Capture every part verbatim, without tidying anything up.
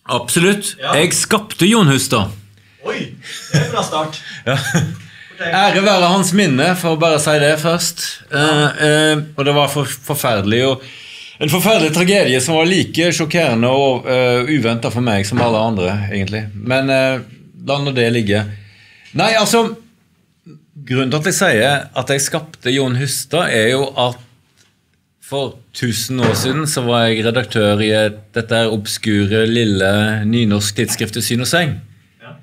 Absolutt. Ja. Jeg skapte Jon Hustad. Oi, det er en bra start. Ja. Ære være hans minne, for å bare si det først. Ja. Uh, uh, og det var for, forferdelig, og en forferdelig tragedie som var like sjokkerende og uh, uventet for meg som alle andre, egentlig. Men uh, la nå det ligge. Nei, altså, grunnen til at jeg sier at jeg skapte Jon Hustad er jo at for tusen år siden så var jeg redaktør i et, dette obskure, lille nynorsk tidsskriftet Syn og Seng. Ja.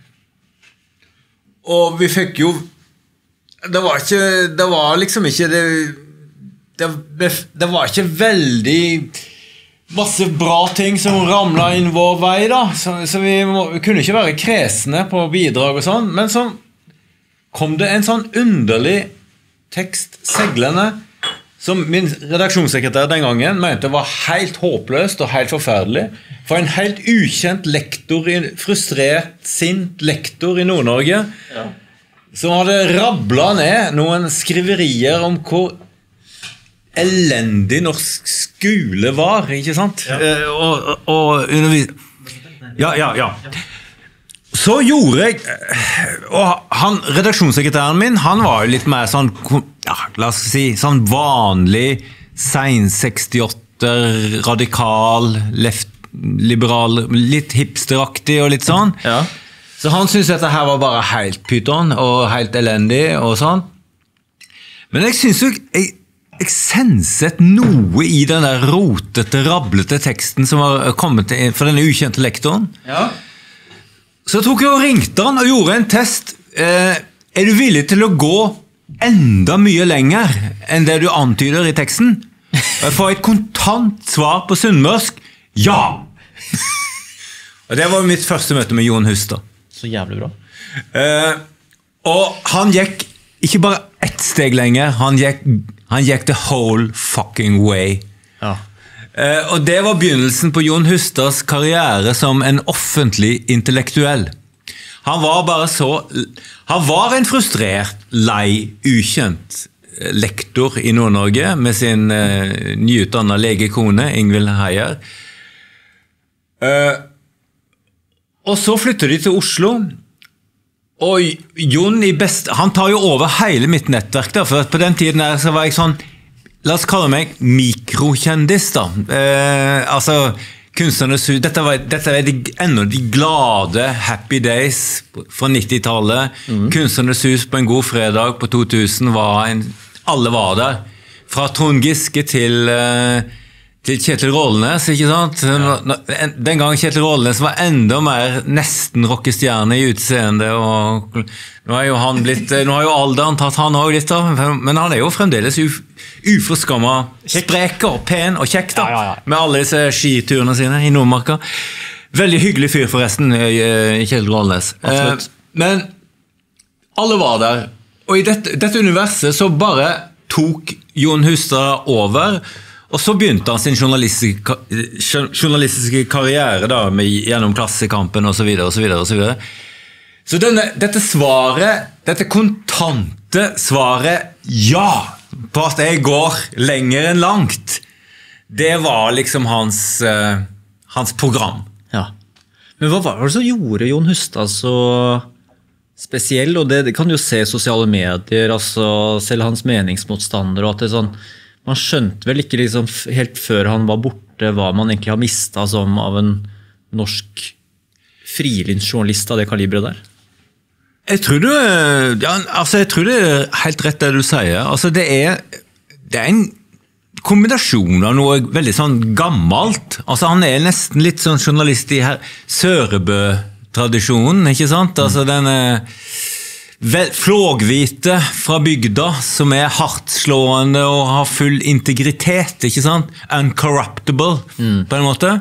Og vi fikk jo det var ikke det var liksom ikke det, det, det var ikke veldig masse bra ting som ramlet inn vår vei da, så, så vi, må, vi kunne ikke være kresne på bidrag og sånn, men så kom det en sånn underlig tekst seglende som min redaksjonssekretær den gangen mente var helt håpløst og helt forferdelig. For en helt ukjent lektor, frustrert, sint lektor i Nord-Norge, ja. Som hadde rablet ned noen skriverier om hvor elendig norsk skole var, ikke sant? Ja. Eh, og, og undervis... Ja, ja, ja. Så gjorde jeg, og han, redaksjonssekretæren min, han var jo litt mer sånn, ja, la oss si, sånn vanlig, sen sekstiåtte, radikal, left, liberal, litt hipsteraktig og litt sånn. Ja. Så han syntes dette her var bare helt pyton og helt elendig og sånn. Men jeg synes jo, jeg, jeg senset noe i den der rotete, rablete teksten som var kommet til, for denne ukjente lektoren. Ja. Så jeg tok jeg og ringte han og gjorde en test. Eh, er du villig til å gå enda mye lenger enn det du antyder i teksten? Jeg får et kontant svar på sunnmørsk. Ja! Og det var mitt første møte med Jon Hustad. Så jævlig bra. Eh, og han gikk ikke bare ett steg lenger, han gikk, han gikk the whole fucking way. Ja. Uh, og det var begynnelsen på Jon Hustads karriere som en offentlig intellektuell. Han var bare så han var en frustrert, lei, ukjent lektor i Nord-Norge med sin uh, nyutdannede legekone Ingvild Heier. Uh, og så flytter de til Oslo, og Jon i best, han tar jo over hele mitt nettverk der, for på den tiden der så var jeg sånn, la oss kalle meg mikrokjendis da. Eh, altså, kunstnernes hus, dette, var, dette er de, enda de glade happy days fra nittitallet. Mm. Kunstnernes hus på en god fredag på to tusen var en, alle var der. Fra Trond Giske til, til Kjetil Rålenes, ikke sant? Ja. Den gang Kjetil Rålenes var enda mer nesten rockestjerne i utseende, og nå er jo han blitt, nå har jo alderen tatt han også litt da, men han er jo fremdeles uf, uforskammet sprek og pen og kjekk da, ja, ja, ja. Med alle disse skiturene sine i Nordmarka. Veldig hyggelig fyr forresten, Kjetil Rålenes. Eh, men alle var der, og i dette, dette universet så bare tok Jon Hustad over, og så begynte han sin journalistiske, journalistiske karriere da, med, gjennom Klassekampen og så videre, og så videre, og så videre. Så denne, dette svaret, dette kontante svaret, ja, på at jeg går lenger enn langt, det var liksom hans, uh, hans program. Ja. Men hva var det som gjorde Jon Hustad så spesiell? Og det, det kan jo se i sosiale medier, altså selv hans meningsmotstander, og at det er sånn, man skjønte vel ikke liksom helt før han var borte hva man egentlig har mistet som av en norsk frilansjournalist av det kalibret der. Jeg tror, du, ja, altså jeg tror det er helt rett det du sier. Altså det, er, det er en kombinasjon av noe veldig sånn gammelt. Altså han er nesten litt sånn journalist i her Sørebø-tradisjonen, ikke sant? Altså den vel, flåghvite fra bygda som er hardtslående og har full integritet, ikke sant? Uncorruptible, mm. på en måte.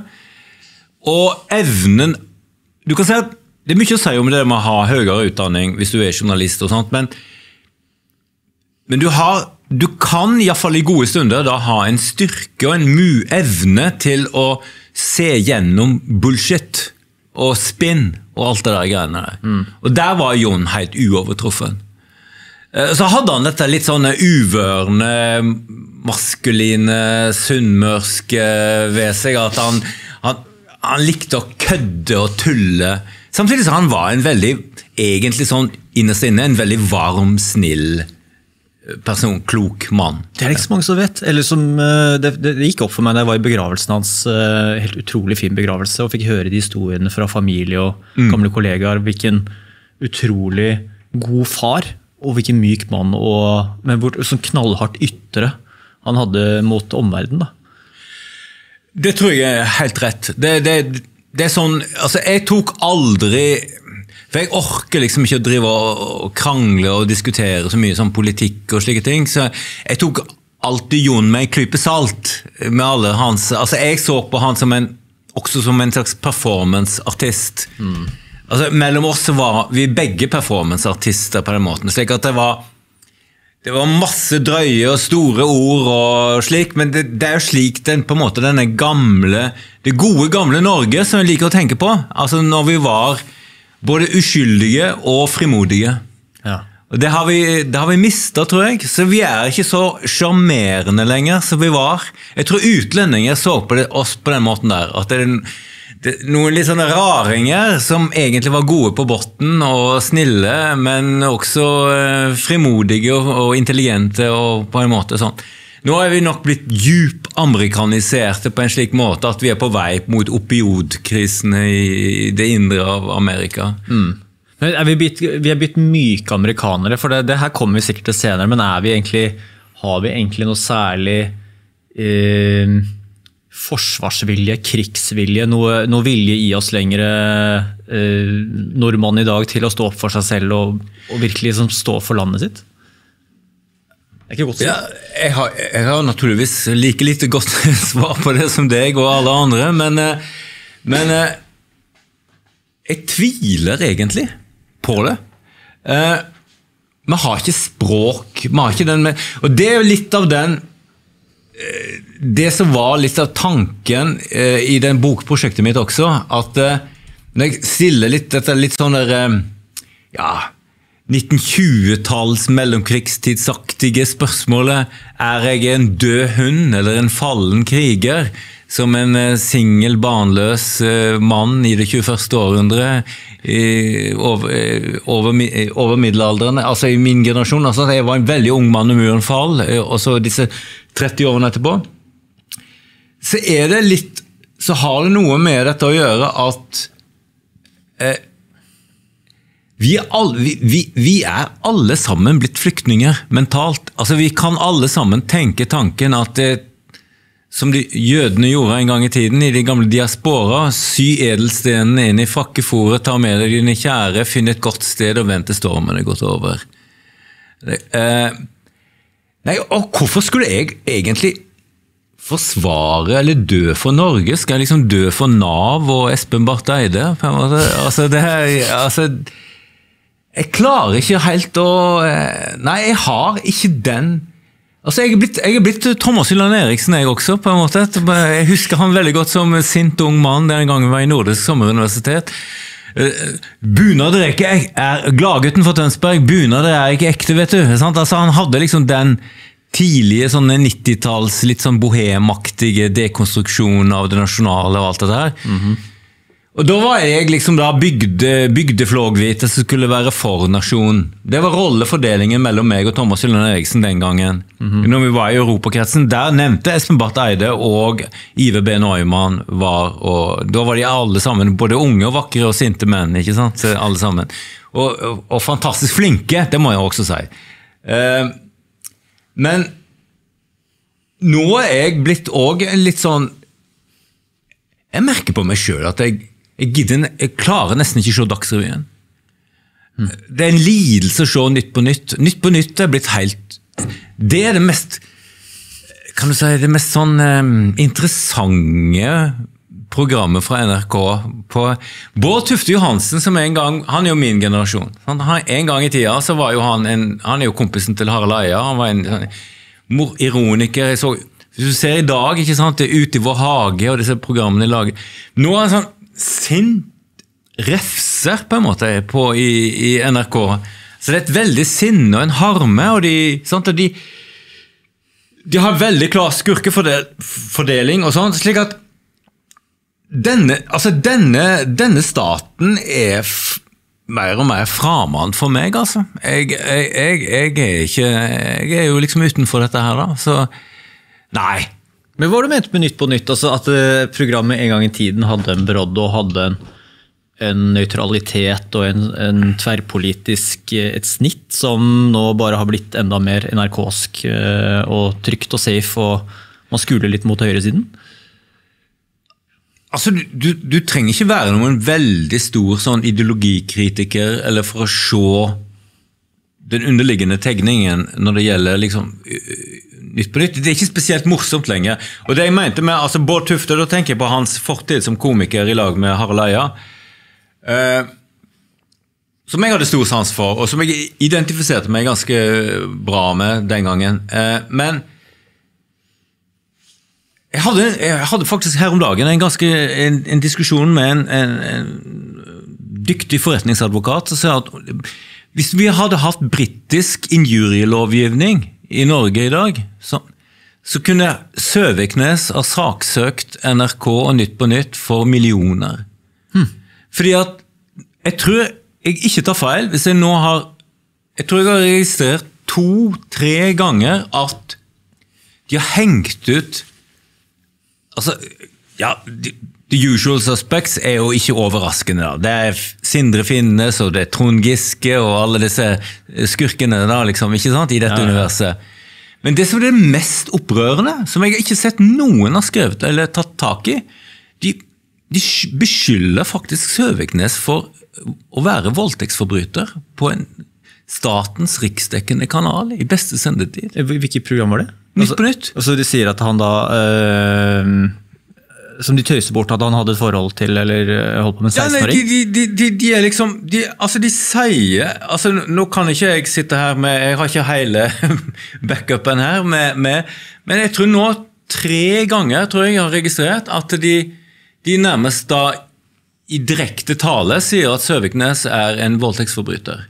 Og evnen, du kan si at det er mye å si om det med å ha høyere utdanning hvis du er journalist og sånt, men, men du, har, du kan i hvert fall i gode stunder da ha en styrke og en mu evne til å se gjennom bullshit og spinn og alt det der greiene der. Mm. Og der var Jon helt uovertruffen. Så hadde han dette litt sånne uvørende, maskuline, sunnmørske ved seg, at han, han han likte å kødde og tulle. Samtidig så han var en veldig, egentlig sånn innerst inne, en veldig varm, snill person, klok mann. Det er ikke så mange som vet. Eller som, det, det gikk opp for meg da jeg var i begravelsen hans, helt utrolig fin begravelse, og fikk høre de historiene fra familie og mm. gamle kollegaer, hvilken utrolig god far, og hvilken myk mann, og, men hvor sånn knallhardt ytre han hadde mot omverdenen da. Det tror jeg er helt rett. Det, det, det er sånn, altså jeg tok aldri, for jeg orker liksom ikke å drive og krangle og diskutere så mye sånn politikk og slike ting, så jeg tok alltid Jon med en klype salt med alle hans, altså jeg så på han som en, også som en slags performance-artist. Mm. Altså mellom oss var vi begge performance-artister på den måten, slik at det var Det var masse drøye og store ord og slik, men det, det er jo slik den, på en måte, denne gamle, det gode gamle Norge som jeg liker å tenke på. Altså når vi var både uskyldige og frimodige. Ja. Og det har, vi, det har vi mistet, tror jeg. Så vi er ikke så charmerende lenger som vi var. Jeg tror utlendinger så på det, oss på den måten der, at det er en Det, noen litt sånne raringer som egentlig var gode på botten og snille, men også eh, frimodige og, og intelligente og på en måte sånn. Nå er vi nok blitt djup amerikaniserte på en slik måte at vi er på vei mot opiodkrisene i det indre av Amerika. Mm. Er vi, blitt, vi er blitt myke amerikanere, for det, det her kommer vi sikkert til senere, men er vi egentlig, har vi egentlig noe særlig eh, forsvarsvilje, krigsvilje, noe, noe vilje i oss lengre eh, nordmann i dag til å stå opp for seg selv og, og virkelig liksom, stå for landet sitt? Det er ikke godt. Ja, jeg, har, jeg har naturligvis like lite godt svar på det som deg og alle andre, men, men jeg tviler egentlig på det. Vi har ikke språk, vi har ikke den med, og det er jo litt av den det som var litt av tanken eh, i den bokprosjektet mitt også, at eh, når jeg stiller litt, dette litt sånn der, eh, ja, nitten tjue-talls mellomkrigstidsaktige spørsmålet, er jeg en død hund eller en fallen kriger, som en eh, singel, barnløs eh, mann i det tjueførste århundre, i, over, over, over middelalderen, altså i min generasjon, altså jeg var en veldig ung mann når muren fall, og så disse tretti årene etterpå, så er det litt, så har det noe med dette å gjøre at eh, vi, er alle, vi, vi, vi er alle sammen blitt flyktninger mentalt. Altså vi kan alle sammen tenke tanken at det, som de jødene gjorde en gang i tiden i de gamle diaspora, sy edelstenene inn i fakkeforet, ta med deg dine kjære, finn et godt sted og vente stormen er gått over. Det, eh, nei, og hvorfor skulle jeg egentlig forsvare eller dø for Norge? Skal jeg liksom dø for Nav og Espen Barth Eide? Altså, det her, altså, jeg klarer ikke helt å, nei, jeg har ikke den. Altså, jeg er blitt, jeg er blitt Thomas Hylland Eriksen, jeg også, på en måte. Jeg husker han veldig godt som sint ung mann den gangen vi var i Nordisk Sommeruniversitet. Bunader er ikke, er gladgutten for Tønsberg, bunader er ikke ekte, vet du. Sant? Altså, han hadde liksom den tidlige sånne nittitalls, litt sånn bohemaktige dekonstruksjon av det nasjonale og alt det der. Mm-hmm. Og da var jeg liksom da bygde, bygdeflågvite som skulle være for nasjon. Det var rollefordelingen mellom meg og Thomas Hylland Eriksen den gangen. Mm-hmm. Når vi var i Europakretsen, der nevnte Espen Barth Eide og Iver B. Neumann var, og da var de alle sammen, både unge og vakre og sinte menn, ikke sant? Alle sammen. Og, og, og fantastisk flinke, det må jeg også si. Uh, men nå er jeg blitt også litt sånn, jeg merker på meg selv at jeg Jeg, gidder, jeg klarer nesten ikke å se Dagsrevyen. Mm. Det er en lidelse å se Nytt på Nytt. Nytt på Nytt er blitt helt... Det er det mest, kan du si, det mest sånn um, interessante programmet fra N R K. På Bård Tufte Johansen, som en gang, han er jo min generasjon. Han, en gang i tida så var jo han en, han er jo kompisen til Harald Eia, han var en sånn, mor, ironiker. Jeg så, hvis du ser i dag, ikke sant, det er Ute i vår hage og disse programmene i laget. Nå er det sånn sint refser på en måte på i, i N R K. Så det er et veldig sinne og en harme, og de, sant, og de, de har veldig klar skurkefordeling og sånt, slik at denne, altså denne, denne staten er f mer og mer framand for meg, altså. Jeg, jeg, jeg, jeg er ikke, jeg er jo liksom utenfor dette her da, så nei. Men hva var det ment med Nytt på Nytt? Altså at programmet en gang i tiden hadde en brodd og hadde en, en nøytralitet og en, en tverrpolitisk et snitt som nå bare har blitt enda mer N R K-sk og trygt og safe, og man skuler litt mot høyresiden? Altså, du, du trenger ikke være noen veldig stor sånn ideologikritiker eller for å se den underliggende tegningen når det gjelder liksom Nytt på Nytt. Det er ikke spesielt morsomt lenger. Og det jeg mente med altså Bård Tufte, da tenker jeg på hans fortid som komiker i lag med Harald Eia, eh, som jeg hadde stor sans for, og som jeg identifiserte meg ganske bra med den gangen. Eh, men Jeg hadde, jeg hadde faktisk her om dagen en, ganske, en, en diskusjon med en, en, en dyktig forretningsadvokat som sa at hvis vi hadde hatt britisk injurielovgivning i Norge i dag, så, så kunne Søviknes ha saksøkt N R K og Nytt på Nytt for millioner. Hmm. Fordi at jeg tror jeg ikke tar feil hvis jeg nå har jeg tror jeg har registrert to-tre ganger at de har hengt ut Altså, ja, the, the usual suspects er jo ikke overraskende da. Det er Sindre Finnes, og det er Trond Giske, og alle disse skurkene da, liksom, ikke sant, i dette ja, ja. universet. Men det som er det mest opprørende, som jeg ikke har sett noen har skrevet eller tatt tak i, de, de beskylder faktisk Søviknes for å være voldtektsforbryter på en statens riksdekkende kanal i beste sendetid. Hvilket program var det? Nytt på Nytt. Og så de sier at han da, øh, som de tøyser bort at han hadde et forhold til, eller holdt på med seksten-åring? Ja, de, de, de, de er liksom, de, altså de sier, altså nå kan ikke jeg sitte her med, jeg har ikke hele backupen her, med, med, men jeg tror nå tre ganger, tror jeg jeg har registrert, at de, de nærmest da i direkte tale sier at Søviknes er en voldtektsforbryter.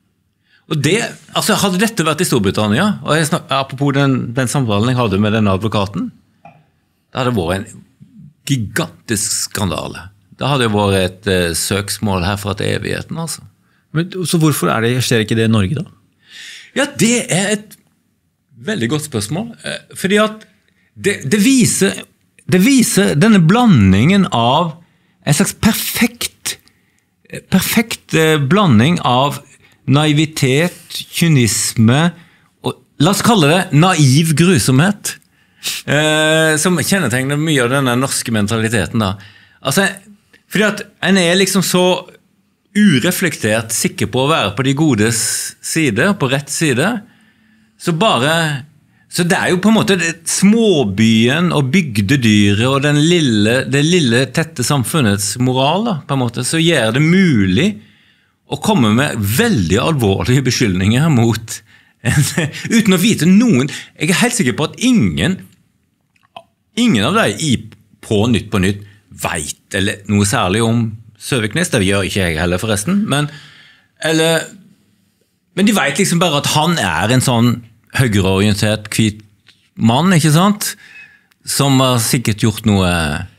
Og det, altså hadde dette vært i Storbritannia, og jeg snak, apropos den, den samtalen jeg hadde med denne advokaten, det hadde vært en gigantisk skandale. Det hadde vært et uh, søksmål herfra til evigheten, altså. Men, så hvorfor er det, skjer ikke det i Norge da? Ja, det er et veldig godt spørsmål, fordi at det, det, viser, det viser denne blandingen av en slags perfekt, perfekt blanding av naivitet, kynisme, og la oss kalle det naiv grusomhet, eh, som kjennetegner mye av denne norske mentaliteten da. Altså, fordi at en er liksom så ureflektert sikker på å være på de godes side, på rett side, så bare, så det er jo på en måte det, småbyen og bygdedyret og den lille, det lille tette samfunnets moral da, på en måte, så gjør det mulig og komme med veldig alvorlige beskyldninger mot en, uten å vite noen. Jeg er helt sikker på at ingen, ingen av deg i, på Nytt på Nytt vet eller noe særlig om Søviknes. Det gjør ikke jeg heller forresten. Men, eller, men de vet liksom bare at han er en sånn høyreorientert, hvit mann, ikke sant? Som har sikkert gjort noe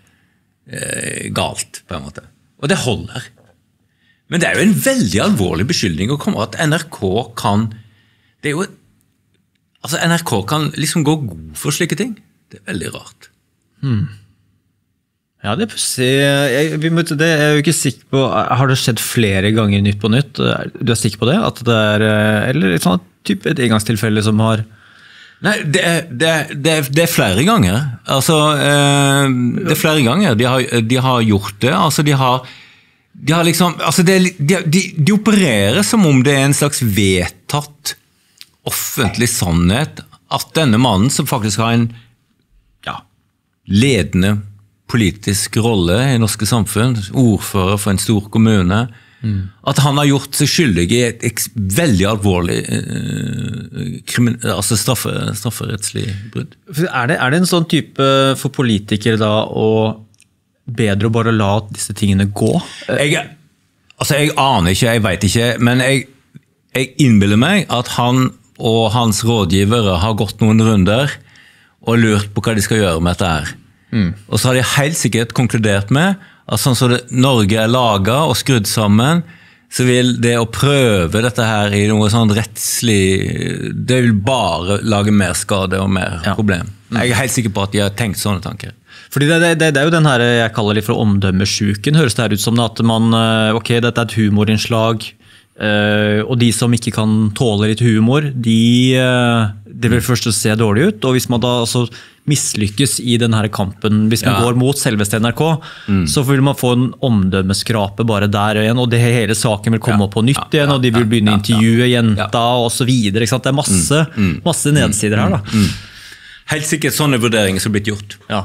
eh, galt, på en måte. Og det holder. Men det er jo en veldig alvorlig beskyldning å komme at N R K kan, det er jo, altså N R K kan liksom gå god for slike ting. Det er veldig rart. Hmm. Ja, det er pussig. Jeg, vi møtte det, jeg er jo ikke sikker på, har det skjedd flere ganger Nytt på Nytt? Du er sikker på det? At det er, eller et sånt type, et engangstilfelle som har... Nei, det er, det er, det er, det er flere ganger. Altså, eh, det er flere ganger de har, de har gjort det. Altså, de har... De, har liksom, altså det, de, de, de opererer som om det er en slags vedtatt offentlig sannhet at denne mannen som faktisk har en ja, ledende politisk rolle i norske samfunn, ordfører for en stor kommune, mm. at han har gjort seg skyldig i et, et veldig alvorlig eh, krimin, altså straffe, strafferettslig brudd. Er det, er det en sånn type for politikere da å bedre å bare la disse tingene gå? Jeg, altså jeg aner ikke, jeg vet ikke, men jeg, jeg innbiller meg at han og hans rådgivere har gått noen runder og lurt på hva de skal gjøre med dette her. Mm. Og så har de helt sikkert konkludert med at sånn som det, Norge er laget og skrudd sammen, så vil det å prøve dette her i noe sånn rettslig, det vil bare lage mer skade og mer ja. problem. Mm. Jeg er helt sikker på at de har tenkt sånne tanker. Fordi det, det, det er jo den her jeg kaller litt for omdømmesjuken, høres det her ut som at man, ok, dette er et humorinnslag, og de som ikke kan tåle litt humor, de, det vil først se dårlig ut, og hvis man da altså mislykkes i denne kampen, hvis man ja. går mot selveste N R K, mm. så vil man få en omdømmeskrape bare der igjen, og det hele saken vil komme ja. opp på nytt igjen, og de vil begynne å intervjue jenta, og så videre, ikke sant? Det er masse, mm. masse nedsider her da. Mm. Helt sikkert sånne vurderinger som har blitt gjort. Ja.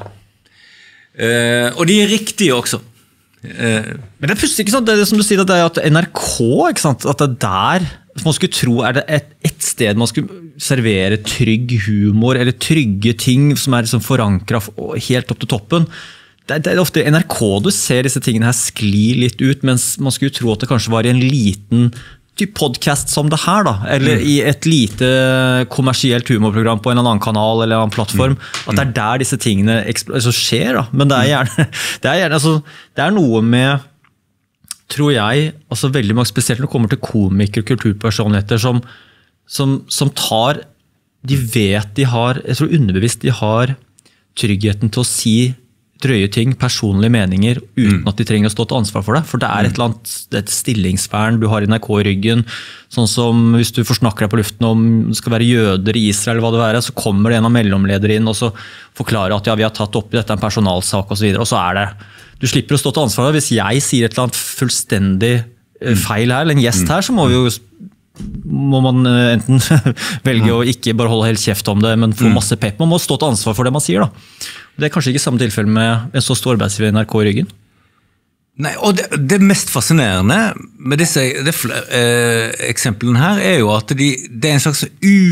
Uh, og de er riktige også. Uh, Men det er plutselig ikke sant, det er som du sier, at det er at N R K, ikke sant, at det er der, man skulle tro, er det et, et sted man skulle servere trygg humor, eller trygge ting som er liksom forankret helt opp til toppen. Det, det er ofte N R K du ser disse tingene her skli litt ut, mens man skulle tro at det kanskje var i en liten typ podcast som det her da, eller mm. i et lite kommersielt humorprogram på en eller annen kanal eller en annen plattform, mm. at det er der disse tingene altså, skjer da, men det er gjerne, det er gjerne altså, det er noe med, tror jeg, altså veldig mange, spesielt når det kommer til komikere og kulturpersonligheter som, som, som tar, de vet de har, jeg tror underbevisst de har tryggheten til å si drøye ting, personlige meninger, uten mm. at de trenger å stå til ansvar for det. For det er et eller annet det er et stillingsvern du har i N R K i ryggen, sånn som hvis du forsnakker deg på luften om det skal være jøder i Israel, eller hva det er, så kommer det en av mellomledere inn og så forklarer at ja, vi har tatt opp i dette en personalsak og så videre, og så er det, du slipper å stå til ansvar. Hvis jeg sier et eller annet fullstendig feil her, eller en gjest her, så må vi jo må man enten velge å ikke bare holde helt kjeft om det, men få masse pep. Man må stå til ansvar for det man sier da. Det er kanskje ikke samme tilfelle med en så stor arbeidsgiver i N R K i ryggen. Nei, og det, det mest fascinerende med disse det, eh, eksemplene her er jo at de, det er en slags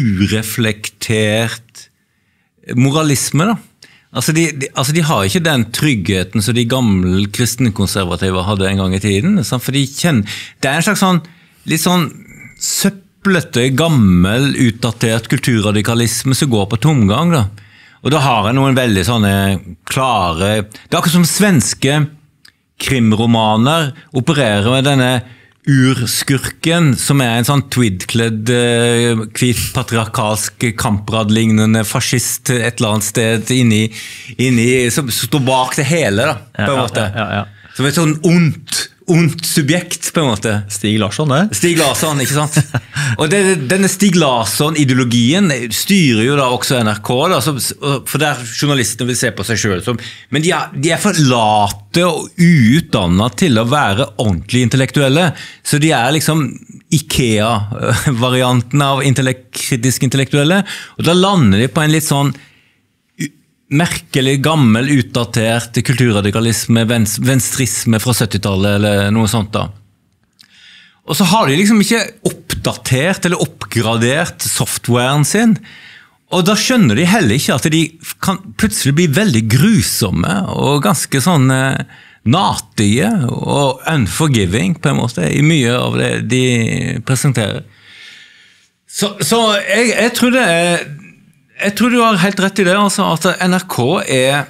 ureflektert moralisme da. Altså de, de, altså de har ikke den tryggheten som de gamle kristne konservative hadde en gang i tiden, sant? For de kjenner, det er en slags sånn, litt sånn søplete, gammel, utdatert kulturradikalisme som går på tomgang da. Og da har jeg noen veldig sånne klare, det er akkurat som svenske krimromaner opererer med denne urskurken, som er en sånn tweedkledd, hvit patriarkalsk kamprad-lignende fascist et eller annet sted inni, inni som står bak det hele da, på en måte. Ja, ja, ja. Som et sånn ondt, ondt subjekt, på en måte. Stig Larsson, det? Stig Larsson, ikke sant? Og det, denne Stig Larsson-ideologien styrer jo da også N R K, da, så, for der journalistene vil se på seg selv. Men de er, de er for late og uutdannet til å være ordentlig intellektuelle, så de er liksom IKEA-varianten av intellekt, kritisk intellektuelle, og da lander de på en litt sånn merkelig, gammel, utdatert kulturradikalisme, venstrisme fra syttitallet eller noe sånt da. Og så har de liksom ikke oppdatert eller oppgradert softwaren sin, og da skjønner de heller ikke at de kan plutselig bli veldig grusomme og ganske sånn natige og unforgiving på en måte i mye av det de presenterer. Så, så jeg, jeg tror det er Jeg tror du har helt rett i det, altså, at N R K er,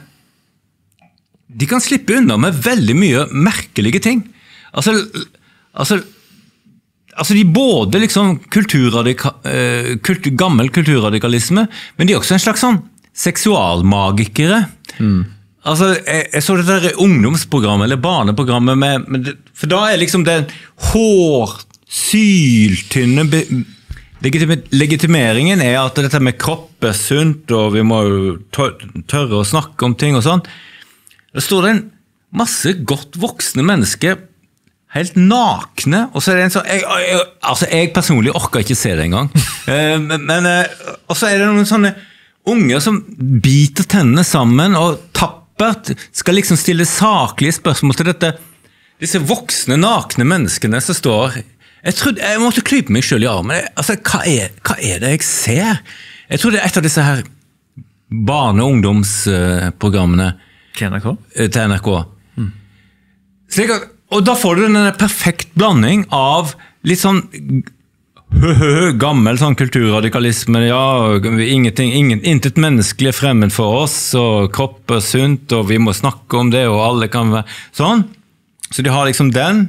de kan slippe unna med veldig mye merkelige ting. Altså, altså, altså de både liksom kulturradika, uh, kultur, gammel kulturradikalisme, men de er også en slags sånn seksualmagikere. Mm. Altså, jeg, jeg så det der ungdomsprogrammet, eller barneprogrammet, med, med, for da er liksom den hår, syltynne legitimeringen er at dette med kropp er sunt, og vi må jo tørre å snakke om ting og sånn. Det står det en masse godt voksne mennesker, helt nakne, og så er det en sånn, jeg, jeg, altså jeg personlig orker ikke se det engang, men, men og så er det noen sånne unger som biter tennene sammen, og tappert skal liksom stille saklige spørsmål til dette, disse voksne, nakne menneskene som står. Jeg, trodde, jeg måtte klype meg selv i armen. Altså, hva er, hva er det jeg ser? Jeg tror det er et av disse her barne- og ungdomsprogrammene til N R K. Til N R K. Mm. Slik at, og da får du en perfekt blanding av litt sånn gammel sånn kulturradikalisme, ja, ingenting, ingen, intet menneskelig er fremmed for oss, og kropp er sunt, og vi må snakke om det, og alle kan være sånn. Så de har liksom den.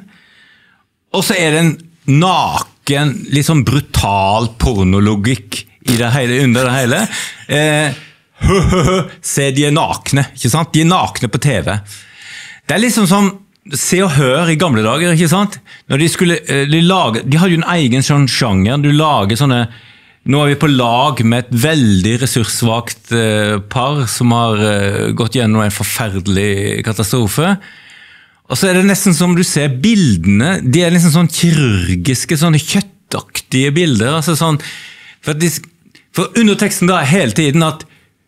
Og så er det en naken, litt sånn brutal pornologikk i det hele, under det hele. Eh, hø, hø, hø, se, de er nakne, ikke sant? De er nakne på T V. Det er liksom sånn, se og hør i gamle dager, ikke sant? Når de skulle, de lage, de hadde jo en egen sånn sjanger, du lager sånne, nå er vi på lag med et veldig ressurssvagt eh, par som har eh, gått gjennom en forferdelig katastrofe. Og så er det nesten som du ser bildene, de er nesten sånn kirurgiske, sånne kjøttaktige bilder, altså sånn, for, de, for underteksten da er hele tiden at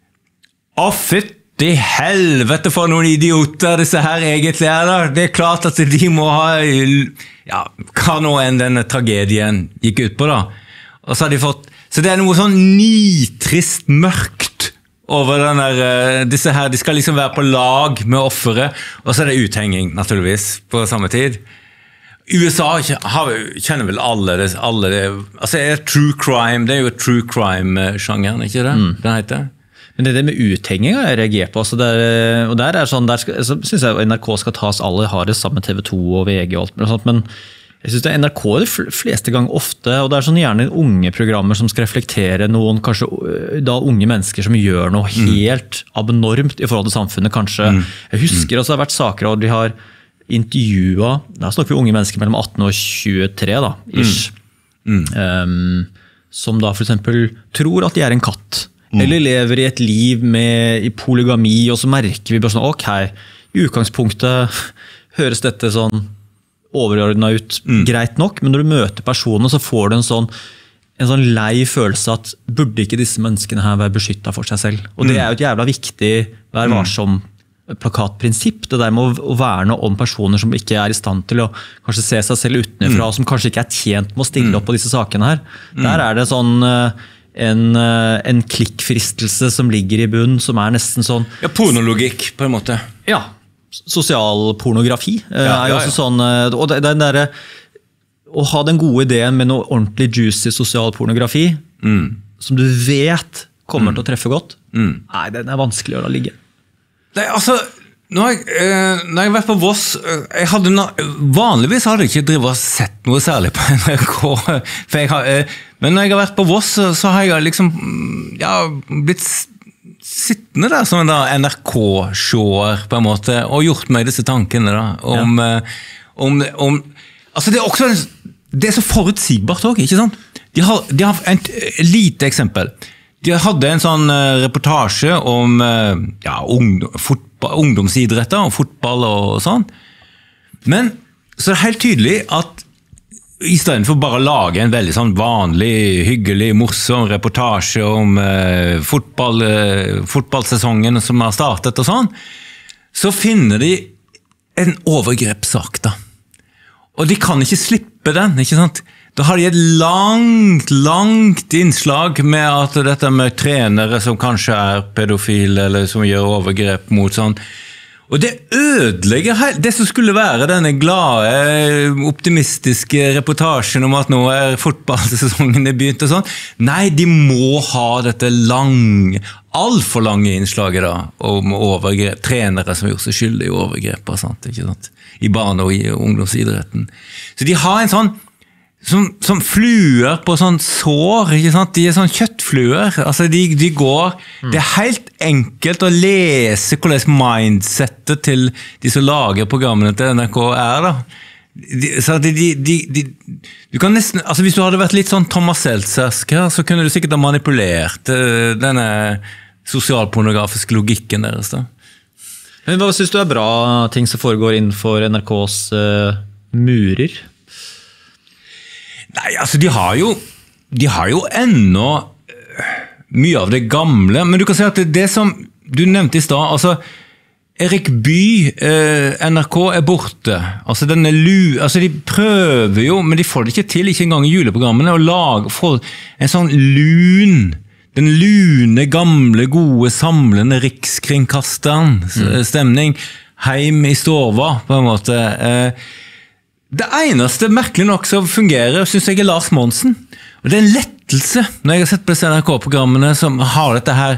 «Å, fytti helvete for noen idioter disse her egentlig er da!» Det er klart at de må ha, ja, hva nå enn denne tragedien gikk ut på da. Og så har de fått, så det er noe sånn nitrist mørkt over den der, disse her, de skal liksom være på lag med offeret, og så er det uthenging, naturligvis, på samme tid. U S A har, kjenner vel alle det, alle det, altså er det true crime, det er jo true crime-sjangeren, ikke det? Mm. Den heter. Men det, det med uthenging har jeg reagert på, altså der, og der er sånn, der skal, så synes jeg N R K skal tas, alle har det samme T V to og V G og alt, og sånt, men jeg synes det er N R K de fleste ganger ofte, og det er sånn gjerne unge programmer som skal reflektere noen, kanskje da unge mennesker som gjør noe helt mm. abnormt i forhold til samfunnet, kanskje. Mm. Jeg husker også det har vært saker, og de har intervjuet, da snakker vi unge mennesker mellom atten og tjuetre da, ish, mm. Mm. Um, som da for eksempel tror at de er en katt, mm. eller lever i et liv med i polygami, og så merker vi bare sånn, ok, i utgangspunktet høres dette sånn, overordnet ut mm. greit nok, men når du møter personen, så får du en sånn, en sånn lei følelse at burde ikke disse menneskene her være beskyttet for seg selv? Og det er jo et jævla viktig vær varsom plakatprinsipp, det der med å verne om personer som ikke er i stand til å kanskje se seg selv utenfra, mm. som kanskje ikke er tjent med å stille opp på disse sakene her. Mm. Der er det sånn en, en klikkfristelse som ligger i bunn, som er nesten sånn... Ja, pornologikk på en måte. Ja, sosial pornografi ja, er jo ja, også ja. Sånn, og det, den der, å ha den gode ideen med noe ordentlig juicy sosial pornografi, mm. som du vet kommer mm. til å treffe godt, mm. nei, den er vanskelig å la ligge. Nei, altså, når jeg, eh, når jeg har vært på Voss, jeg hadde, vanligvis hadde jeg ikke drivet og sett noe særlig på N R K, for jeg har, eh, men når jeg har vært på Voss, så har jeg liksom, ja, blitt sittende der som en N R K-shower på en måte, og gjort meg disse tankene da, om, ja. om, om altså det er også, det er så forutsigbart også, ikke sant? De har, de har et lite eksempel. De hadde en sånn reportasje om ja, ungdom, fotball, ungdomsidretter, og fotball og sånn, men så er det helt tydelig at i stedet for bare å lage en veldig sånn vanlig, hyggelig, morsom reportasje om eh, fotball, eh, fotballsesongen som har startet og sånn, så finner de en overgrepssak da. Og de kan ikke slippe den, ikke sant? Da har de et langt, langt innslag med at dette med trenere som kanskje er pedofile, eller som gjør overgrep mot sånn. Og det ødelegger det som skulle være denne glade, optimistiske reportasjen om at nå er fotballsesongen begynt og sånn. Nei, de må ha dette lange, alt for lange innslaget da, om overgrep, trenere som gjør seg skyldig i overgrep og sånt, ikke sant? I barne- og i ungdomsidretten. Så de har en sånn, som, som fluer på sånn sår, ikke sant? De er sånn kjøttfluer, altså de, de går, mm. det er helt enkelt å lese hvordan mindsetet til de som lager programmene til N R K er da. De, så de, de, de, de, du kan nesten, altså hvis du hadde vært litt sånn Thomas Seltzer her, så kunne du sikkert ha manipulert uh, denne sosialpornografiske logikken deres da. Men hva synes du er bra ting som foregår innenfor N R K's uh, murer? Nei, altså de har jo, de har jo ennå mye av det gamle, men du kan si at det, det som du nevnte i sted, altså Erik Bye, eh, N R K er borte, altså denne lu, altså de prøver jo, men de får det ikke til, ikke engang i juleprogrammene, å lage, få en sånn lun, den lune, gamle, gode, samlende rikskringkasteren, mm. stemning, heim i Storva, på en måte, eh, Det eneste merkelig nok som fungerer, synes jeg er Lars Monsen. Og det er en lettelse når jeg har sett på disse N R K-programmene som har dette her,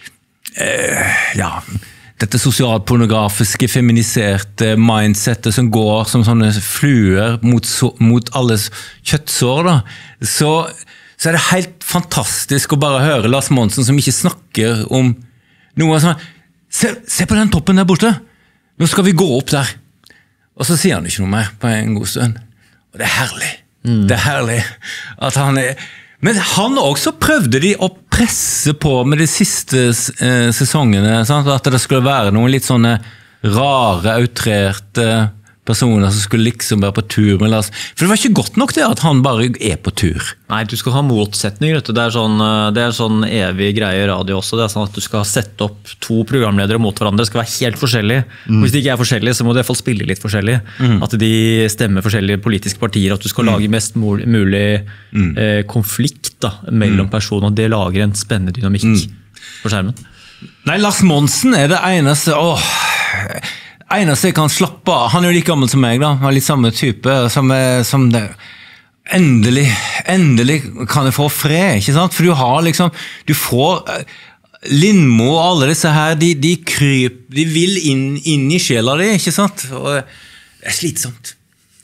eh, ja, dette sosialpornografiske, feminiserte mindsetet som går som sånne fluer mot, so, mot alles kjøttsår, da. Så, så er det helt fantastisk å bare høre Lars Monsen som ikke snakker om noe som er, se, se på den toppen der borte, nå skal vi gå opp der. Og så sier han ikke noe mer på en god stund. Og det er herlig. Mm. Det er herlig at han er... Men han også prøvde de å presse på med de siste eh, sesongene, sant? At det skulle være noen litt sånne rare, outrerte personer som skulle liksom være på tur med Lars. For det var ikke godt nok det at han bare er på tur. Nei, du skal ha motsetninger. Det er sånn, det er sånn evig greie i radio også. Det er sånn at du skal sette opp to programledere mot hverandre. Det skal være helt forskjellig. Mm. Hvis de ikke er forskjellige, så må du i hvert fall spille litt forskjellig. Mm. At de stemmer forskjellige politiske partier. At du skal mm. lage mest mulig mm. eh, konflikt da, mellom mm. personer. Og det lager en spennende dynamikk mm. på skjermen. Nei, Lars Monsen er det eneste... Åh... eneste jeg kan slappe av, han er jo like gammel som meg da, han er litt samme type, som, som det, endelig, endelig kan jeg få fred, ikke sant? For du har liksom, du får Lindmo og alle disse her, de, de kryp, de vil inn, inn i sjela di, ikke sant? Og det er slitsomt.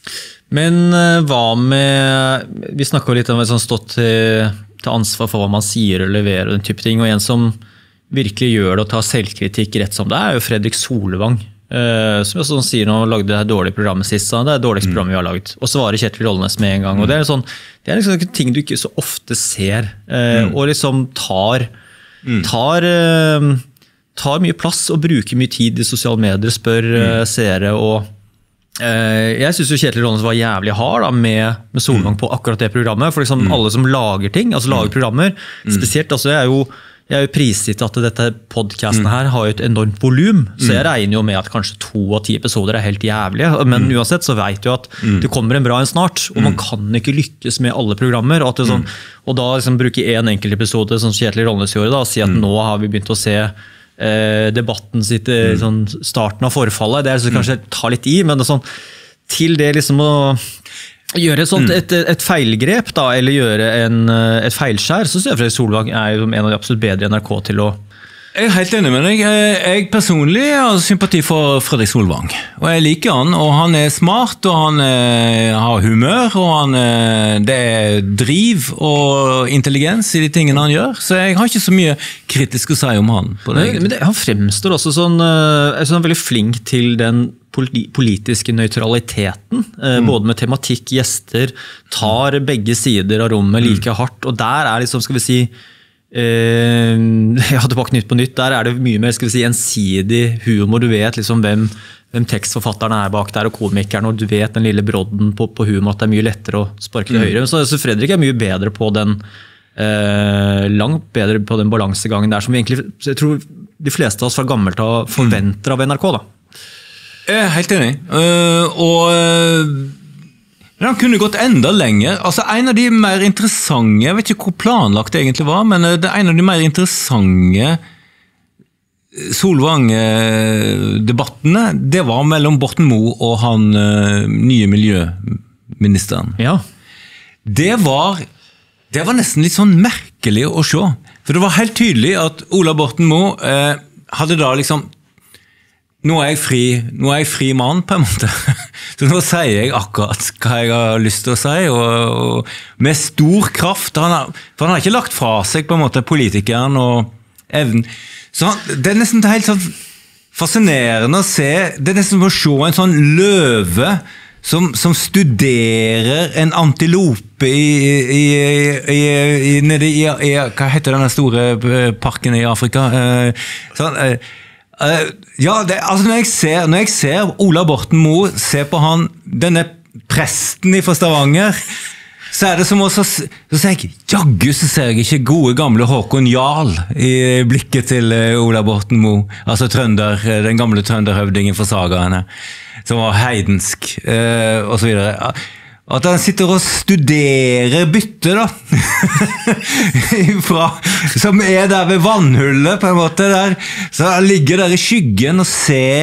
Men hva med, vi snakket litt om å sånn, stått til, til ansvar for hva man sier og leverer og den type ting, og en som virkelig gjør det og tar selvkritikk rett som det er, er jo Fredrik Solvang. Uh, som jeg sånn sier, nå lagde det her dårlige programmet sist, så det er det dårligste mm. programmet vi har laget. Og svarer Kjetil Rollnes med en gang. Og det er, sånn, det er liksom ting du ikke så ofte ser, uh, mm. og liksom tar, mm. tar, uh, tar mye plass og bruker mye tid i sosiale medier, spør uh, seere, og uh, jeg synes jo Kjetil Rollnes var jævlig hard da, med, med Solvang på akkurat det programmet, for liksom mm. alle som lager ting, altså lager programmer, mm. spesielt, altså jeg er jo Jeg er jo prisgitt at dette podcasten her har jo et enormt volum, så jeg regner jo med at kanskje to av ti episoder er helt jævlige, men uansett så vet du at det kommer en bra en snart, og man kan ikke lykkes med alle programmer, og, at det sånn, og da liksom bruke en enkelt episode som Kjetil Rollnes gjorde da, og si at nå har vi begynt å se eh, debatten sitt, eh, sånn, starten av forfallet, det er så kanskje tar litt i, men det er sånn, til det liksom å gjøre et, sånt, et, et feilgrep da, eller gjøre en, et feilskjær, så synes jeg Fredrik Solvang er en av de absolutt bedre i N R K til å... Jeg er helt enig med deg. Jeg personlig har sympati for Fredrik Solvang. Og jeg liker han, og han er smart, og han er, har humør, og han er, det er driv og intelligens i de tingene han gjør. Så jeg har ikke så mye kritisk å si om han. På det. Men, men det, han fremstår også sånn, er sånn veldig flink til den politiske nøytraliteten, mm. både med tematikk, gjester, tar begge sider av rommet like hardt, og der er liksom, skal vi si, eh, ja, tilbake nytt på nytt, der er det mye mer, skal vi si, ensidig humor, du vet liksom hvem, hvem tekstforfatteren er bak der, og komikeren, og du vet den lille brodden på, på humor, at det er mye lettere å sparke til mm. høyre, så, så Fredrik er mye bedre på den, eh, langt bedre på den balansegangen der, som vi egentlig, jeg tror de fleste av oss fra gammelt av forventer av N R K da. Jeg er helt enig, uh, og uh, han kunne gått enda lenger. Altså, en av de mer interessante, jeg vet ikke hvor planlagt det egentlig var, men det er en av de mer interessante Solvang-debattene, det var mellom Borten Moe og han uh, nye miljøministeren. Ja. Det var, det var nesten litt sånn merkelig å se, for det var helt tydelig at Ola Borten Moe uh, hadde da liksom Nå er jeg fri, nå er jeg fri mann på en måte. Så nå sier jeg akkurat hva jeg har lyst til å si, og, og med stor kraft. Han har, for han har ikke lagt fra seg på en måte politikeren og evnen. Så han, det er nesten helt sånn fascinerende å se, det er nesten som å se en sånn løve som, som studerer en antilope i, i, i, i, nede i, i, hva heter denne store parken i Afrika? Sånn, Uh, ja, det, altså når jeg, ser, når jeg ser Ola Borten Moe se på han, denne presten fra Stavanger, så er det som også, så ser jeg, jaggu så ser jeg ikke gode gamle Håkon Jarl i blikket til uh, Ola Borten Moe, altså trønder, den gamle trønderhøvdingen for sagaene, som var heidensk, uh, og så videre. At han sitter og studerer bytte da, Fra, som er der ved vannhullet på en måte der, så han ligger der i skyggen og ser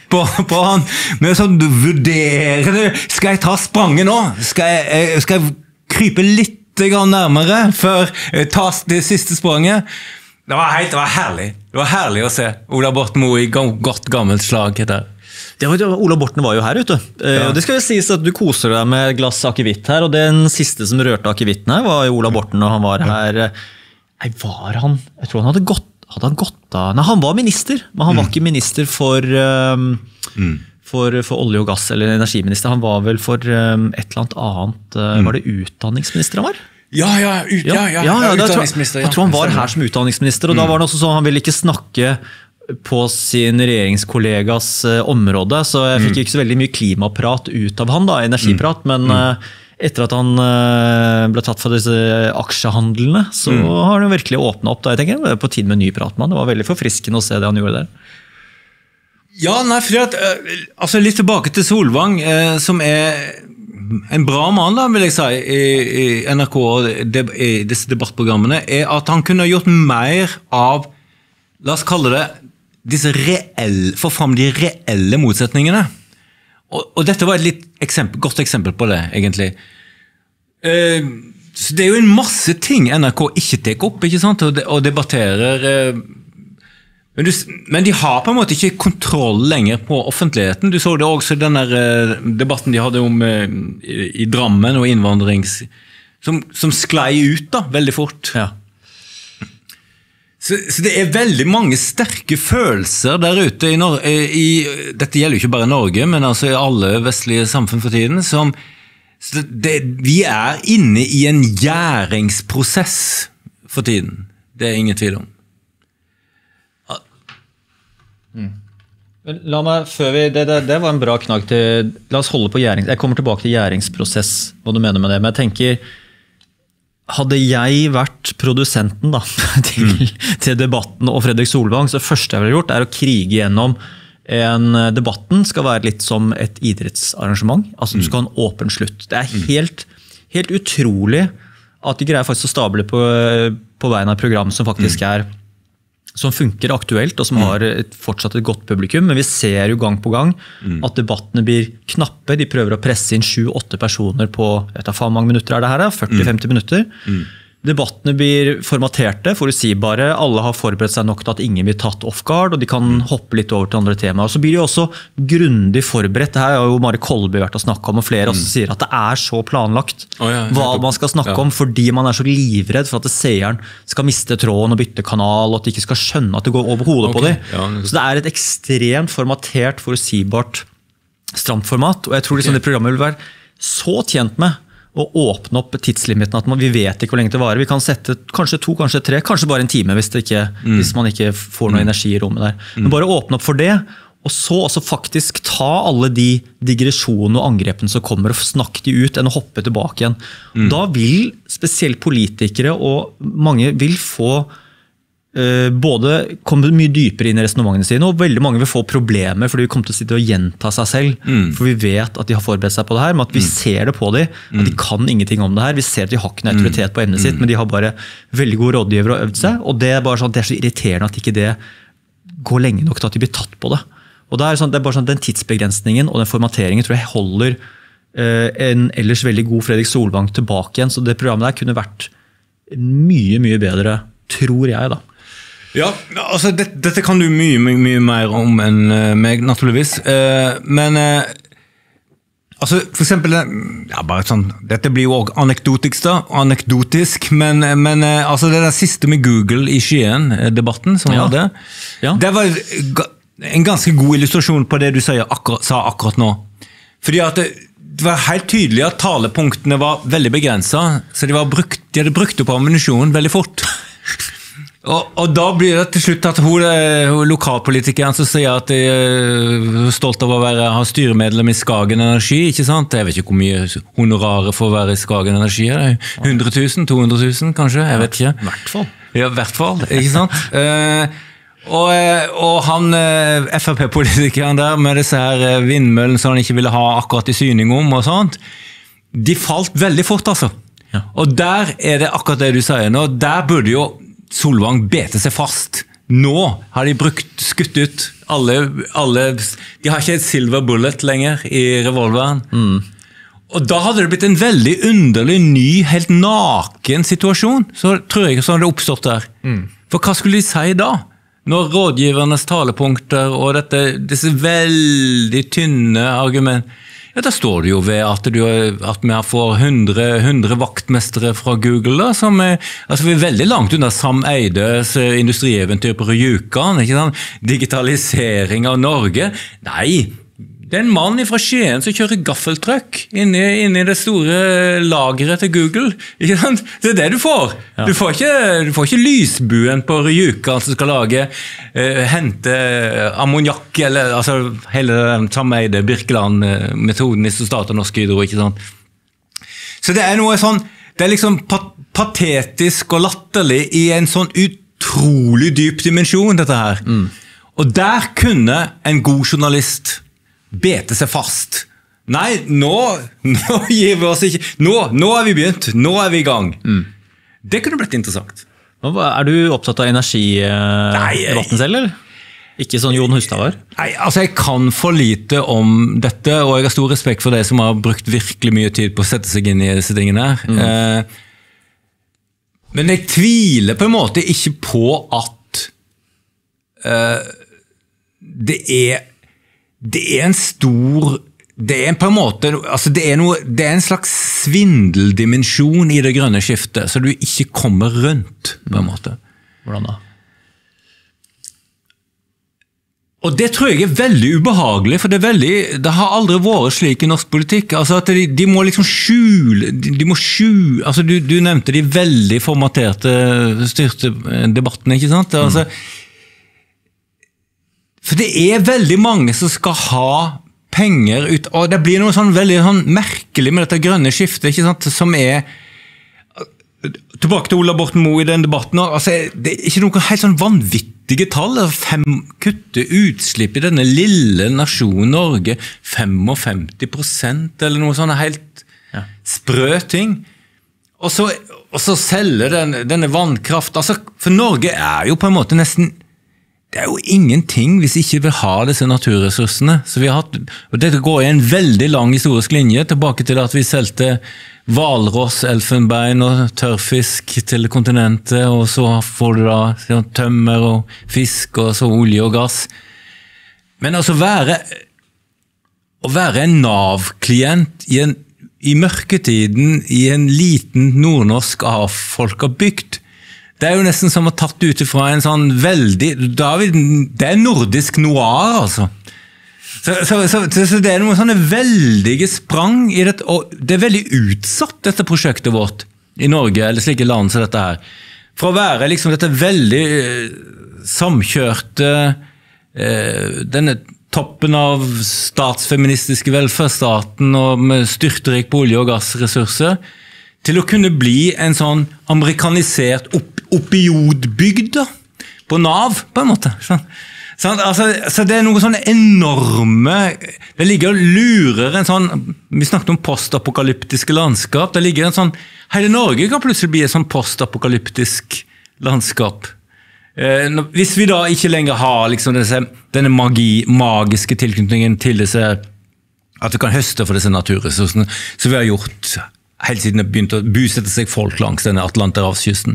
på, på han med sånn vurderende, skal jeg ta spranget nå? Skal jeg, skal jeg krype litt nærmere før jeg tar det siste spranget? Det var helt, det var herlig. Det var herlig å se Ola Borten Moe i godt gammelt slag der. Det var, Ola Borten var jo her ute. Ja. Det skal jo sies at du koser deg med et glass akevitt her, og den siste som rørte akevitten her var jo Ola Borten, og han var her. Nei, var han? Jeg tror han hadde gått, hadde han gått av. Nei, han var minister, men han var ikke minister for, um, mm. for, for olje og gass, eller energiminister. Han var vel for um, et eller annet annet. Uh, var det utdanningsminister han var? Ja, ja, ut, ja, ja, ja, ja utdanningsminister. Jeg tror han var her som utdanningsminister, og mm. da var det også sånn, han ville ikke snakke på sin regjeringskollegas uh, område, så jeg fikk mm. ikke så veldig mye klimaprat ut av han, da, energiprat, mm. men uh, etter at han uh, ble tatt for disse aksjehandlene, så mm. har han jo virkelig åpnet opp, da jeg tenker, det er på tid med ny prat, man. Det var veldig forfriskende å se det han gjorde der. Ja, nei, fordi at, uh, altså litt tilbake til Solvang, uh, som er en bra mann, da, vil jeg si, i, i N R K og de, i disse debattprogrammene, er at han kunne gjort mer av, la oss kalle det, disse reelle, få fram de reelle motsetningene. Og, og dette var et litt eksempel, godt eksempel på det, egentlig. Uh, så det er jo en masse ting N R K ikke tar opp, ikke sant, og, de, og debatterer. Uh, men, du, men de har på en måte ikke kontroll lenger på offentligheten. Du så det også i den uh, debatten de hadde om uh, i, i Drammen og innvandrings, som, som sklei ut da, veldig fort. Ja. Så, så det er veldig mange sterke følelser der ute i, Nor- i dette gjelder jo ikke bare Norge, men altså i alle vestlige samfunn for tiden, som så det, vi er inne i en gjæringsprosess for tiden. Det er ingen tvil om. Mm. La meg, før vi, det, det, det var en bra knagg til, la oss holde på gjærings, jeg kommer tilbake til gjæringsprosess, hva du mener med det, men jeg tenker, hadde jeg vært produsenten da, til, mm. til debatten og Fredrik Solvang, så det første jeg ville gjort er å krige gjennom en debatten skal være litt som et idrettsarrangement. Altså mm. du skal ha en åpen slutt. Det er helt, helt utrolig at de greier faktisk å stable på, på veien av et program som faktisk er som funker aktuelt, og som har et, fortsatt et godt publikum, men vi ser jo gang på gang mm. at debattene blir knappe, de prøver å presse inn sju åtte personer på, jeg vet ikke hvor mange minutter er det her, førti femti minutter. Mm. Debattene blir formaterte, forutsigbare, alle har forberedt seg nok til at ingen blir tatt off-guard, og de kan mm. hoppe litt over til andre temaer. Og så blir de også grundig forberedt, det her har jo Mari Kolby vært å snakke om, og flere mm. også sier at det er så planlagt oh, ja, hva man skal snakke ja. om, fordi man er så livredd for at seeren skal miste tråden og bytte kanal, og at de ikke skal skjønne at det går over hodet okay. på dem. Ja, så det er et ekstremt formatert, forutsigbart, stramt format, og jeg tror liksom okay. det programmet vil være så tjent med å åpne opp tidslimiten, at man, vi vet ikke hvor lenge det varer. Vi kan sette kanskje to, kanskje tre, kanskje bare en time hvis, det ikke, mm. hvis man ikke får noe energi i rommet der. Mm. Men bare åpne opp for det, og så også faktisk ta alle de digresjonene og angrepene som kommer, og snakke de ut enn å hoppe tilbake igjen. Mm. Da vil spesielt politikere og mange vil få Uh, både komme mye dypere inn i resonementene sine, og veldig mange vil få problemer fordi vi kommer til å sitte og gjenta seg selv, mm. for vi vet at de har forberedt seg på det her, men at vi mm. ser det på dem, at de kan ingenting om det her, vi ser at de har ikke noen autoritet på emnet mm. sitt, men de har bare veldig gode rådgivere og øvd seg, og det er bare sånn, det er så irriterende at ikke det går lenge nok til at de blir tatt på det. Og det er, sånn, det er bare sånn, den tidsbegrensningen og den formateringen tror jeg holder uh, en ellers veldig god Fredrik Solvang tilbake igjen, så det programmet der kunne vært mye, mye bedre, tror jeg da. Ja, altså dette, dette kan du mye, mye, mye mer om enn uh, meg, naturligvis. Uh, men uh, altså, for eksempel, ja, bare sånn, dette blir jo også anekdotisk da, anekdotisk, men, men uh, altså det der siste med Google i Skien-debatten som vi ja. hadde, ja. det var en ganske god illustrasjon på det du sier akkurat, sa akkurat nå. Fordi at det, det var helt tydelig at talepunktene var veldig begrenset, så de, var brukt, de hadde brukt opp ammunisjonen veldig fort. Og, og da blir det til slutt at hun, hun lokalpolitikeren som sier at de er stolt av å være, ha styremedlem i Skagen Energi, ikke sant? Jeg vet ikke hvor mye honoraret for å være i Skagen Energi er. hundre tusen, to hundre tusen kanskje, jeg vet ikke. I hvert fall. Ja, i hvert fall, ikke sant? uh, og, og han F R P-politikeren der med disse her vindmøllen som han ikke ville ha akkurat i syning om og sånt, de falt veldig fort altså. Ja. Og der er det akkurat det du sier nå, der burde jo Solvang bete seg fast. Nå har de brukt, skutt ut alle, alle, de har ikke et silver bullet lenger i revolveren. Mm. Og da hadde det blitt en veldig underlig, ny, helt naken situasjon. Så tror jeg ikke sånn det oppstått der. Mm. For hva skulle de si da? Når rådgivernes talepunkter og dette, disse veldig tynne argument, ja, da står det jo ved at, du, at vi får hundre vaktmestere fra Google, da, som er, altså vi er veldig langt under Sam Eides industrieventyr på Rjukan, ikke sant? Digitalisering av Norge. Nei, det er en mann fra Skien som kjører gaffeltrøkk inne, inne i det store lageret til Google. Ikke sant? Det er det du får. Ja. Du får ikke, du får ikke lysbuen på Rjukan som skal lage, uh, hente ammoniakk, eller altså, hele den sameide Birkeland-metoden i som starter Norsk Hydro, ikke sant? Så det er noe sånn, det er liksom pat patetisk og latterlig i en sånn utrolig dyp dimensjon, dette her. Mm. Og der kunne en god journalist bete seg fast. Nei, nå, nå gir vi oss ikke. Nå, nå er vi begynt. Nå er vi i gang. Mm. Det kunne blitt interessant. Er du opptatt av energidebatten selv, eller? Ikke sånn Jon Hustad var? Nei, altså jeg kan for lite om dette, og jeg har stor respekt for deg som har brukt virkelig mye tid på å sette seg inn i disse tingene. Mm. Eh, men jeg tviler på en måte ikke på at eh, det er Det er en stor, det er på en måte, altså det er, noe, det er en slags svindeldimensjon i det grønne skiftet, så du ikke kommer rundt, på en måte. Hvordan da? Og det tror jeg er veldig ubehagelig, for det, er veldig, det har aldri vært slik i norsk politikk, altså at de, de må liksom skjule, de, de må skjule, altså du, du nevnte de veldig formaterte, styrte debattene, ikke sant? Altså, mm. For det er veldig mange som skal ha penger ut, og det blir noe sånn veldig sånn merkelig med dette grønne skiftet, ikke sant, som er, tilbake til Ola Borten Moe i den debatten, altså, det er ikke noen helt sånn vanvittige tall, fem kutte utslipp i denne lille nasjonen Norge, femtifem prosent, eller noe sånn helt ja. Sprø ting, og så, og så selger den, denne vannkraft, altså, for Norge er jo på en måte nesten det er jo ingenting hvis vi ikke vil ha disse naturressursene. Så vi har hatt, og dette går i en veldig lang historisk linje, tilbake til at vi selte hvalross, elfenbein og tørrfisk til kontinentet, og så får du da tømmer og fisk, og så olje og gass. Men altså være, å være en Nav-klient i, en, i mørketiden i en liten nordnorsk avfolket bygd, det er jo nesten som å tatt ut fra en sånn veldig, det er nordisk noir, altså. Så, så, så, så det er noen sånne veldige sprang i dette, og det er veldig utsatt, dette prosjektet vårt i Norge, eller slike land som dette her. For å være liksom dette veldig samkjørte, eh, denne toppen av statsfeministiske velferdsstaten, og med styrterik på olje- og gassressurser, til å kunne bli en sånn amerikanisert op opiodbygd på Nav, på en måte. Sånn. Sånn, altså, så det er noe sånne enorme, det ligger og lurer en sånn, vi snakket om postapokalyptiske landskap, det ligger en sånn, hele Norge kan plutselig bli et sånn postapokalyptisk landskap. Eh, hvis vi da ikke lenger har liksom disse, denne magi, magiske tilknytningen til disse, at vi kan høste for disse naturressursene, så vi har gjort helt siden det begynte å busette seg folk langs denne Atlanterhavskysten.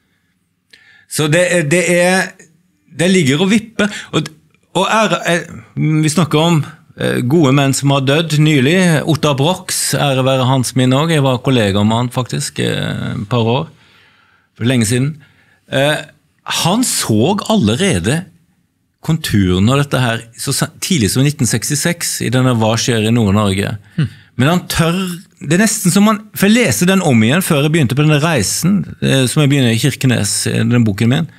Så det, det er, det ligger og vipper, og, og er, er, vi snakker om gode menn som har dødd nylig, Ottar Brox, ære være hans min også, jeg var kollega med han faktisk et par år, for lenge siden. Eh, han så allerede konturen av dette her så tidlig som nitten sekstiseks i denne Hva skjer i Nord-Norge. Hm. Men han tør, det er nesten som han, for jeg leste den om igjen før jeg begynte på denne reisen, eh, som jeg begynner i Kirkenes, den boken min.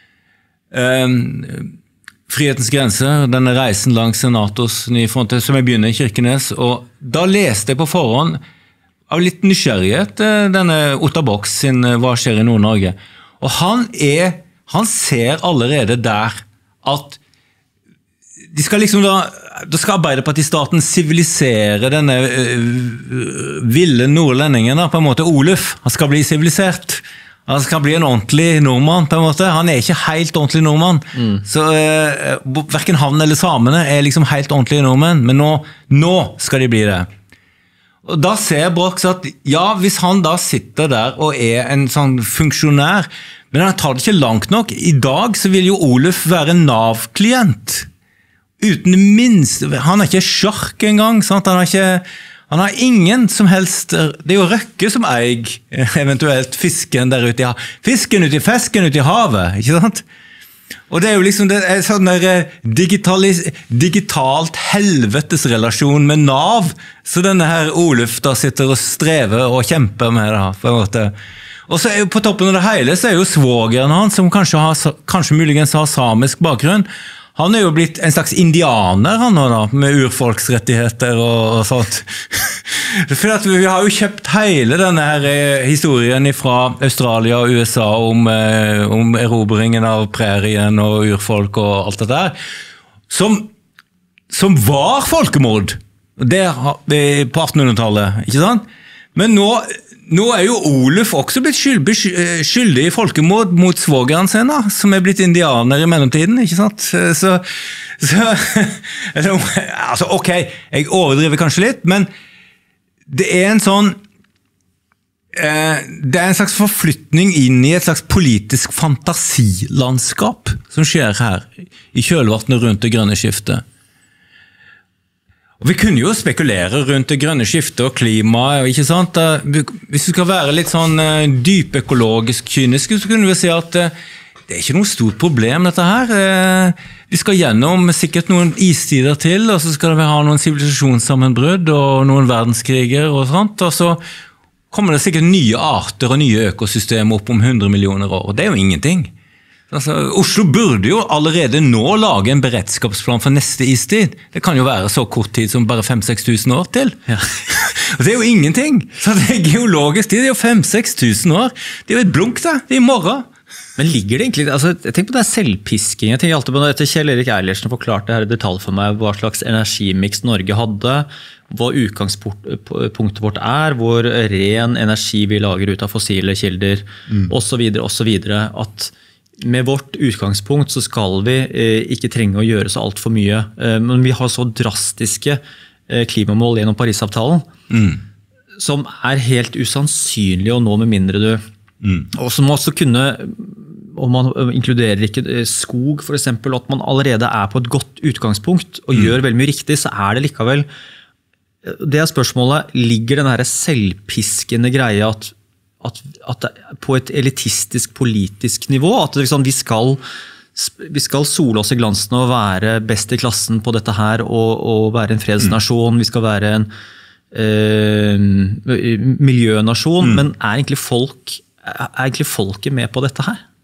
Eh, Frihetens grense, denne reisen langs Senatos nye fronter, som jeg begynner i Kirkenes, og da leste jeg på forhånd, av litt nysgjerrighet, denne Ottar Brox sin Hva skjer i Nord-Norge. Og han er, han ser allerede der at de skal liksom da, da skal Arbeiderpartistaten sivilisere denne uh, ville nordlendingen da, på en måte Oluf, han skal bli sivilisert. Han skal bli en ordentlig nordmann, på en måte. Han er ikke helt ordentlig nordmann. Mm. Så eh, hverken han eller samene er liksom helt ordentlige nordmenn, men nå, nå skal de bli det. Og da ser Brox at, ja, hvis han da sitter der og er en sånn funksjonær, men han tar det ikke langt nok. I dag så vil jo Oluf være Nav-klient. Uten minst, han er ikke sjark engang, sant? Han er ikke... Han har ingen som helst, det er jo Røkke som eier eventuelt fisken der ute i havet. Fisken ute i fesken ute i havet, ikke sant? Og det er jo liksom det er sånn der digitalt helvetesrelasjon med Nav, så denne her Oluf da sitter og strever og kjemper med det på en måte. Og så er jo på toppen av det hele, så er jo svågeren han, som kanskje, har, kanskje muligens har samisk bakgrunn. Han er jo blitt en slags indianer han nå da, med urfolksrettigheter og, og sånt. For at vi har jo kjøpt hele denne her historien fra Australia og U S A om, eh, om erobringen av prærien og urfolk og alt det der, som, som var folkemord det, på attenhundretallet, ikke sant? Men nå, nå er jo Oluf også blitt skyld, skyldig i folkemord mot svågeren sin, da, som er blitt indianer i mellomtiden, ikke sant? Så, så altså, ok, jeg overdriver kanskje litt, men det er en sånn eh, det er en slags forflytning inn i et slags politisk fantasilandskap som skjer her i kjølvannet rundt det grønne skiftet. Og vi kunne jo spekulere rundt det grønne skiftet og klima, ikke sant? Hvis du skal være litt sånn dypøkologisk kynisk, så kunne vi si at det er ikke noe stort problem dette her. Vi skal gjennom sikkert noen istider til, og så skal vi ha noen sivilisasjonssammenbrudd og noen verdenskriger og sånt, og så kommer det sikkert nye arter og nye økosystemer opp om hundre millioner år, og det er jo ingenting. Altså, Oslo burde jo allerede nå lage en beredskapsplan for neste istid. Det kan jo være så kort tid som bare fem til seks tusen år til. Ja. Det er jo ingenting. Så det er geologisk tid, det er jo fem til seks tusen år. Det er jo et blunk da, det er i morgen. Men ligger det egentlig, altså, jeg tenker på det selvpisking, jeg tenker alltid på det etter Kjell Erik Eilertsen forklarte her i detalj for meg hva slags energimix Norge hadde, hva utgangspunktet vårt er, hvor ren energi vi lager ut av fossile kilder, mm. og så videre, og så videre, at med vårt utgangspunkt så skal vi eh, ikke trenge å gjøre så alt for mye, eh, men vi har så drastiske eh, klimamål gjennom Parisavtalen, mm. som er helt usannsynlige å nå med mindre du, mm. og som også kunne, og man inkluderer ikke skog for eksempel, at man allerede er på et godt utgangspunkt og mm. gjør veldig mye riktig, så er det likevel, det er spørsmålet, ligger den her selvpiskende greia at At, at på et elitistisk politisk nivå, at liksom, vi, skal, vi skal sole oss i glansen og være best i klassen på dette her, og, og være en fredsnasjon, mm. vi skal være en eh, miljønasjon, mm. men er egentlig, folk, er egentlig folket med på dette her?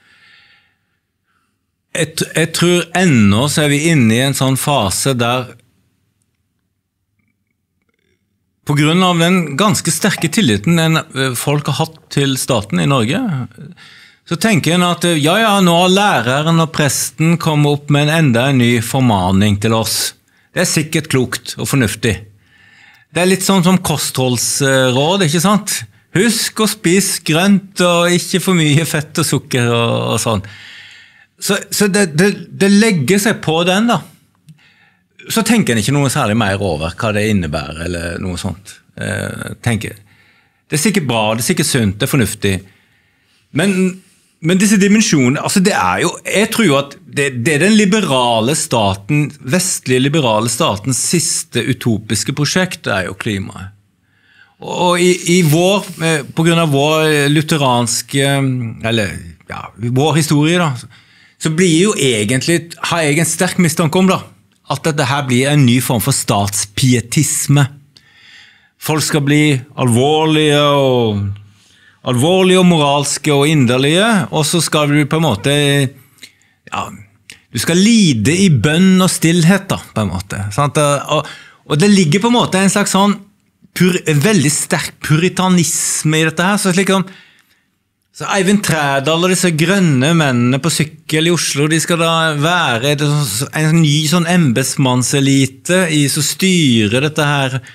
Jeg, jeg tror ennå så er vi inne i en sånn fase der på grunn av den ganske sterke tilliten folk har hatt til staten i Norge, så tenker en at ja, ja, nå har læreren og presten kommet opp med en enda en ny formaning til oss. Det er sikkert klokt og fornuftig. Det er litt sånn som kostholdsråd, ikke sant? Husk å spise grønt og ikke for mye fett og sukker og, og sånn. Så, så det, det, det legger seg på den da. Så tenker en ikke noe særlig mer over hva det innebærer, eller noe sånt. Eh, tenker, det er sikkert bra, det er sikkert sunt, det er fornuftig. Men, men disse dimensjonene, altså det er jo, jeg tror jo at det, det er den liberale staten, vestlige liberale statens siste utopiske prosjekt, det er jo klimaet. Og i, i vår, på grunn av vår lutheranske, eller ja, vår historie da, så blir jo egentlig, har jeg en sterk mistanke om da, at dette her blir en ny form for statspietisme. Folk skal bli alvorlige og, alvorlige og moralske og inderlige, og så skal vi på en måte, ja, du skal lide i bønn og stillhet da, på en måte. Sant? Og, og det ligger på en måte en slags sånn, pur, veldig sterk puritanisme i dette her, så slik om, Så Eivind Trædal og disse grønne mennene på sykkel i Oslo, de skal da være en ny sånn embetsmannselite i så styrer dette her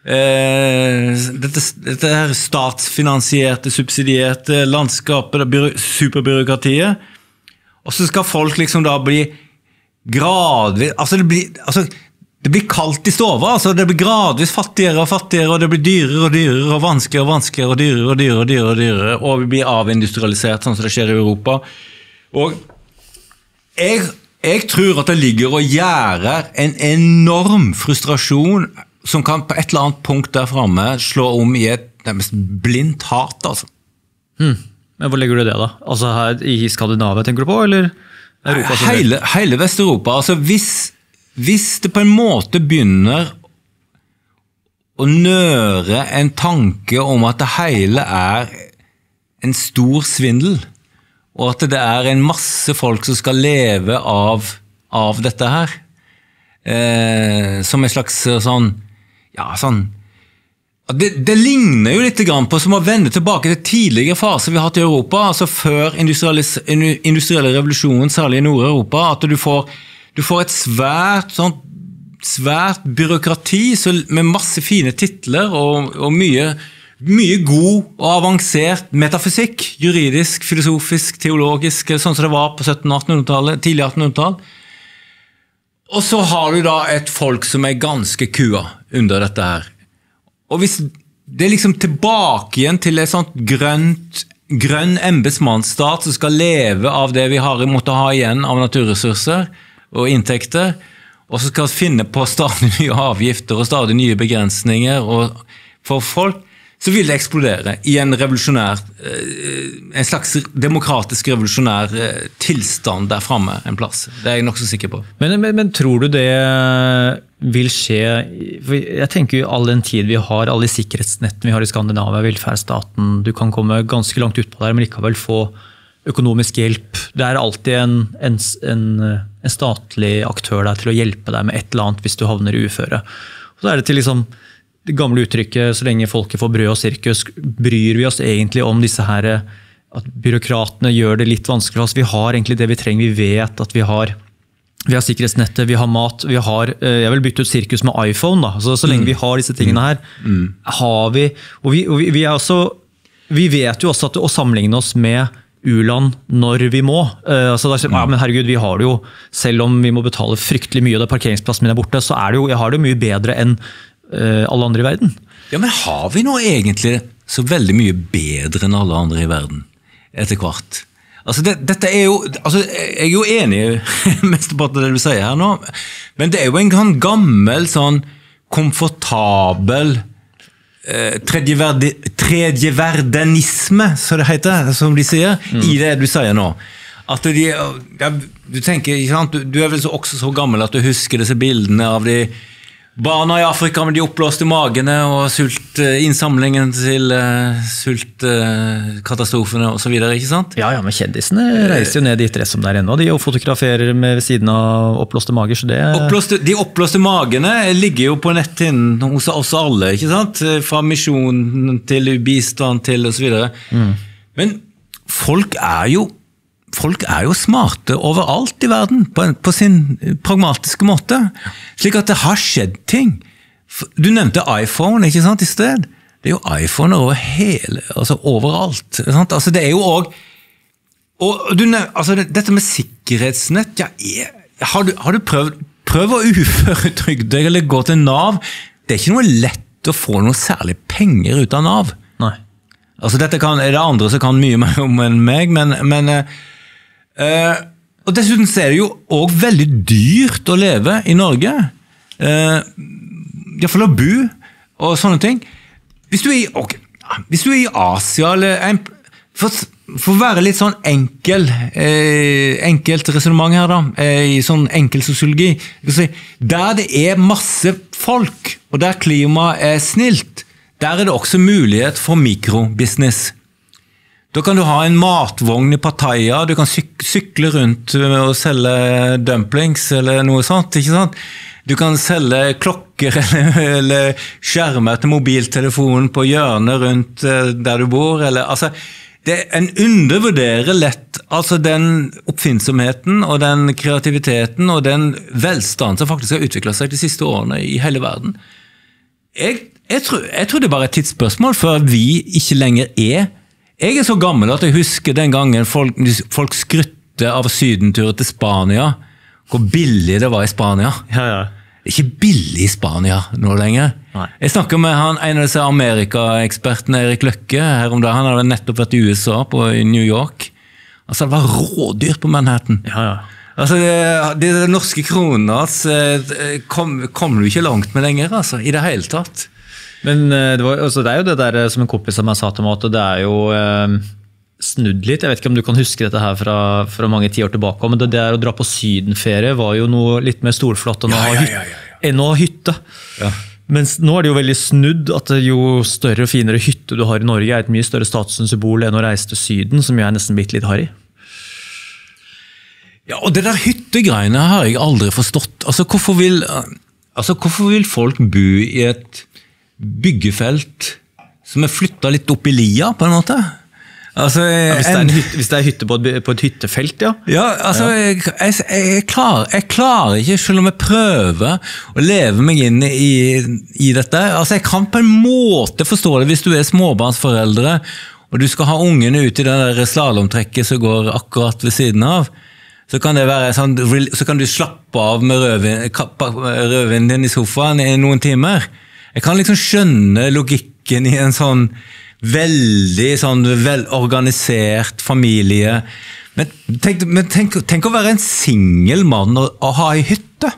eh, dette, dette her statsfinansierte, subsidierte landskapet, det superbyråkratiet, og så skal folk liksom da bli gradvis, altså det blir, altså det blir kaldt i stova, altså det blir gradvis fattigere og fattigere, og det blir dyrere og dyrere, og vanskeligere og vanskeligere, og dyrere og dyrere og dyrere, og dyrere, og vi blir avindustrialisert, sånn som det skjer i Europa. Og jeg, jeg tror at det ligger og gjærer en enorm frustrasjon, som kan på et eller annet punkt der fremme slå om i et nærmest blindt hat, altså. Hmm. Men hvor legger du det da? Altså her i Skandinavia tenker du på, eller Europa? Hele, hele Vest-Europa, altså hvis Hvis det på en måte begynner å nøre en tanke om at det hele er en stor svindel, og at det er en masse folk som skal leve av, av dette her, eh, som en slags sånn, ja sånn, det, det ligner jo litt grann på som å vende tilbake til tidligere faser vi har hatt i Europa, altså før industrielle revolusjonen, særlig i Nord-Europa, at du får Du får et svært, sånn, svært byråkrati med masse fine titler og, og mye, mye god og avansert metafysikk, juridisk, filosofisk, teologisk, sånn som det var på sytten-attenhundretallet, tidlig attenhundretall. Og så har du da et folk som er ganske kua under dette her. Og hvis det er liksom tilbake igjen til et sånt grønt, grønn embetsmannsstat som skal leve av det vi har, måtte ha igjen av naturressurser, og inntekter, og så skal vi finne på stadig nye avgifter og stadig nye begrensninger, og for folk så vil det eksplodere i en revolusjonær, en slags demokratisk revolusjonær tilstand der fremme en plass. Det er jeg nok så sikker på. Men, men, men tror du det vil skje, for jeg tenker jo all den tid vi har, alle sikkerhetsnettene vi har i Skandinavia, velferdsstaten, du kan komme ganske langt ut på der, men likevel få økonomisk hjelp. Det er alltid en, en, en, en statlig aktør der til å hjelpe deg med et eller annet hvis du havner i uføre. Og så er det til liksom det gamle uttrykket, så lenge folket får brød og sirkus, bryr vi oss egentlig om disse her, at byråkratene gjør det litt vanskelig for oss. Vi har egentlig det vi trenger, vi vet at vi har, vi har sikkerhetsnettet, vi har mat, vi har, jeg vil bytte ut sirkus med iPhone da, så, så lenge vi har disse tingene her, mm. har vi, og vi, og vi, vi er også, vi vet jo også at å sammenligne oss med u-land når vi må. Uh, altså, ja, men herregud, vi har det jo, selv om vi må betale fryktelig mye, og det parkeringsplassen min er borte, så er det jo, jeg har det jo mye bedre enn uh, alle andre i verden. Ja, men har vi nå egentlig så veldig mye bedre enn alle andre i verden, etter hvert? Altså, det, dette er jo, altså, jeg er jo enig mest på det du sier her nå, men det er jo en sånn gammel, sånn komfortabel tredjeverdenisme, så det heter, som de sier, mm. i det du sier nå. At de, ja, du tenker, ikke sant? Du, du er vel så, også så gammel at du husker disse bildene av de barna i Afrika med de oppblåste magene og sult, innsamlingen til uh, sultkatastrofene og så videre, ikke sant? Ja, ja, men kjendisene reiser jo ned dit rett som der ennå. De fotograferer med ved siden av oppblåste mager, så det... Oppblåste, de oppblåste magene ligger jo på netthinnen hos oss alle, ikke sant? Fra misjon til bistand til og så videre. Mm. Men folk er jo Folk er jo smarte overalt i verden, på, på sin pragmatiske måte. Slik at det har skjedd ting. Du nevnte iPhone, ikke sant, i sted? Det er jo iPhone over hele, altså overalt. Sant? Altså det er jo også... Og du nevnte, altså dette med sikkerhetsnett, ja, er, har, du, har du prøvd, prøvd å uføretrygde deg eller gå til Nav? Det er ikke noe lett å få noe særlig penger ut av Nav. Nei. Altså dette kan, er det andre som kan mye mer om enn meg, men... men Uh, og dessuten er det jo også veldig dyrt å leve i Norge, uh, i hvert fall å bo og sånne ting. Hvis du er i, okay, hvis du er i Asia, eller en, for, for å være litt sånn enkel, uh, enkelt resonemang her da, uh, i sånn enkel sosiologi, si, der det er masse folk, og der klimaet er snilt, der er det også mulighet for mikrobusiness. Da kan du ha en matvogn i Pattaya, du kan syk sykle rundt og selge dumplings eller noe sånt, ikke sant? Du kan selge klokker eller, eller skjermer til mobiltelefonen på hjørnet rundt der du bor, eller, altså, det, en undervurderer lett altså den oppfinnsomheten og den kreativiteten og den velstand som faktisk har utviklet seg de siste årene i hele verden. Jeg jeg, tror, jeg tror det er bare et tidsspørsmål før vi ikke lenger er. Jeg er så gammel at jeg husker den gangen folk, folk skrytte av sydenturer til Spania, hvor billig det var i Spania. Ja, ja. Det er ikke billig i Spania nå lenger. Nei. Jeg snakket med han, en av disse Amerika-ekspertene, Erik Løkke, her om det. Han hadde nettopp vært i U S A, på, i New York. Altså, det var rådyrt på Manhattan. Ja, ja. Altså, det, det norske kroner altså, kom, kom du ikke langt med lenger, altså, i det hele tatt. Men det, var, altså, det er jo det der som en kompis av meg sa til meg, at det er jo eh, snudd litt. Jeg vet ikke om du kan huske dette her fra, fra mange ti år tilbake, men det der å dra på sydenferie var jo noe litt mer storflott enn å ha hytte. Ja, ja, ja, ja. Enn å ha hytte. Ja. Mens nå er det jo veldig snudd at jo større og finere hytte du har i Norge er et mye større statussymbol enn å reise til syden, som jo er nesten blitt litt harry. Ja, og det der hyttegreiene har jeg aldri forstått. Altså, hvorfor vil, altså, hvorfor vil folk bo i et byggefelt som er flyttet litt opp i lia, på en måte? Altså, ja, hvis, det en, er hytte, hvis det er hytte på et, på et hyttefelt, ja. Ja, altså, ja. Jeg, jeg, jeg, klarer, jeg klarer ikke, selv om jeg prøver å leve meg inn i, i dette. Altså, jeg kan på en måte forstå det hvis du er småbarnsforeldre, og du skal ha ungene ut i det der slalomtrekket som går akkurat ved siden av. Så kan, det være sånn, så kan du slappe av med rødvin, rødvinen din i sofaen i noen timer. Jeg kan liksom skjønne logikken i en sånn veldig sånn velorganisert familie. Men tenk, men tenk, tenk å være en single mann og, og ha i hytte.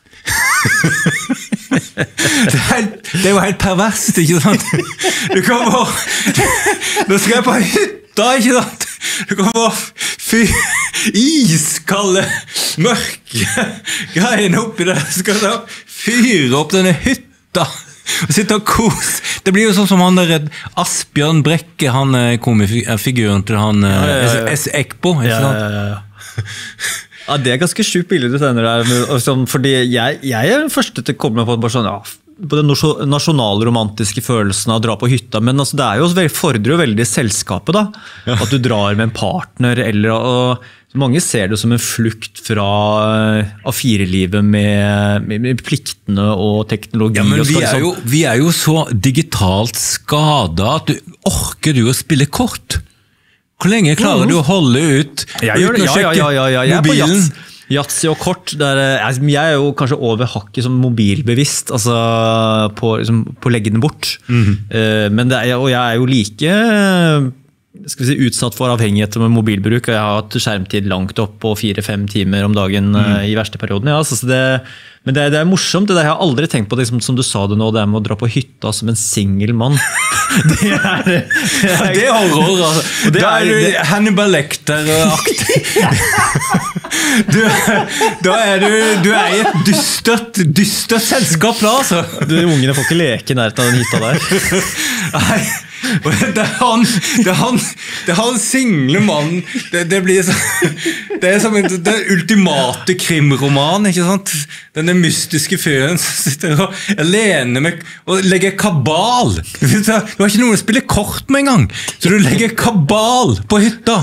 det, er helt, det er jo helt perverst, ikke sant? Du kan bare... Nå skal jeg på hytta, ikke sant? Du kan bare fy, iskalde, mørke greiene oppi der. Så skal du fyre opp denne hytta og sitte og kos. Det blir jo sånn som han der Asbjørn Brekke, han komifiguren til han ja, ja, ja. S. Ekbo, ikke sant? Ja, ja, ja. Ja, det er ganske sjukt billig du tegner der, fordi jeg, jeg er den første til å komme på bare sånn, ja, på den nasjonalromantiske følelsen av å dra på hytta, men altså, det er jo, fordrer jo veldig selskapet da, ja. At du drar med en partner, eller og, mange ser det som en flukt fra A fire-livet med, med, med pliktene og teknologi. Ja, men og vi er, jo, vi er jo så digitalt skadet at du, orker du å spille kort? Hvor lenge klarer du å holde ut jeg uten å sjekke ja, ja, ja, ja. Jeg mobilen? Er på Yatzy og kort. Der, jeg er jo kanskje over hakket som mobilbevisst, altså på, liksom, på leggene bort. Mm-hmm. Men det er, og jeg er jo like skal vi si, utsatt for avhengighet med mobilbruk, og jeg har hatt skjermtid langt opp på fire-fem timer om dagen mm. i verste perioden. Ja, så det, men det, det er morsomt, det der, jeg har aldri tenkt på det som, som du sa det nå, det er med å dra på hytta som en single mann. det er det er, det er horror, altså. Det er, det er Hannibal Lecter-aktig. du, da er du, du er i et dystert, dystert selskap da, altså. Du, ungene får ikke leke nært av den hytta der. Nei. Det er han, det er han, det er han single mannen. Det, det blir så, det er som en, det er ultimate krimroman, ikke sant? Denne mystiske fyren som sitter og alene med og legger kabal. Du har ikke noen å spille kort med en gang, så du legger kabal på hytta.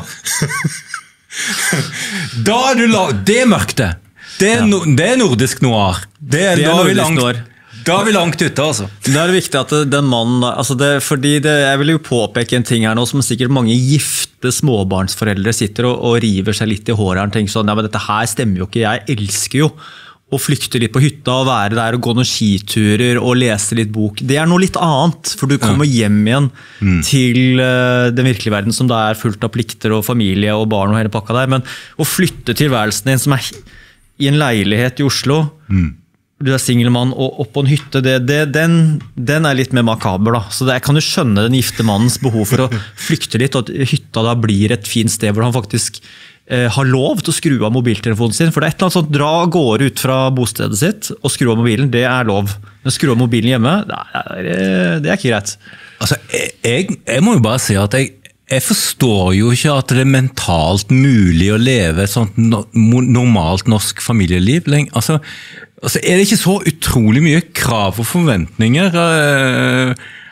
Da er du la, det er mørkt det. Det er, no, det er nordisk noir. Det er, det er nordisk noir. Da er vi langt ute, altså. Det er viktig at den mannen, altså det, fordi det, jeg vil jo påpeke en ting her nå, som sikkert mange gifte småbarnsforeldre sitter og, og river seg litt i håret og tenker sånn, ja, men dette her stemmer jo ikke, jeg elsker jo å flykte litt på hytta og være der og gå noen skiturer og lese litt bok. Det er noe litt annet, for du kommer hjem igjen mm. til uh, den virkelige verden som da er fullt av plikter og familie og barn og hele pakka der, men å flytte tilværelsen din som er i en leilighet i Oslo, mm. du er singlemann og opp på en hytte, det, det, den, den er litt mer makaber da. Så det, jeg kan jo skjønne den gifte mannens behov for å flykte litt, og at hytta da blir et fint sted hvor han faktisk eh, har lov til å skru av mobiltelefonen sin. For det er et eller annet sånt, dra går ut fra bostedet sitt og skru av mobilen, det er lov. Men skru av mobilen hjemme, det er, det er ikke greit. Altså, jeg, jeg må jo bare si at jeg Jeg forstår jo ikke at det er mentalt mulig å leve et sånt no, normalt norsk familieliv. Altså, altså er det ikke så utrolig mye krav og forventninger?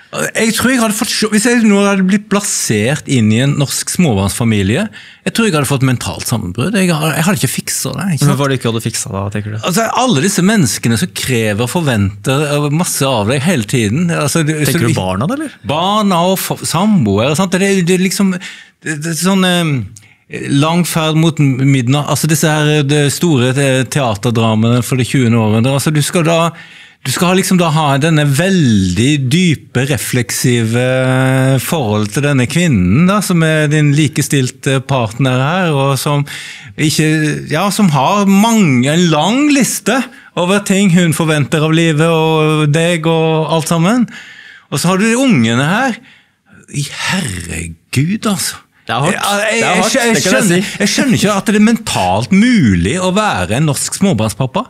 Jeg tror jeg hadde fått, hvis jeg nå hadde blitt plassert inn i en norsk småbarnsfamilie, jeg tror jeg hadde fått mentalt sammenbrudd. Jeg, jeg hadde ikke fikset det. Ikke Men hva var det ikke hadde fikset da, tenker du? Altså, alle disse menneskene som krever og forventer masse av deg hele tiden. Altså, tenker så, du barna, eller? Barna og samboere. Det, det er liksom det, det er sånn eh, lang ferd mot midnatt. Altså disse her de store teaterdramene for det tjuende året. Altså, du skal da Du skal liksom da ha denne veldig dype, refleksive forhold til denne kvinnen, da, som er din likestilte partner her, og som, ikke, ja, som har mange, en lang liste over ting hun forventer av livet, og deg og alt sammen. Og så har du de ungene her. I herregud, altså. Det er hardt. Jeg, jeg, Det er hardt, jeg, jeg, det kan jeg skjønner, si. jeg skjønner ikke at det er mentalt mulig å være en norsk småbarnspappa.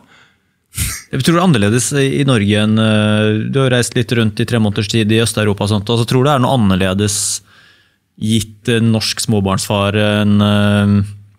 Jeg tror det er annerledes i Norge enn uh, du har reist litt rundt i tre måneders tid i Øst-Europa og sånt, og så tror det er noe annerledes gitt en norsk småbarnsfar enn uh,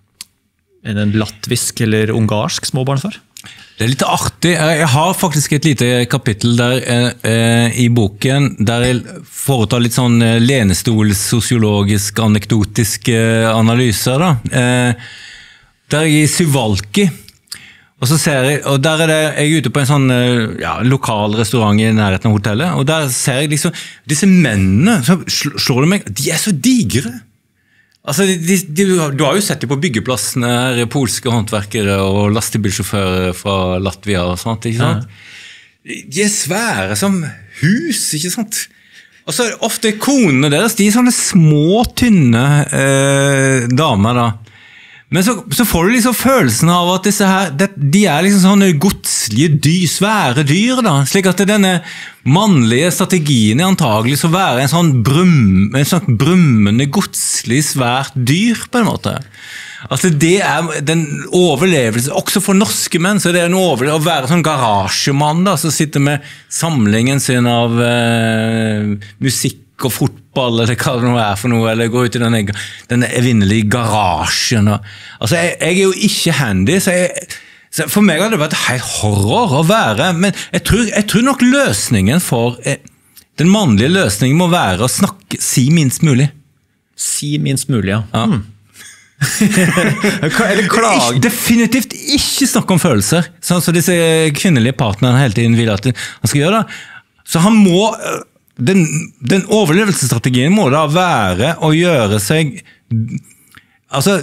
enn en latvisk eller ungarsk småbarnsfar. Det er litt artig. Jeg har faktisk et lite kapittel der eh, i boken der jeg foretar litt sånn lenestol-sosiologisk, anekdotiske analyser. Da. Eh, der er jeg i Suwałki. Og så ser jeg, og der er det, jeg er ute på en sånn ja, lokal restaurant i nærheten av hotellet, og der ser jeg liksom, disse mennene, så slår det meg, de er så digre. Altså, de, de, du har jo sett dem på byggeplassene her, polske håndverkere og lastebilsjåfører fra Latvia og sånt, ikke sant? Ja. De er svære som hus, ikke sant? Og så er ofte konene deres, de er sånne små, tynne eh, damer da. Men så, så får du liksom følelsen av at disse her, det, de er liksom sånne godslige, dyr, svære dyr da, slik at denne mannlige strategien er antagelig så være en sånn, brum, en sånn brummende, godslig, svært dyr på en måte. Altså det er den overlevelse, også for norske menn, så det er en overlevelse å være sånn garasjemann da, som sitter med samlingen sin av eh, musikk og fotball, eller hva det nå er for noe, eller gå ut i denne, denne evinnelige garasjen. Altså, jeg, jeg er jo ikke handy, så, jeg, så for meg har det vært helt horror å være, men jeg tror, jeg tror nok løsningen for, den mannlige løsningen må være å snakke, si minst mulig. Si minst mulig, ja. Ja. Hmm. Eller klag. Definitivt ikke snakke om følelser, sånn som disse kvinnelige partnerne hele tiden vil at han skal gjøre det. Så han må... Den, den overlevelsesstrategien må da være å gjøre seg altså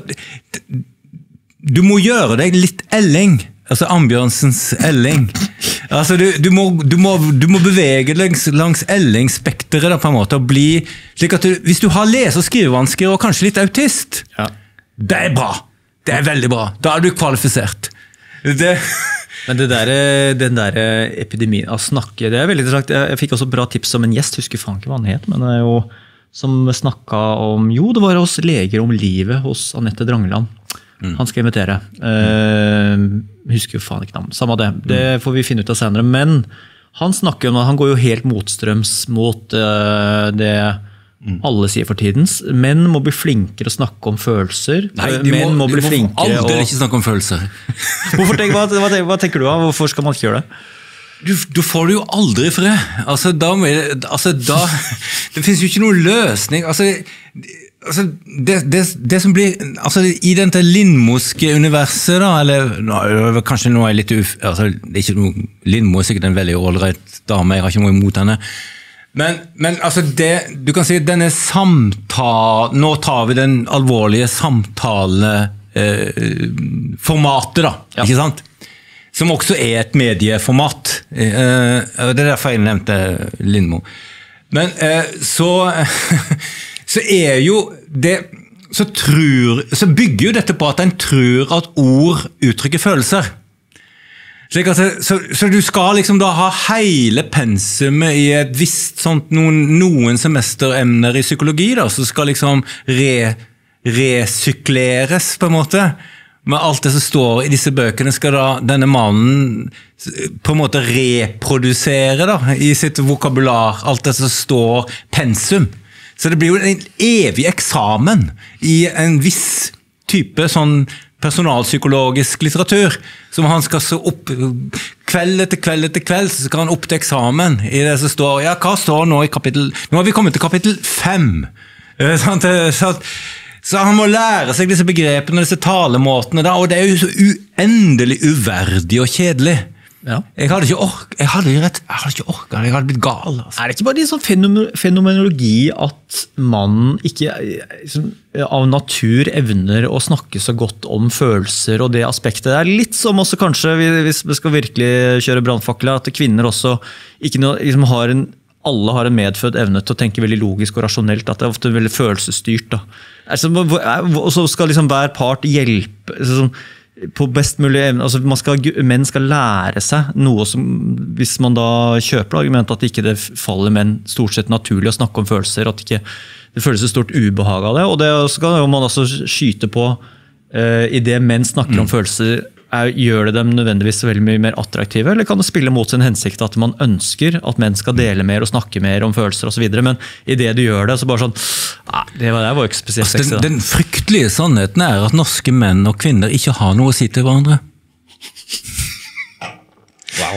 du må gjøre deg litt Elling, altså Ambjørnsens Elling altså du, du, må, du, må, du må bevege deg langs, langs Elling-spekteret da på en måte og bli slik at du, hvis du har lese- og skrivevansker og kanskje litt autist ja. Det er bra, det er veldig bra da er du kvalifisert det Men det der, den der epidemien av snakke, det er veldig interessant. Jeg fikk også bra tips om en gjest, husker faen ikke hva han het, men det er jo, som snakket om, jo det var hos leger om livet hos Anette Drangeland. Mm. Han skal invitere. Uh, husker jo faen ikke navn. Samme det, det får vi finne ut av senere. Men han snakker om, han går jo helt motstrøms mot uh, det Mm. alle sier for tidens. Menn må bli flinkere å snakke om følelser. Nei, de Menn må, må bli de må flinkere aldri å... ikke snakke om følelser. Hvorfor tenker, hva, hva, hva tenker du da? Hvorfor skal man ikke gjøre det? Du, du får det jo aldri fred. Altså, da, altså, da det finnes jo ikke noen løsning. Altså, altså det, det, det som blir altså, i dette Lindmoske universet da, eller no, kanskje nå er litt uf, altså, det er ikke noe Lindmo er sikkert en veldig ålreit dame, jeg har ikke noe imot henne. Men, men altså det, du kan si denne samtale, nå tar vi den alvorlige samtaleformatet da, ja. Ikke sant? Som også er et medieformat. Det er derfor jeg nevnte Lindmo. Men så, så er jo det, så, tror, så bygger jo dette på at en tror at ord uttrykker følelser. Slik at, så, så du skal liksom da ha hele pensumet i et visst sånt, noen, noen semesteremner i psykologi da, så skal liksom re, resykleres på en måte. Med alt det som står i disse bøkene skal da denne mannen på en måte reprodusere da, i sitt vokabular, alt det som står pensum. Så det blir jo en evig eksamen i en viss type sånn personalpsykologisk litteratur, som han skal så opp, kveld etter kveld etter kveld, så skal han opp til eksamen i det som står, ja, hva står nå i kapittel, nå har vi kommet til kapittel fem, sånn, så, så han må lære seg disse begrepene, disse talemåtene, da, og det er jo så uendelig uverdig og kjedelig. Ja. Jeg hadde ikke ork, jeg hadde ikke rett, jeg hadde ikke orket, jeg hadde blitt gal. Altså. Er det ikke bare en sånn fenomenologi at man ikke liksom, av natur evner å snakke så godt om følelser og det aspektet? Det er litt som også kanskje, hvis vi skal virkelig kjøre brandfakler, at kvinner også ikke noe, liksom har en, alle har en medfødt evne til å tenke veldig logisk og rasjonelt, at det er ofte veldig følelsesstyrt. Da. Altså, og så skal liksom hver part hjelpe, sånn, på best mulig evne, altså man skal, menn skal lære seg noe som, hvis man da kjøper argumentet at ikke det faller menn stort sett naturlig å snakke om følelser, at ikke det føles et stort ubehag av det, og det skal man også skyte på uh, i det menn snakker om mm. følelser, er, gjør det dem nødvendigvis veldig mye mer attraktive, eller kan det spille mot sin hensikt at man ønsker at menn skal dele mer og snakke mer om følelser og så videre, men i det du gjør det, så bare sånn, ah, det var, det var jo ikke spesielt altså, sexy. Den, den fryktelige sannheten er at norske menn og kvinner ikke har noe å si til hverandre. Wow.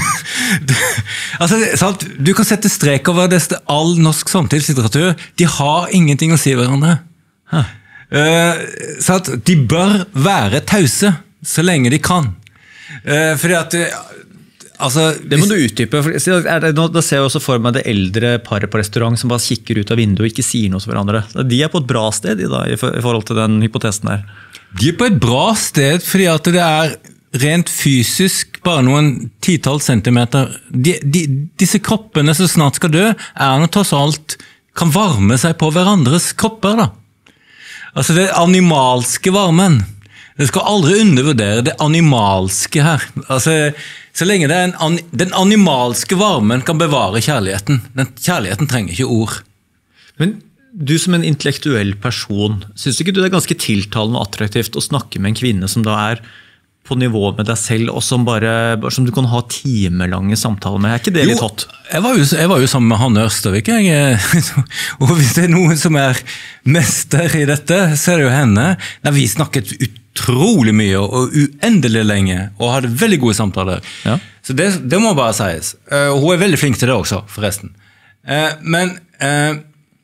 altså, sant? Du kan sette strek over det, all norsk samtidslitteratur, de har ingenting å si til hverandre. Huh. Uh, sant? De bør være tause, så lenge de kan. Uh, fordi at altså, det må du utdype. Da ser jeg også for meg det eldre paret på restaurant som bare kikker ut av vinduet og ikke sier noe til hverandre. De er på et bra sted i, da, i forhold til den hypotesen her. De er på et bra sted fordi at det er rent fysisk bare noen titall centimeter. De, de, disse kroppene som snart skal dø, er noe tross alt kan varme seg på hverandres kropper. Da. Altså det animalske varmen. Det skal aldri undervurdere det animalske her. Altså, så lenge det er en, an, den animalske varmen kan bevare kjærligheten. Den kjærligheten trenger ikke ord. Men du som en intellektuell person, synes ikke du det er ganske tiltalende og attraktivt å snakke med en kvinne som da er på nivå med deg selv, og som, bare, som du kan ha timelange samtaler med? Er ikke det litt hot? Jeg var jo, jeg var jo sammen med Hanne Ørstavik, jeg. Og hvis det er noen som er mester i dette, så er det jo henne. Nei, vi snakket utrolig mye og uendelig lenge, og hadde veldig gode samtaler. Ja. Så det, det må bare sies. Uh, hun er veldig flink til det også, forresten. Uh, men uh,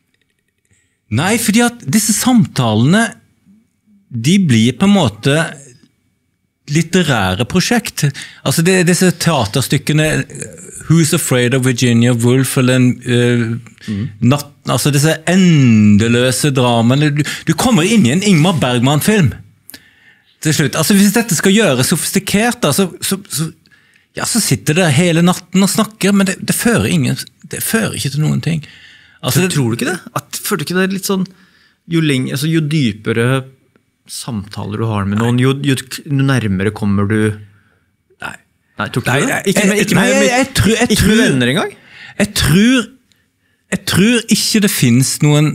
nei, fordi at disse samtalene, de blir på en måte litterære prosjekt. Altså det, disse teaterstykkene Who's Afraid of Virginia Woolf eller uh, mm. natt, altså disse endeløse dramaene. Du, du kommer inn i en Ingmar Bergman-film til slutt. Altså hvis dette skal gjøre sofistikert, da, så, så, så, ja, så sitter det hele natten og snakker, men det, det, fører, ingen, det fører ikke til noen ting. Altså, det, tror du ikke det? At, føler du ikke det litt sånn, jo, lenge, altså, jo dypere samtaler du har med noen, jo, jo nærmere kommer du. Nei, nei tror du det? Ikke med, ikke med, nei, jeg, jeg, tror, jeg, ikke med venner engang? Jeg tror, jeg tror ikke det finnes noen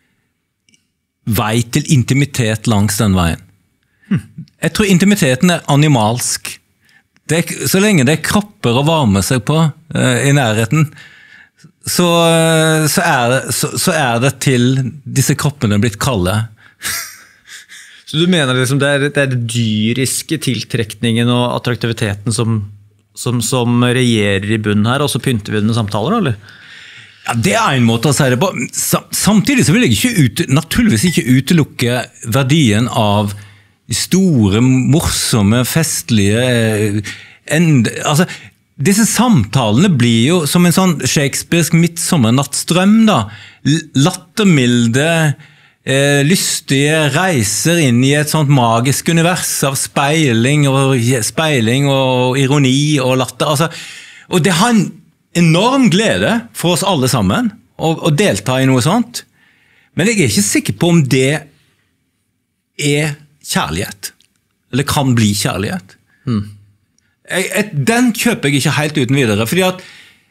vei til intimitet langs den veien. Hm. Jeg tror intimiteten er animalsk. Det er, så lenge det er kropper å varme seg på uh, i nærheten, så, så, er det, så, så er det til disse kroppene blitt kalde. Så du mener liksom det er, det er dyriske tiltrekningen og attraktiviteten som, som, som regjerer i bunnen her, og så pynter vi den med samtaler, eller? Ja, det er en måte å si det på. Samtidig så vil jeg ikke ut, naturligvis ikke utelukke verdien av store, morsomme, festlige end, altså, disse samtalene blir jo som en sånn Shakespearesk midtsommernattsdrøm, da. Lattermilde, Eh, lystige reiser inn i et sånt magisk univers av speiling og, speiling og ironi og latter. Altså, og det har en enorm glede for oss alle sammen å, å delta i noe sånt. Men jeg er ikke sikker på om det er kjærlighet. Eller kan bli kjærlighet. Hmm. Jeg, et, den kjøper jeg ikke helt uten videre, fordi at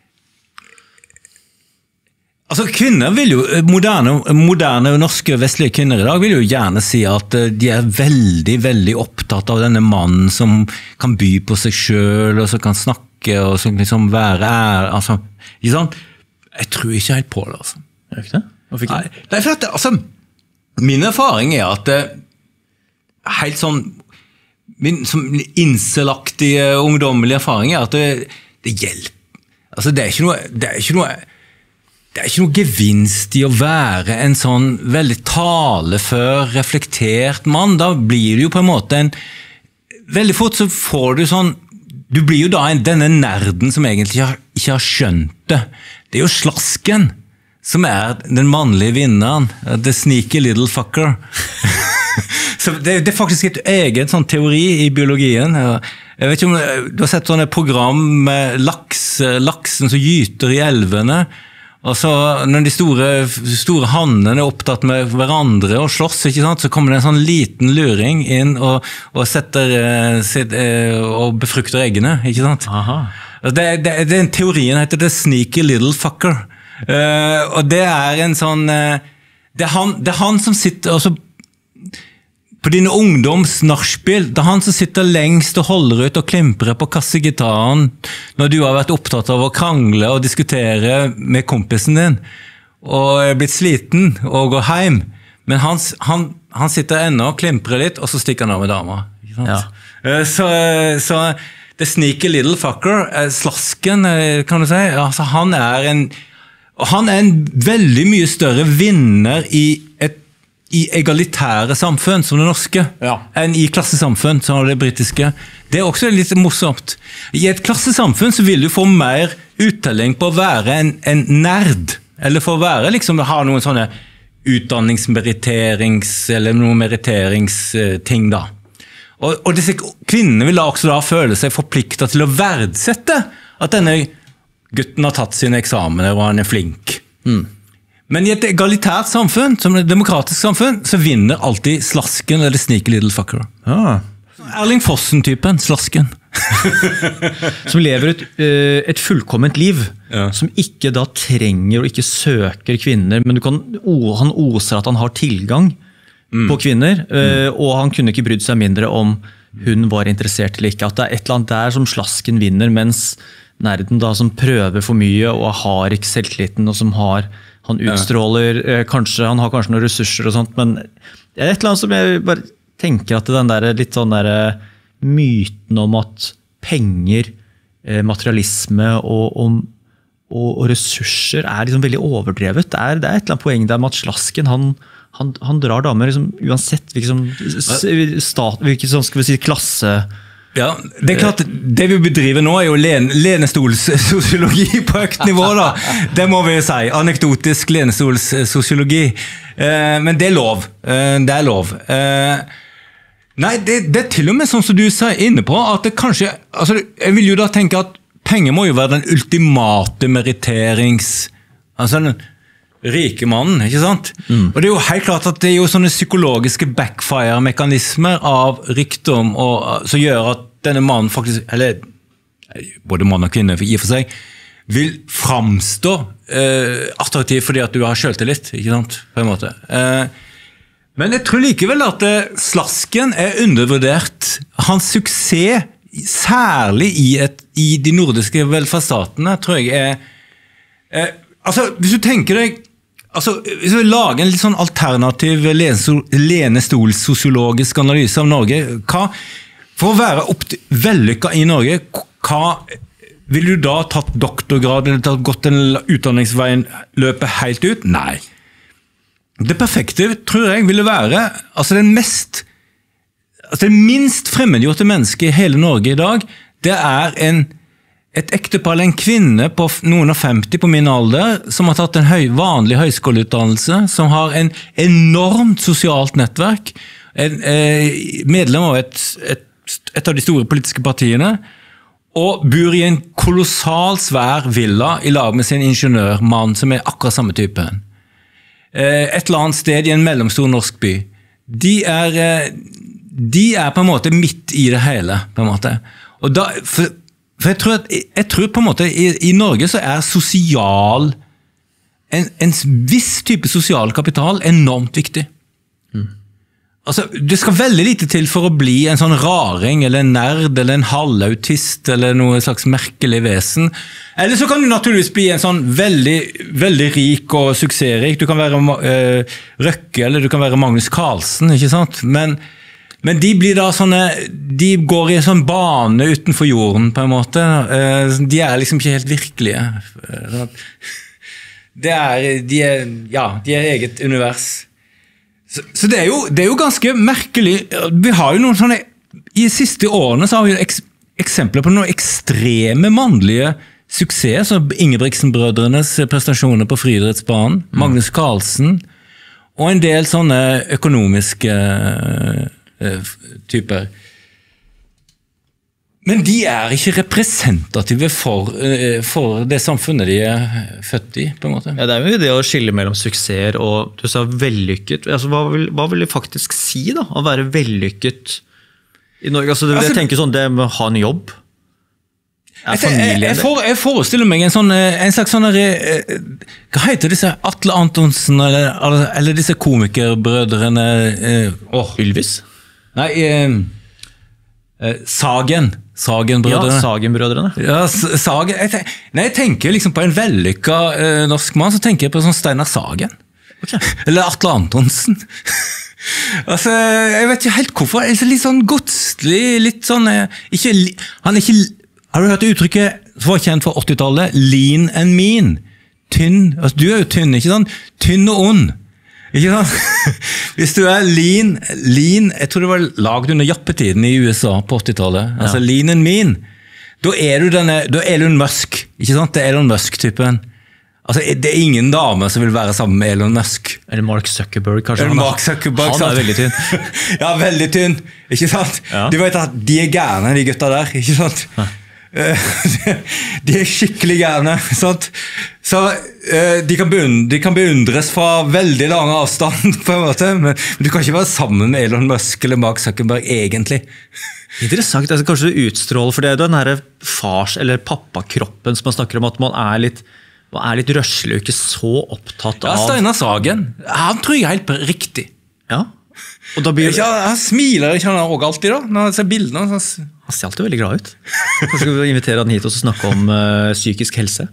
altså kvinner vil jo, moderne, moderne norske vestlige kvinner i dag vil jo gjerne si at de er veldig, veldig opptatt av denne mannen som kan by på seg selv, og som kan snakke, og som liksom være ære, altså, ikke sant? Jeg tror ikke helt på det, altså. Er det ikke det? Hva fikk jeg? Nei, for at, altså, min erfaring er at helt sånn, min som inselaktige ungdommelige erfaring er at det, det hjelper. Altså, det er ikke noe, det er ikke noe Det er ikke noe gevinst i å være en sånn veldig talefør, reflektert mann. Da blir du jo på en måte en... Veldig fort så får du sånn... Du blir jo da en, denne nerden som egentlig ikke har, ikke har skjønt det. Det er jo slasken som er den mannlige vinneren. The sneaky little fucker. Så det, det er faktisk et eget sånn teori i biologien. Jeg vet ikke om du har sett sånne program med laks, laksen som gyter i elvene, og så når de store, store hannene er opptatt med hverandre og slåss, ikke sant, så kommer det en sånn liten luring inn og, og, setter, set, og befrukter eggene, ikke sant? Aha. Det, det, den teorien heter The Sneaky Little Fucker. Uh, og det er en sånn... Uh, det, er han, det er han som sitter... Også, på dine ungdoms nachspiel, det er han som sitter lengst og holder ut og klimprer på kassegitaren når du har vært opptatt av å krangle og diskutere med kompisen din og er blitt sliten og går hjem. Men han, han, han sitter ennå og klimprer litt, og så stikker han av med dama. Ja. Så, så The Sneaky Little Fucker, slasken, kan du si, altså han er en han er en veldig mye større vinner i et i egalitære samfunn som det norske, ja. enn i klassesamfunn som det britiske. Det er også litt morsomt. I et klassesamfunn så vil du få mer uttelling på å være en, en nerd, eller for å være, liksom, ha noen sånne utdanningsmeriterings, eller noen meriteringsting da. Og, og disse kvinnene vil da også da føle seg forpliktet til å verdsette at denne gutten har tatt sine eksamener og han er flink. Mm. Men i et egalitært samfunn, som et demokratisk samfunn, så vinner alltid slasken eller sneaky little fucker. Ah. Erling Fossen-typen, slasken. Som lever et, et fullkomment liv, ja. Som ikke da trenger og ikke søker kvinner, men du kan, han oser at han har tilgang mm. på kvinner, mm. og han kunne ikke brydd seg mindre om hun var interessert eller ikke. At det er et eller annet der som slasken vinner, mens nerden da som prøver for mye og har ikke selvtilliten, og som har han utstråler, ja. kanskje, han har kanskje noen ressurser og sånt, men det er et eller annet som jeg bare tenker at den der, litt sånn der myten om at penger, materialisme og, og, og ressurser er liksom veldig overdrevet. Det er, det er et eller annet poeng der med at slasken, han, han, han drar damer liksom, uansett hvilken stat, hvilken sånn, skal vi si, klasse. Ja, det er klart, det vi bedriver nå er jo len, lenestolssosiologi på høyt nivå da. Det må vi jo si, anekdotisk lenestolssosiologi. Eh, men det er lov, eh, det er lov. Eh, nei, det, det er til og med sånn som du sa inne på, at det kanskje, altså jeg vil jo da tenke at penger må jo være den ultimate meriterings, altså den rike mannen, ikke sant? Mm. Og det er jo helt klart at det er jo sånne psykologiske backfire-mekanismer av rikdom og, som gjør at denne mannen faktisk, eller både mann og kvinne i og for seg, vil framstå eh, attraktiv fordi at du har selvtillit, ikke sant? På en måte. Eh, men jeg tror likevel at eh, slasken er undervurdert. Hans suksess, særlig i, et, i de nordiske velferdsstatene, tror jeg er... Eh, altså, hvis du tenker deg Altså, hvis vi lager en litt sånn alternativ lenestolssosiologisk analyse av Norge, hva, for å være vellykket i Norge, hva vil du da tatt doktorgrad eller tatt gått den utdanningsveien løpet helt ut? Nei. Det perfekte, tror jeg, ville være altså den mest altså det minst fremmedgjorte mennesket i hele Norge i dag, det er en et ektepar, en kvinne på noen og femti på min alder, som har tatt en høy, vanlig høyskoleutdannelse, som har en enormt sosialt nettverk, en eh, medlem av et, et, et av de store politiske partiene, og bor i en kolossal svær villa i lag med sin ingeniørmann, som er akkurat samme typen. Eh, et eller annet sted i en mellomstor norsk by. De er, eh, de er på en måte midt i det hele, på en måte. Og da... For, For jeg tror, at, jeg tror på en måte i, i Norge så er sosial, en, en viss type sosial kapital enormt viktig. Mm. Altså, det skal veldig lite til for å bli en sånn raring, eller en nerd, eller en halvautist, eller noe slags merkelig vesen. Eller så kan du naturligvis bli en sånn veldig, veldig rik og suksessrik. Du kan være uh, Røkke, eller du kan være Magnus Carlsen, ikke sant? Men Men de blir da sånne, de går i en sånn bane utenfor jorden på en måte. De er liksom ikke helt virkelige. Det er, de er, ja, de er eget univers. Så, så det, er jo, det er jo ganske merkelig. Vi har jo noen sånne, i de siste årene så har vi eks, eksempler på noen ekstreme mannlige suksess, som Ingebrigtsen-brødrenes prestasjoner på friidrettsbanen, mm. Magnus Carlsen, og en del sånne økonomiske uh, typer. Men de er ikke representative for, uh, for det samfunnet de er født i, på en måte. Ja, det er jo det å skille mellom suksesser og, du sa vellykket, altså, hva, vil, hva vil det faktisk si da, å være vellykket i Norge? Altså, altså, jeg tenker sånn, det med å ha en jobb, er familien jeg, jeg, for, jeg forestiller meg en, sånn, en slags sånn, hva heter disse Atle Antonsen, eller, eller disse komikerbrødrene? Oh. Ylvis? Nei, eh, Sagen. Sagen-brødrene. Ja, Sagen-brødrene. Ja, Sagen. Jeg, tenker, nei, jeg tenker liksom på en vellykket eh, norsk mann, så tenker jeg på sånn Steinar Sagen. Okay. Eller Atle Antonsen. Altså, jeg vet ikke helt hvorfor. Jeg er litt sånn godslig, litt sånn, ikke, han er ikke. Har du hørt uttrykket som var kjent fra åttitallet? Lean and mean. Tynn. Altså, du er jo tynn, ikke sant? Tynn og ond. Ikke sant? Hvis du er lean, lean, jeg tror det var laget under jappetiden i U S A på åttitallet. Ja. Altså lean and mean. Da er du denne, da er Elon Musk, ikke sant? Det er Elon Musk-typen. Altså, det er ingen dame som vil være sammen med Elon Musk. Eller Mark Zuckerberg, kanskje. Eller Mark Zuckerberg, han er veldig tynn. Ja, veldig tynn, ikke sant? Ja. Du vet at de er gærne, de gutta der, ikke sant? Ja. De er skikkelig gærne, sant? Så de kan, beundres, de kan beundres fra veldig lang avstand på en måte, men du kan ikke være sammen med Elon Musk eller Mark Zuckerberg egentlig. Interessant, altså, kanskje du utstråler, for det er jo den her fars- eller pappakroppen som man snakker om, at man er litt, man er litt røslig og ikke så opptatt av... Ja, Steinar Sagen, han tror jeg er helt riktig. Ja, og da blir... Ja, han smiler ikke han også alltid da, når han ser bildene. Så... Han ser alltid veldig glad ut. Kanskje skal vi invitere han hit og snakke om uh, psykisk helse?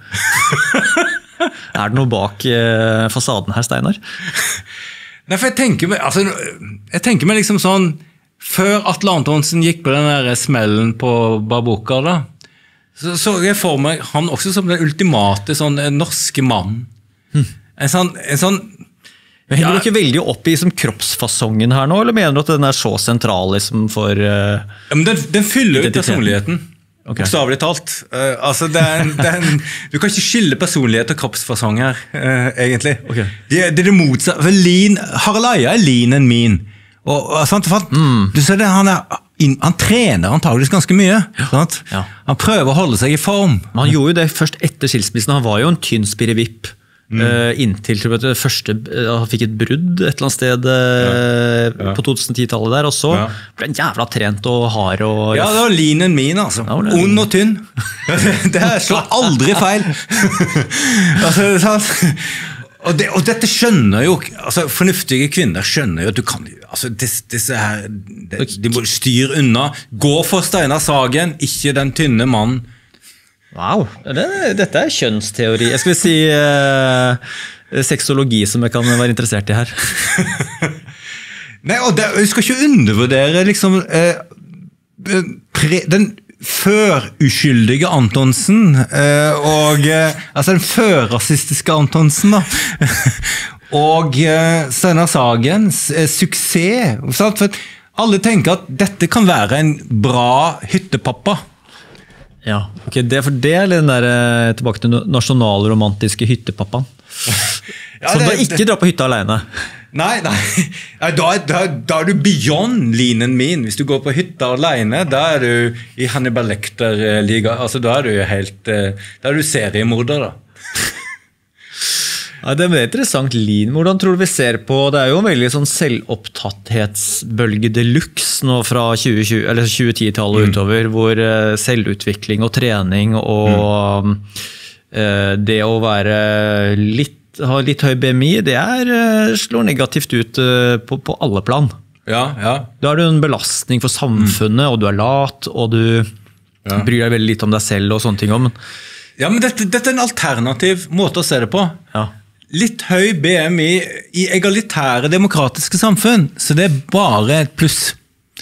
Er det noe bak uh, fasaden her, Steinar? Nei, for jeg tenker meg, altså, jeg tenker meg liksom sånn, før Atle Antonsen gikk på den der smellen på Barboka da, så så jeg for meg han også som den ultimate sånn, norske mann. Hmm. En sånn, en sånn Henger ja. Du ikke veldig opp i som kroppsfasongen her nå, eller mener du at den er så sentral liksom, for uh, ja, men den, den fyller ut personligheten, okay. Bokstavelig talt. Uh, altså, det er en, det er en, du kan ikke skille personlighet og kroppsfasong her, uh, egentlig. Okay. Det, det er det motsatte. Lean, Harald Eia er lean and mean. Og, og, sant, for, mm. Du ser det, han, er, han trener antageligvis ganske mye. Sant? Ja. Han prøver å holde seg i form. Men han gjorde jo det først etter skilsmissen. Han var jo en tynn spirivipp. Mm. Uh, inntil tror jeg, det første uh, han fikk et brudd et eller annet sted uh, ja. Ja. På to tusen ti-tallet der, og så ja. Ble han jævla trent og hard og... Ja, det var lean and mean, altså. Ja, ond og tynn. Det slår aldri feil. Altså, sant? Og, det, og dette skjønner jo, altså fornuftige kvinner skjønner jo at du kan, altså disse, disse her, de, de må styre unna. Gå for Steinar Sagen, ikke den tynne mannen. Wow, det, dette er kjønnsteori. Jeg skal si uh, sexologi som jeg kan være interessert i her. Nei, og det, jeg skal ikke undervurdere liksom, uh, pre, den før-uskyldige Antonsen, uh, og uh, altså den før-rasistiske Antonsen da. Og uh, Steinar Sagens uh, suksess. Sant? For alle tenker at dette kan være en bra hyttepappa. Ja, ok, det, for det er den der, tilbake til nasjonalromantiske hyttepappaen. Ja, så da ikke dra på hytta alene. Nei, nei. Da, da, da er du beyond lean and mean. Hvis du går på hytta alene, da er du i Hannibal Lecter-liga. Altså, da er du helt, da er du seriemorder da. Ja, det er interessant, Lin. Hvordan tror du vi ser på, det er jo en veldig sånn selvopptatthetsbølge deluxe nå fra tjue tjue, eller tjue ti-tallet og utover, hvor selvutvikling og trening og mm. uh, det å være litt, ha litt høy B M I, det er, uh, slår negativt ut uh, på, på alle plan. Ja, ja. Da er du en belastning for samfunnet, mm. og du er lat, og du ja. Bryr deg veldig litt om deg selv og sånne ting. Men, ja, men dette, dette er en alternativ måte å se det på. Ja. Litt høy B M I i egalitære demokratiske samfunn, så det er bare et pluss.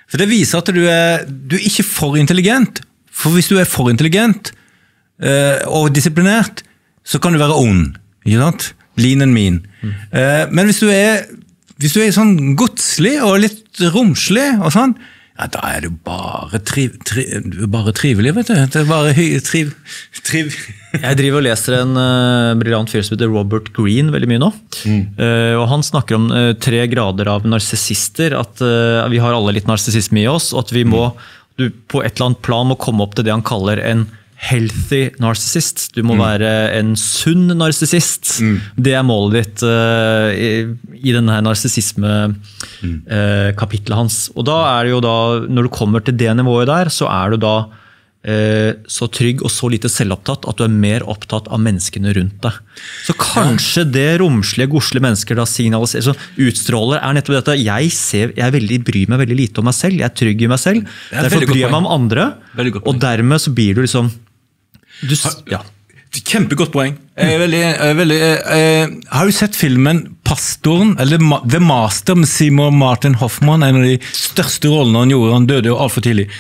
For det viser at du er, du er ikke for intelligent. For hvis du er for intelligent uh, og disiplinert, så kan du være ond, ikke sant? Lean and mean. Mm. Uh, men hvis du er, hvis du er sånn godslig og litt romslig og sånn, ja, da er du bare, triv, tri, du er bare trivelig, vet du. Det er bare hy, triv, triv. Jeg driver og leser en uh, brilliant fyr som heter Robert Greene veldig mye nå. Mm. Uh, og han snakker om uh, tre grader av narsissister, at uh, vi har alle litt narsissisme i oss, og at vi må, du på et eller annet plan må komme opp til det han kaller en healthy narcissist. Du må mm. være en sunn narsissist. Mm. Det er målet ditt uh, i, i denne her narsissisme-kapitlet mm. uh, hans. Og da er det jo da, når du kommer til det nivået der, så er du da uh, så trygg og så lite selvopptatt at du er mer opptatt av menneskene rundt deg. Så kanskje ja. Det romslige, godslige mennesker da signaliserer, så utstråler er nettopp dette, jeg, ser, jeg veldig, bryr meg veldig lite om meg selv, jeg er trygg i meg selv, derfor bryr jeg meg om andre, og dermed så blir du liksom Du, ja. Kjempegodt poeng. Jeg er veldig, jeg er veldig, jeg, jeg, har du sett filmen Pastoren, eller The Master med Seymour Martin Hoffman, en av de største rollene han gjorde, han døde jo alt for tidlig.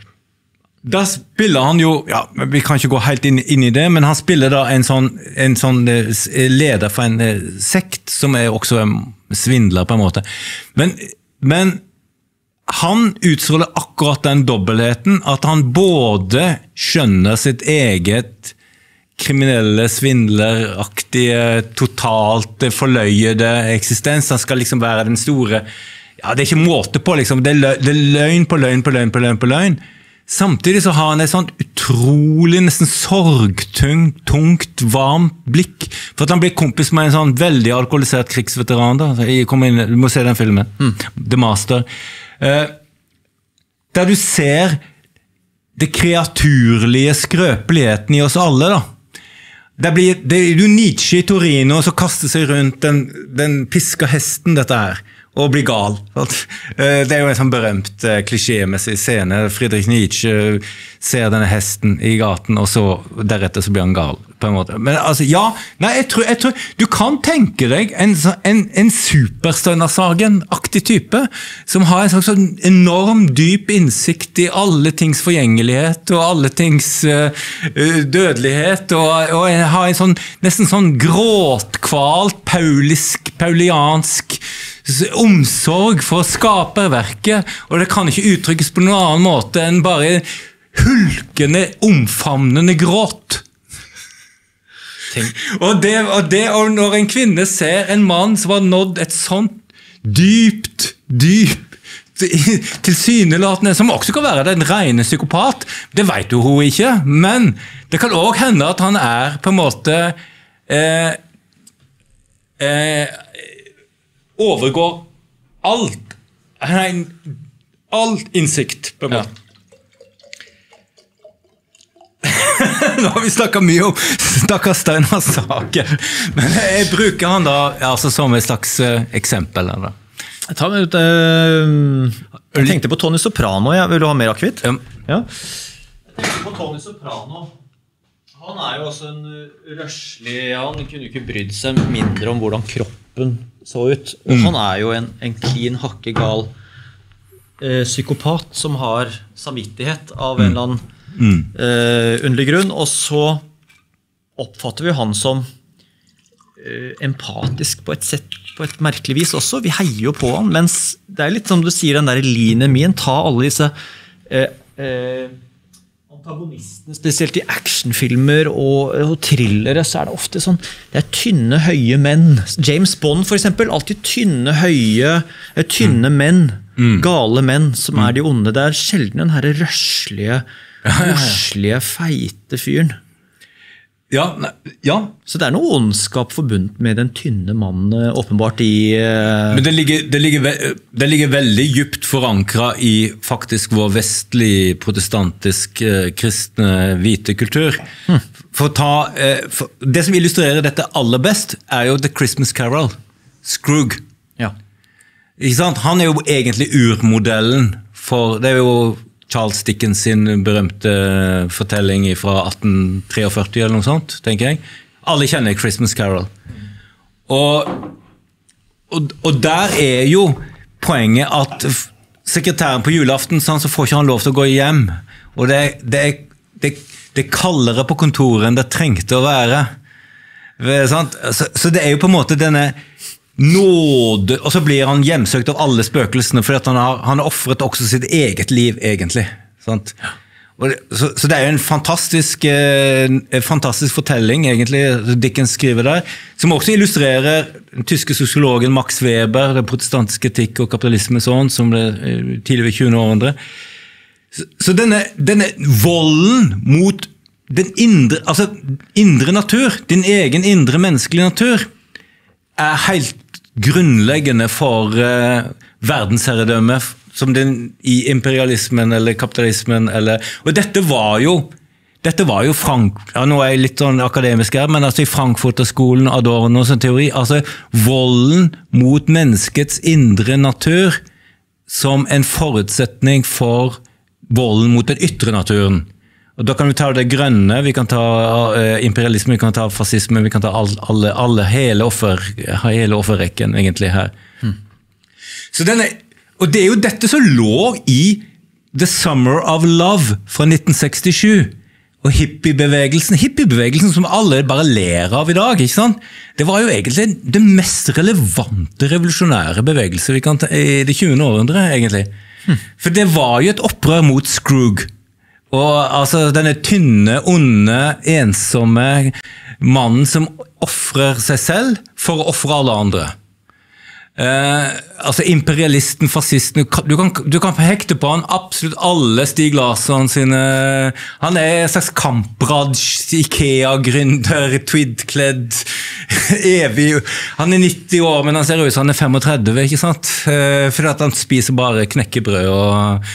Da spiller han jo, ja, vi kan ikke gå helt inn, inn i det, men han spiller da en sånn, en sånn leder for en sekt, som er også en svindler på en måte. Men, men han utstråler akkurat den dobbeltheten, at han både skjønner sitt eget kriminelle, svindleraktige, totalt forløyede eksistens. Han skal liksom være den store, ja, det er ikke måte på, liksom. Det er, lø, det er løgn på løgn på løgn på løgn på løgn. Samtidig så har han et sånt utrolig, nesten sorgtungt, tungt, varmt blikk, for at han blir kompis med en sånn veldig alkoholisert krigsveteran da. Jeg kommer inn, du må se den filmen, mm. The Master. Uh, der du ser det kreaturlige skrøpeligheten i oss alle da. Det blir, det er jo Nietzsche i Torino som kaster seg rundt den, den piska hesten dette her, og blir gal. Det er jo en sånn berømt klisjémessig scene. Friedrich Nietzsche ser denne hesten i gaten, og så deretter så blir han gal, på en måte. Men altså, ja, nei, jeg tror, jeg tror du kan tenke deg en, en, en Superstøyner-sagen-aktig type, som har en slags sånn enorm dyp innsikt i alle tings forgjengelighet, og alle tings uh, dødelighet, og, og har en sånn, nesten sånn gråtkvalt, paulisk, pauliansk omsorg for skaperverket, og det kan ikke uttrykkes på noen annen måte enn bare hulkende, omfavnende gråt. Og, det, og, det, og når en kvinne ser en mann som har nådd et sånt dypt, dypt tilsynelatende, som også kan være den rene psykopat, det vet jo hun ikke, men det kan også hende at han er på en måte eh, eh, overgår alt, alt innsikt på en måte. Ja. Nå har vi snakket mye om stakkars Steinar Sagen, men jeg bruker han da altså, som et slags uh, eksempel. Da. Jeg, tar med ut, uh, jeg tenkte på Tony Soprano, jeg vil du ha mer akvitt? Ja. Ja. Jeg tenkte på Tony Soprano. Han er jo også en røslig, han kunne ikke brydd seg mindre om hvordan kroppen så ut. Og han er jo en, en clean, hakkegal eh, psykopat som har samvittighet av en eller annen mm. eh, underlig grunn, og så oppfatter vi han som eh, empatisk på et sett, på et merkelig vis også. Vi heier jo på han, mens det er litt som du sier, den der linjen min, ta alle disse eh, eh, antagonistene, spesielt i actionfilmer og, og thrillere, så er det ofte sånn, det er tynne, høye menn. James Bond for eksempel, alltid tynne, høye, tynne mm. menn, mm. gale menn som mm. er de onde. Det er sjelden den her røslige, røslige, feite fyren. Ja, ja. Så det er noe ondskap forbundet med den tynne mannen, åpenbart i... Uh... Men det ligger, det, ligger, det ligger veldig djupt forankret i faktisk vår vestlig, protestantisk, uh, kristne, hvite kultur. Hmm. For å ta, uh, for, det som illustrerer dette aller best er jo The Christmas Carol, Scrooge. Ja. Ikke sant? Han er jo egentlig urmodellen for, det er jo Charles Dickens sin berømte fortelling fra atten førti eller noe sånt, tenker jeg. Alle kjenner Christmas Carol. Og, og, og der er jo poenget at, sekretæren på julaften, sånn, så får ikke han lov til å gå hjem. Og det, det, det, det er kaldere på kontoret enn det trengte å være. Sant? Så, så det er jo på en måte denne nåde, og så blir han hjemsøkt av alle spøkelsene, fordi at han har, han har offret også sitt eget liv, egentlig. Sant? Og det, så, så det er jo en fantastisk, eh, fantastisk fortelling, egentlig, Dickens skriver der, som også illustrerer den tyske sosiologen Max Weber, det protestantiske etikk og kapitalisme, sånn, som det tidligere i tjuende århundre. Så, så denne, denne volden mot den indre, altså indre natur, din egen indre menneskelige natur, er helt grunnleggende for uh, verdensherredømme, som den i imperialismen eller kapitalismen, eller, og dette var jo, dette var jo Frank, ja, nå er jeg litt sånn akademisk her, men altså i Frankfurterskolen, Adorno sin teori, altså volden mot menneskets indre natur som en forutsetning for volden mot den ytre naturen. Og da kan vi ta det grønne, vi kan ta uh, imperialisme, vi kan ta fascisme, vi kan ta all, alle, alle, hele, offer, hele offerrekken egentlig her. Hmm. Så denne, og det er jo dette som lå i The Summer of Love fra nitten sekstisju, og hippiebevegelsen, hippiebevegelsen som alle bare ler av i dag, ikke sant? Det var jo egentlig det mest relevante revolusjonære bevegelse vi kan ta i det tjuende århundre, egentlig. Hmm. For det var jo et opprør mot Scrooge. Og altså denne tynne, onde, ensomme mannen som offrer seg selv for å offre alle andre. Eh, altså imperialisten, fascisten, du kan, du kan hekte på han absolutt alle Stig Larsson sine, han er en slags Kamprad, Ikea-gründer, tweedkledd, evig, han er nitti år, men han ser ut som han er femogtredve, ikke sant? Eh, fordi at han spiser bare knekkebrød og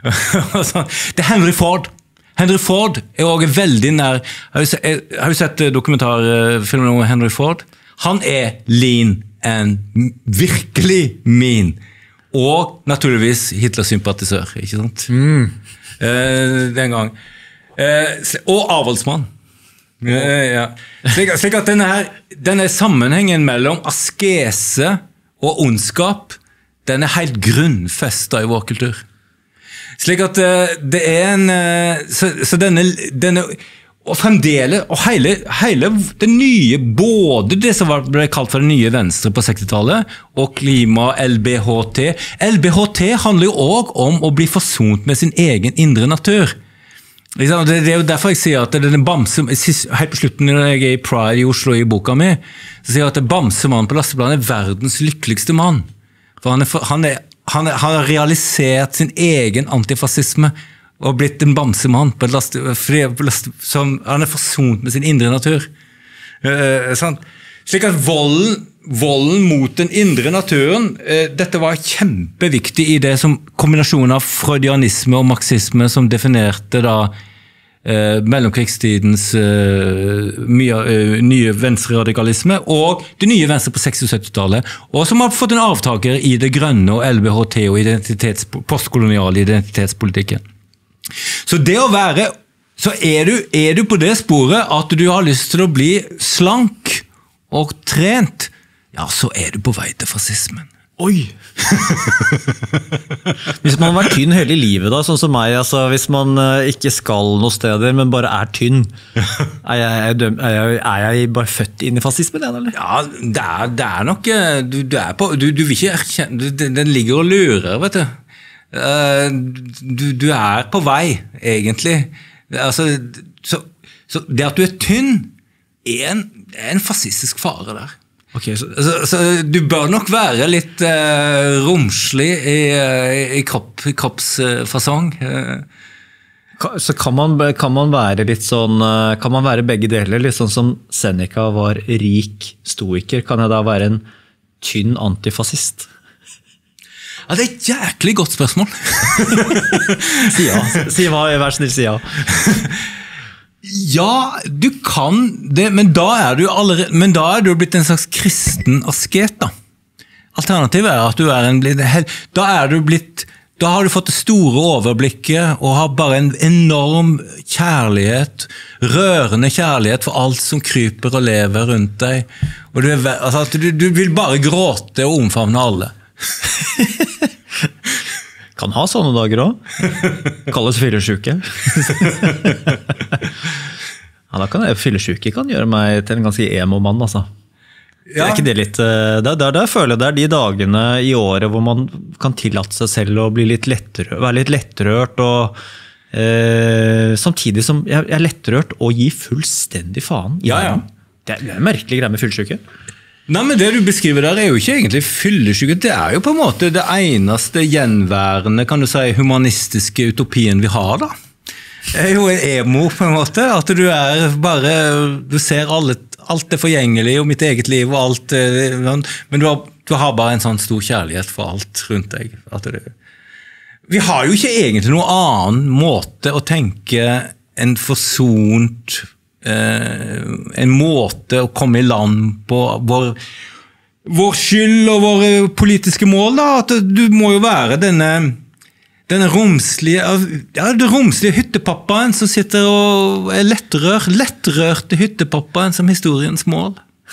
det er Henry Ford. Henry Ford er også veldig nær. Har du sett dokumentarfilmen om Henry Ford? Han er lean and virkelig mean. Og naturligvis Hitler-sympatisør, ikke sant? Mm. Eh, den gang. Eh, og avholdsmann. Eh, ja. slik, slik at denne, her, denne sammenhengen mellom askese og ondskap, den er helt grunnfestet i vår kultur. Slik at det er en, så, så denne, denne, og fremdeles, og hele, hele det nye, både det som ble kalt for det nye venstre på sekstitallet, og klima, L B H T. L B H T handler jo også om å bli forsont med sin egen indre natur. Det, det er jo derfor jeg sier at denne Bamse, helt på slutten når jeg er i Pride i Oslo i boka mi, så sier jeg at Bamsemann på lasteplanen er verdens lykkeligste mann. For han er, han er Han, er, han har realisert sin egen antifascisme og blitt en bamsemann på et laste, på laste, som han er forsont med sin indre natur. Eh, sant? Slik at volden, volden mot den indre naturen, eh, dette var kjempeviktig i det som kombinasjonen av freudianisme og marxisme som definerte da eh, mellomkrigstidens eh, mye, eh, nye venstreradikalisme og det nye venstre på seksti- og syttitallet, og som har fått en avtaker i det grønne og L B H T og identitets, postkoloniale identitetspolitikken. Så det å være, så er du, er du på det sporet at du har lyst til å bli slank og trent, ja, så er du på vei til fascismen. Oi! Hvis man har vært tynn hele livet da, sånn som meg, altså, hvis man uh, ikke skal noe steder, men bare er tynn, er jeg, er jeg, er jeg bare født inn i fascismen, eller? Ja, det er, det er nok, du, du er på, du, du vil ikke erkjenne, du, den ligger og lurer, vet du. Uh, du. Du er på vei, egentlig. Altså, så, så det at du er tynn, er en, er en fascistisk fare der. Okay, så, så, så du bør nok være litt eh, romslig i, i, kropp, i kroppsfasong. Så kan man, kan man være litt sånn, kan man være begge deler, litt sånn som Seneca var rik stoiker, kan jeg da være en tynn antifascist? Ja, det er et jæklig godt spørsmål. Si ja, si hva, vær snill, si ja. Ja, du kan det, men da er du allerede, men da er du blitt en slags kristen asket da. Alternativet er at du er en, da er du blitt, da har du fått det store overblikket og har bare en enorm kjærlighet, rørende kjærlighet for alt som kryper og lever rundt deg. Og du, er, altså, du, du vil bare gråte og omfavne alle. kan ha sånne dager også. Kalles fyllesyke. Ja, da kan jeg, fyllesyke kan gjøre meg til en ganske emo-mann, altså. Ja. Er ikke det litt, det er der jeg føler det er de dagene i året hvor man kan tillate seg selv å bli litt lettrørt, være litt lettrørt, og eh, samtidig som jeg er lettrørt og gir fullstendig faen. Ja, ja. Det er en merkelig greie med fyllesyke. Nei, men det du beskriver der er jo ikke egentlig fyllesyke, det er jo på en måte det eneste gjenværende, kan du si, humanistiske utopien vi har da. Det er jo en emo på en måte, at du er bare, du ser alle, alt er forgjengelig og mitt eget liv og alt, men du har, du har bare en sånn stor kjærlighet for alt rundt deg. At det, vi har jo ikke egentlig noen annen måte å tenke en forsont, eh, en måte å komme i land på vår, vår skyld og våre politiske mål da, at du må jo være denne denne romslige, ja, det romslige hyttepappaen som sitter og er lettrør, lettrørte hyttepappaen som historiens mål.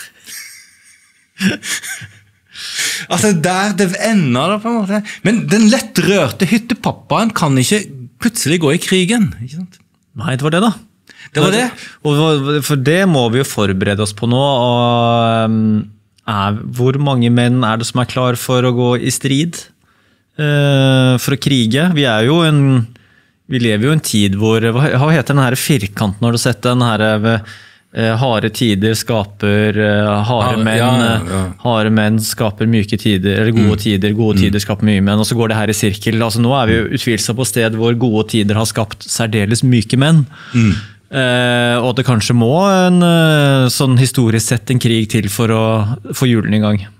Altså, der det ender da på en måte. Men den lettrørte hyttepappaen kan ikke plutselig gå i krigen, ikke sant? Nei, det var det da. Det var det. Og for det må vi jo forberede oss på nå, og er, hvor mange menn er det som er klar for å gå i strid? For å krige. Vi er jo en vi lever jo en tid hvor hva heter den her firkanten, har du sett den her eh, harde tider skaper eh, harde menn, ja, ja, ja. Harde menn skaper myke tider, eller gode mm. tider, gode mm. tider skaper mye menn, og så går det her i sirkel. Altså nå er vi jo utvilsomt på sted hvor gode tider har skapt særdeles myke menn. Mm. Eh, og det kanskje må en sånn historisk sett en krig til for å få julen i gang.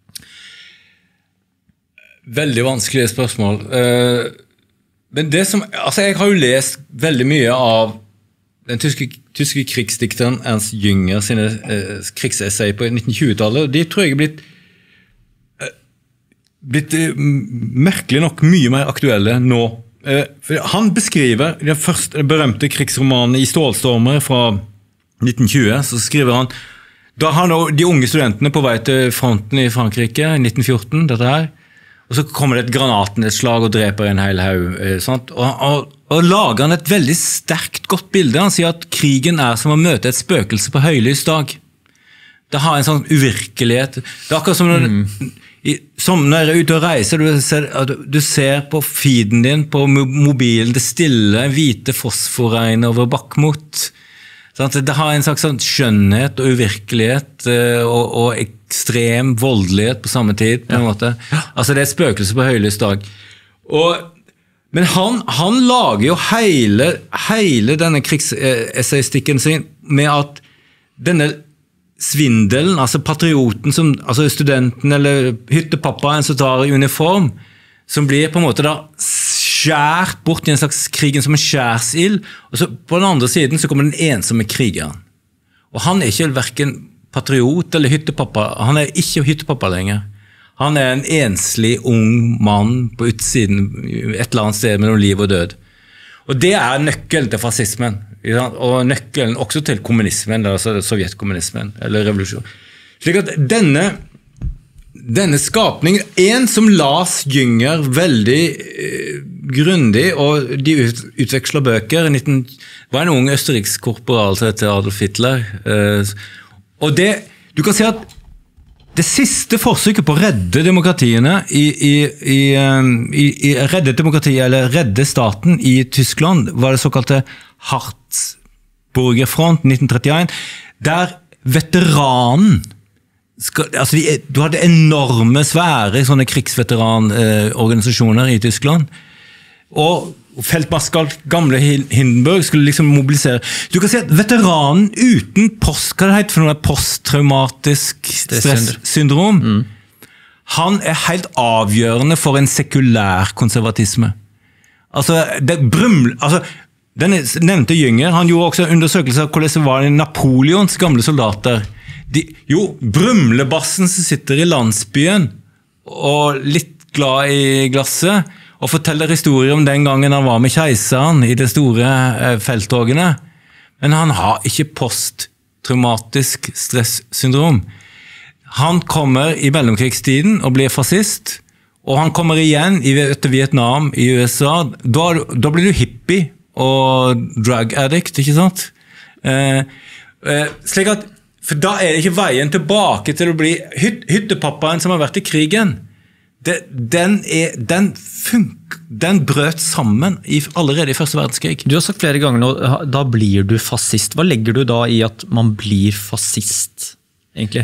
Veldig vanskelige spørsmål. Men det som, altså jeg har jo lest veldig mye av den tyske, tyske krigsdikteren Ernst Jünger sine eh, krigsessay på nittenhundre-tjuetallet, og de tror jeg er blitt, eh, blitt eh, merkelig nok mye mer aktuelle nå. Eh, for han beskriver den første berømte krigsromanen I Stålstormer fra nitten tjue, så skriver han, da har de unge studentene på vei til fronten I Frankrike I nitten fjorten, dette her, og så kommer det et granatnedslag og dreper en hel haug. Og, og, og lager han et veldig sterkt godt bilde. Han sier at krigen er som å møte et spøkelse på høylys dag. Det har en sånn uvirkelighet. Det er akkurat som når, mm. i, som når jeg er ute og reiser, du ser, du ser på feeden din, på mobilen, det stille, hvite fosforregn over Bakhmut. Det har en slags sånn skjønnhet og uvirkelighet og, og ekstrem voldelighet på samme tid, på en ja. Måte. Altså det er et spøkelse på høylys dag. Og, men han, han lager jo hele, hele denne krigsessayistikken sin med at denne svindelen, altså patrioten, som, altså studenten eller hyttepappaen som tar I uniform, som blir på en måte da skjært bort I en slags krigen som en skjærsild, og så på den andre siden så kommer den ensomme krigeren. Og han er ikke hverken patriot eller hyttepappa, han er ikke hyttepappa lenger. Han er en enslig ung mann på utsiden, et eller annet sted mellom liv og død. Og det er nøkkelen til fascismen, og nøkkelen også til kommunismen, altså sovjetkommunismen, eller revolusjon. Slik at denne Denne skapningen, en som las Jünger veldig eh, grundig, og de ut, utvekslet bøker, nitten, var en ung østerriksk korporal som heter Adolf Hitler. Eh, og det, du kan si at det siste forsøket på å redde demokratiene i, i, i, i, i redde demokratiet, eller redde staten I Tyskland, var det såkalte Harzburgerfront nitten trettien, der veteranen Skal, altså de, du hadde enorme, svære sånne krigsveteranorganisasjoner eh, I Tyskland, og feltmarskalk gamle Hindenburg skulle liksom mobilisere. Du kan si at veteranen uten post, hva det heter for noe posttraumatisk stresssyndrom, mm. han er helt avgjørende for en sekulær konservatisme. Altså, det bruml, altså den nevnte Jünger, han gjorde også undersøkelser av hvordan det var Napoleons gamle soldater. De, jo, brumlebassen som sitter I landsbyen og litt glad I glasset og forteller historier om den gangen han var med keiseren I de store eh, felttogene. Men han har ikke posttraumatisk stressyndrom. Han kommer I mellomkrigstiden og blir fascist, og han kommer igjen i etter Vietnam i U S A, da, da blir du hippie og drug addict, ikke sant? Eh, eh, slik at, for da er det ikke veien tilbake til å bli hyt, hyttepappaen som har vært i krigen. Det, den, er, den, funk, den brøt sammen i, allerede i første verdenskrig. Du har sagt flere ganger nå, da blir du fascist. Hva legger du da i at man blir fascist, egentlig?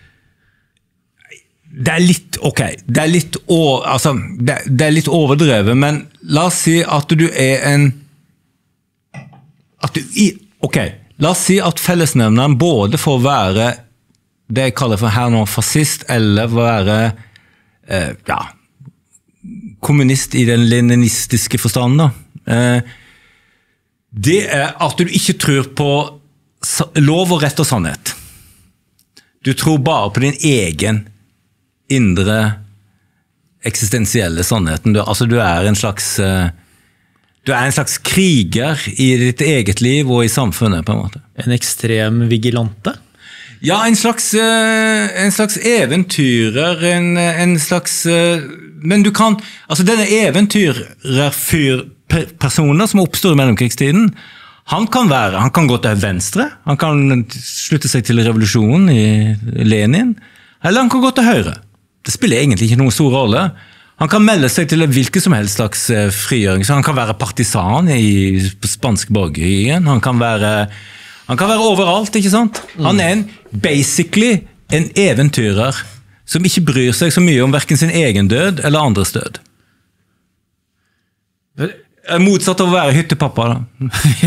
Det er litt, ok, det er litt, over, altså, det, det er litt overdrevet, men la oss si at du er en, at du, ok, la oss si at fellesnevneren både får være det jeg kaller for her nå fascist, eller være, eh, ja, kommunist i den leninistiske forstanden. Eh, det er at du ikke tror på lov og rett og sannhet. Du tror bare på din egen indre eksistensielle sannheten. Du, altså, du er en slags du er en slags kriger i ditt eget liv og i samfunnet, på en måte. En ekstrem vigilante? Ja, en slags, en slags eventyrer, en, en slags men du kan, altså denne eventyrerfyrpersoner som oppstår i mellomkrigstiden, han kan være, han kan gå til venstre, han kan slutte seg til revolusjonen i Lenin, eller han kan gå til høyre. Det spiller egentlig ikke noen stor rolle. Han kan melde seg til hvilken som helst slags frigjøring. Så han kan være partisan i spansk borgerkrigen. Han kan være, han kan være overalt, ikke sant? Han er en, basically en eventyrer som ikke bryr seg så mye om hverken sin egen død eller andres død. Motsatt av å være hyttepappa, da.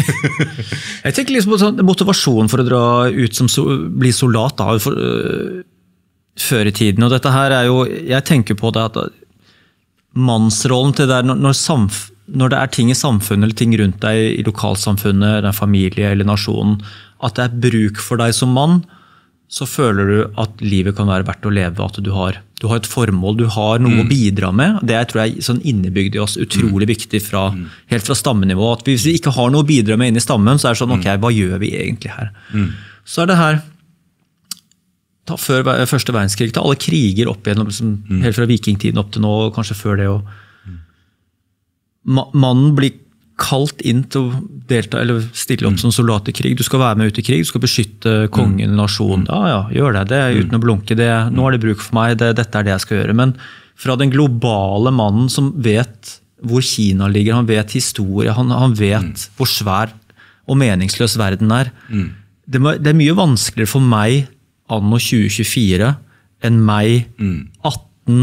Jeg tenker liksom på sånn motivasjon for å dra ut som so, bli soldat, da, for, uh, før i tiden, og dette her er jo, jeg tenker på det at mannsrollen til det er når, samf, når det er ting i samfunnet eller ting rundt deg i lokalsamfunnet, den familie eller nasjonen, at det er bruk for deg som mann, så føler du at livet kan være verdt å leve, at du har, du har et formål, du har noe mm. å bidra med. Det jeg tror jeg er sånn innebygd i oss, utrolig mm. viktig fra, helt fra stammenivå, at hvis vi ikke har noe å bidra med inn i stammen, så er det sånn, ok, hva gjør vi egentlig her? Mm. Så er det her, ta før første verdenskrig, ta alle kriger opp igjen, liksom, mm. helt fra vikingtiden opp til nå, kanskje før det. Og Ma mannen blir kalt inn til å delta, eller stille opp mm. som soldat i krig. Du skal være med ut i krig, du skal beskytte kongen, mm. nasjonen. Ja, ja, gjør det. Det er uten å blunke. Det, nå er det bruk for meg, det, dette er det jeg skal gjøre. Men fra den globale mannen som vet hvor Kina ligger, han vet historie, han, han vet mm. hvor svær og meningsløs verden er. Mm. Det, må, det er mye vanskeligere for meg anno tjue tjuefire enn meg mm. atten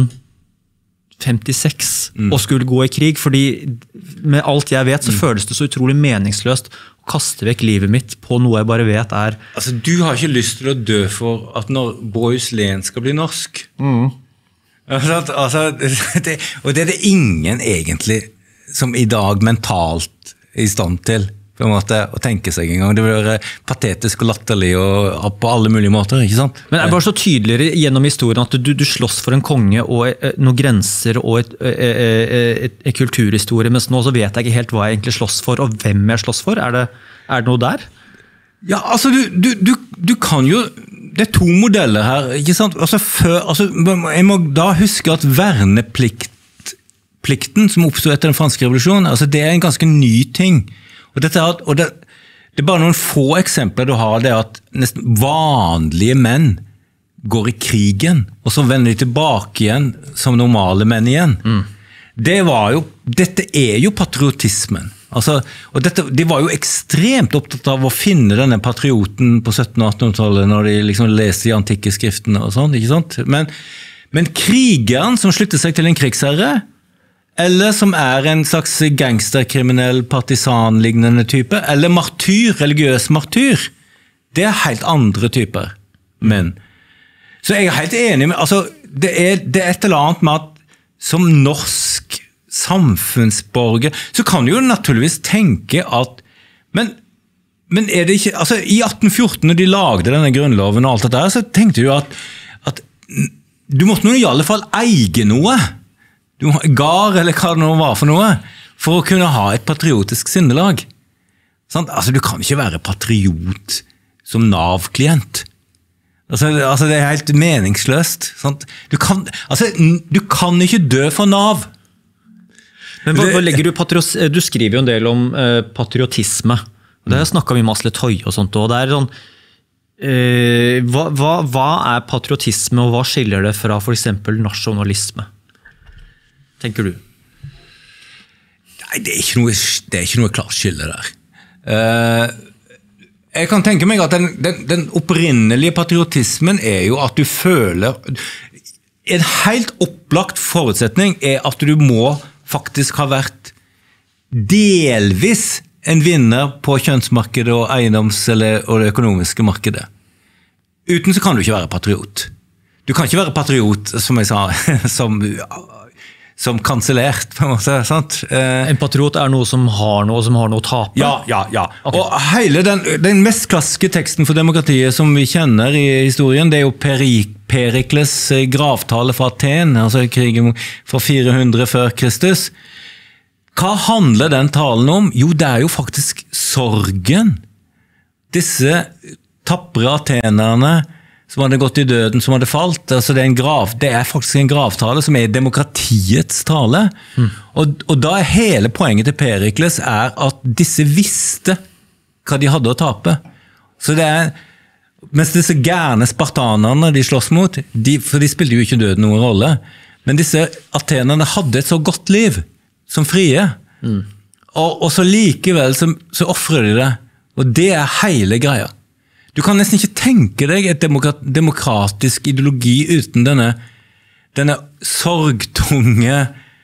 femtiseks mm. og skulle gå i krig, fordi med alt jeg vet så mm. føles det så utrolig meningsløst å kaste vekk livet mitt på noe jeg bare vet er... Altså, du har ikke lyst til å dø for at når Boris Len skal bli norsk. Mm. Altså, altså, det, og det er det ingen egentlig som i dag mentalt er i stand til på en måte, å tenke seg en gang. Det vil være patetisk og latterlig og på alle mulige måter, ikke sant? Men er det bare så tydeligere gjennom historien at du, du slåss for en konge og noen grenser og et, et, et, et kulturhistorie, mens nå så vet jeg ikke helt hva jeg egentlig slåss for, og hvem jeg slåss for. Er det, er det noe der? Ja, altså, du, du, du, du kan jo... Det er to modeller her, ikke sant? Altså, før, altså, jeg må da huske at verneplikt, plikten som oppstod etter den franske revolusjonen, altså, det er en ganske ny ting. Og, dette er, og det, det er bare noen få eksempler du har, det er at nesten vanlige menn går i krigen, og så vender de tilbake igjen som normale menn igjen. Mm. Det var jo, dette er jo patriotismen. Altså, og dette, de var jo ekstremt opptatt av å finne denne patrioten på sytten- og attenhundretallet når de liksom leste de antikke skriftene og sånn, ikke sant? Men, men krigeren som slutter seg til en krigsherre, eller som er en slags gangsterkriminell, partisanlignende type, eller martyr, religiøs martyr, det er helt andre typer menn. Så jeg er helt enig med, altså, det er, det er et eller annet med at som norsk samfunnsborger, så kan du jo naturligvis tenke at, men, men er det ikke, altså i atten fjorten når de lagde denne grunnloven og alt det der, så tenkte du at, at du måtte nå i alle fall eie noe, du må gar eller hva det nå var for noe, for å kunne ha et patriotisk sinnelag. Sånn? Altså, du kan ikke være patriot som Nav-klient. Altså, altså det er helt meningsløst. Sant? Du, kan, altså, du kan ikke dø for Nav. Men hva, hva legger du, patrios, du skriver jo en del om eh, patriotisme. Det har jeg snakket mye om Asle Toje og sånt. Og det er sånn, eh, hva, hva, hva er patriotisme, og hva skiller det fra for eksempel nasjonalisme? Tenker du? Nei, det er ikke noe, det er ikke noe klart skille der. Uh, jeg kan tenke meg at den, den, den opprinnelige patriotismen er jo at du føler... En helt opplagt forutsetning er at du må faktisk ha vært delvis en vinner på kjønnsmarkedet og eiendoms- eller, og det økonomiske markedet. Uten så kan du ikke være patriot. Du kan ikke være patriot, som jeg sa, som... som kansellert, på en måte, sant? Eh, en patriot er noe som har noe, som har noe å tape? Ja, ja, ja. Okay. Og hele den, den mest klassiske teksten for demokratiet som vi kjenner i historien, det er jo Perik, Perikles gravtale fra Aten, altså krigen fra fire hundre før Kristus. Hva handler den talen om? Jo, det er jo faktisk sorgen. Disse tappre atenerne som hadde gått i døden, som hadde falt. Altså det, er en grav, det er faktisk en gravtale som er demokratiets tale. Mm. Og, og da er hele poenget til Perikles er at disse visste hva de hadde å tape. Så det er, mens disse gærne spartanerne de slåss mot, de, for de spilte jo ikke døden noen rolle, men disse atenerne hadde et så godt liv som frie. Mm. Og, og så likevel så, så offrer de det. Og det er hele greia. Du kan nesten ikke tenke deg et demokratisk ideologi uten denne, denne sorgtunge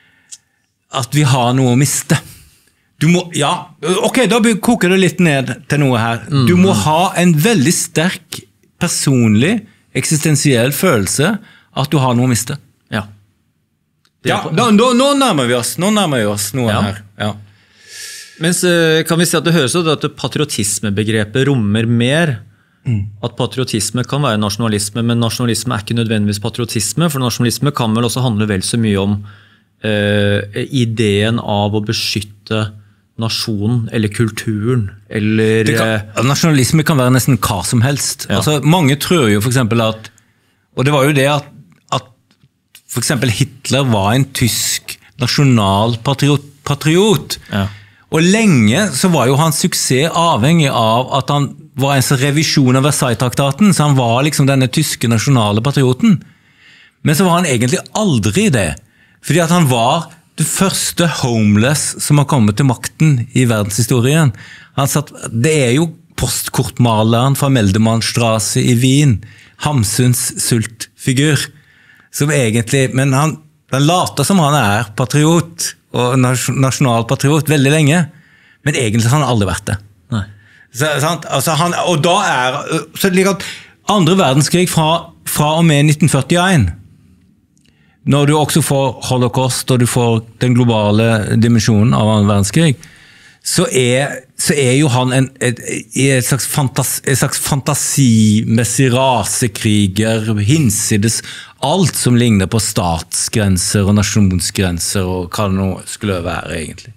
at vi har noe å miste. Du må, ja, ok, da koker det litt ned til noe her. Du må ha en veldig sterk personlig, eksistensiell følelse at du har noe å miste. Ja. Ja, da, da, nå nærmer vi oss, nå nærmer vi oss noe ja. her. Ja. Mens kan vi si at det høres ut at patriotismebegrepet rommer mer. Mm. At patriotisme kan være nasjonalisme, men nasjonalisme er ikke nødvendigvis patriotisme, for nasjonalisme kan vel også handle vel så mye om eh, ideen av å beskytte nasjonen eller kulturen. Eller, kan, nasjonalisme kan være nesten hva som helst. Ja. Altså, mange tror jo for eksempel at, og det var jo det at, at for eksempel Hitler var en tysk nasjonalpatriot. Patriot. Ja. Og lenge så var jo hans suksess avhengig av at han var en revisjon av Versailles-traktaten, så han var liksom denne tyske nasjonale patrioten. Men så var han egentlig aldri det, fordi at han var det første homeless som har kommet til makten i verdenshistorien. Han satt, det er jo postkortmaleren fra Meldemannstrasse i Wien, Hamsuns sultfigur, som egentlig, men han, han later som han er patriot, og nasjonalpatriot veldig lenge, men egentlig har han aldri vært det. Nei. Så, altså han, og da er så like andre verdenskrig fra, fra og med nitten førtien, når du også får holocaust og du får den globale dimensjonen av andre verdenskrig, så er, så er jo han en, et, et, slags fantas, et slags fantasimessig rasekriger, hinsides alt som ligner på statsgrenser og nasjonsgrenser og hva det nå skulle være egentlig.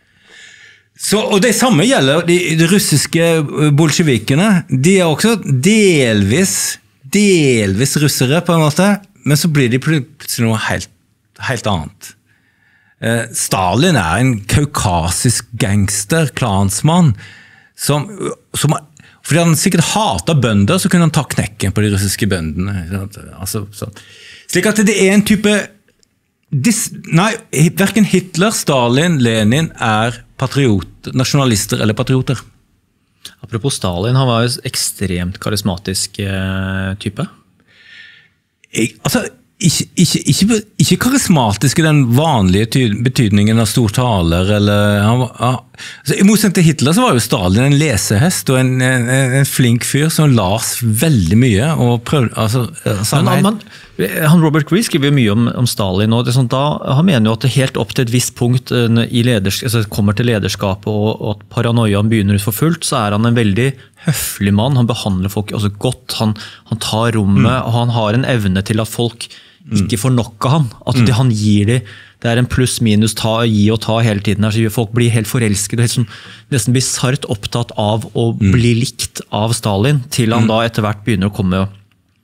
Så, og det samme gjelder de, de russiske bolsjevikene. De er også delvis, delvis russere på en måte, men så blir de plutselig noe helt, helt annet. Eh, Stalin er en kaukasisk gangster, klansmann, som, som fordi han sikkert hatet bønder, så kunne han ta knekken på de russiske bøndene. Altså, så. Slik at det er en type... Dis, nei, hverken Hitler, Stalin, Lenin er patriot, nasjonalister eller patrioter. Apropos Stalin, han var jo ekstremt karismatisk eh, type. Jeg, altså, ikke, ikke, ikke, ikke karismatisk i den vanlige betydningen av stor taler, eller, han, altså, i motsetning til Hitler så var jo Stalin en lesehest og en, en, en flink fyr som las veldig mye og prøvde, altså, men, men, han Robert Greene skriver jo mye om, om Stalin, og det er sånn, da, han mener jo at det helt opp til et visst punkt i leders, altså, kommer til lederskapet og, og at paranoiaen begynner ut for fullt, så er han en veldig høflig mann, han behandler folk altså, godt, han, han tar rommet, mm. og han har en evne til at folk ikke får nok av han, at det han gir dem, det er en pluss-minus, ta, gi og ta hele tiden, altså, folk blir helt forelsket, og helt sånn, nesten bizarrt opptatt av å mm. bli likt av Stalin, til han mm. da etter hvert begynner å komme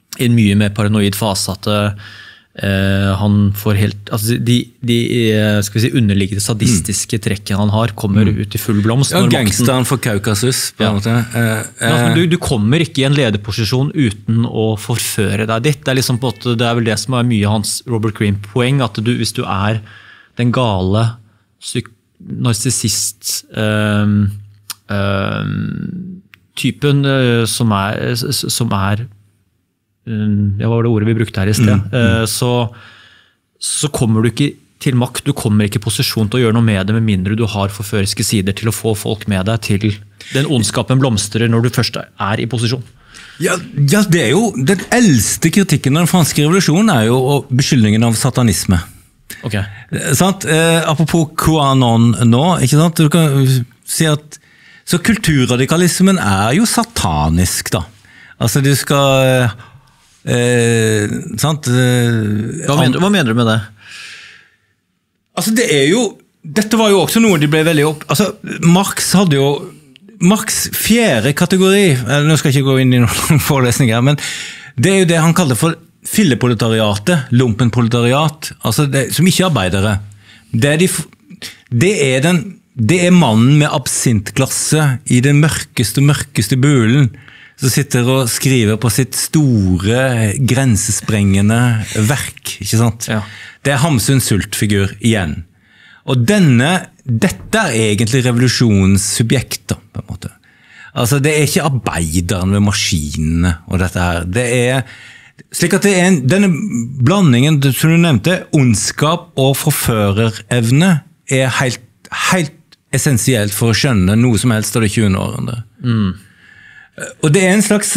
i en mye mer paranoid fase at uh, han får helt altså de, de skal vi si, underliggende sadistiske mm. trekkene han har kommer mm. ut i full blomst. Ja, gangsteren for Kaukasus på en måte. Uh, uh, ja, du, du kommer ikke i en lederposisjon uten å forføre deg ditt. Det er, liksom på, det er vel det som er mye hans Robert Greene-poeng, at du, hvis du er den gale narsissist um, um, typen uh, som er, som er det var det ordet vi brukte her i sted, mm, mm. Så, så kommer du ikke til makt, du kommer ikke i posisjon til å gjøre noe med det, med mindre du har forføriske sider til å få folk med deg til den ondskapen blomstrer når du først er i posisjon. Ja, ja det er jo, den eldste kritikken av den franske revolusjonen er jo beskyldningen av satanisme. Ok. Sant? Eh, apropos QAnon nå, ikke sant? Du kan si at, så kulturradikalismen er jo satanisk da. Altså du skal... Eh, sant? Eh, hva, mener, hva mener du med det? Altså det er jo dette var jo også noe de ble veldig opp altså Marx hadde jo Marx fjerde kategori nå skal jeg ikke gå inn i noen forelesning her, men det er jo det han kaller for filleproletariatet, lumpenproletariat, altså det, som ikke er arbeidere. Det er, de, det, er den, det er mannen med absintklasse i den mørkeste, mørkeste bulen som sitter og skriver på sitt store, grensesprengende verk, ikke sant? Ja. Det er Hamsun Sultfigur igjen. Og denne, dette er egentlig revolusjonens subjekt, på en måte. Altså, det er ikke arbeideren ved maskinene og dette her. Det er, slik at det er en, denne blandingen, som du nevnte, ondskap og forførerevne, er helt, helt essensielt for å skjønne noe som helst av det tjuende århundret. Mm. Og det er en slags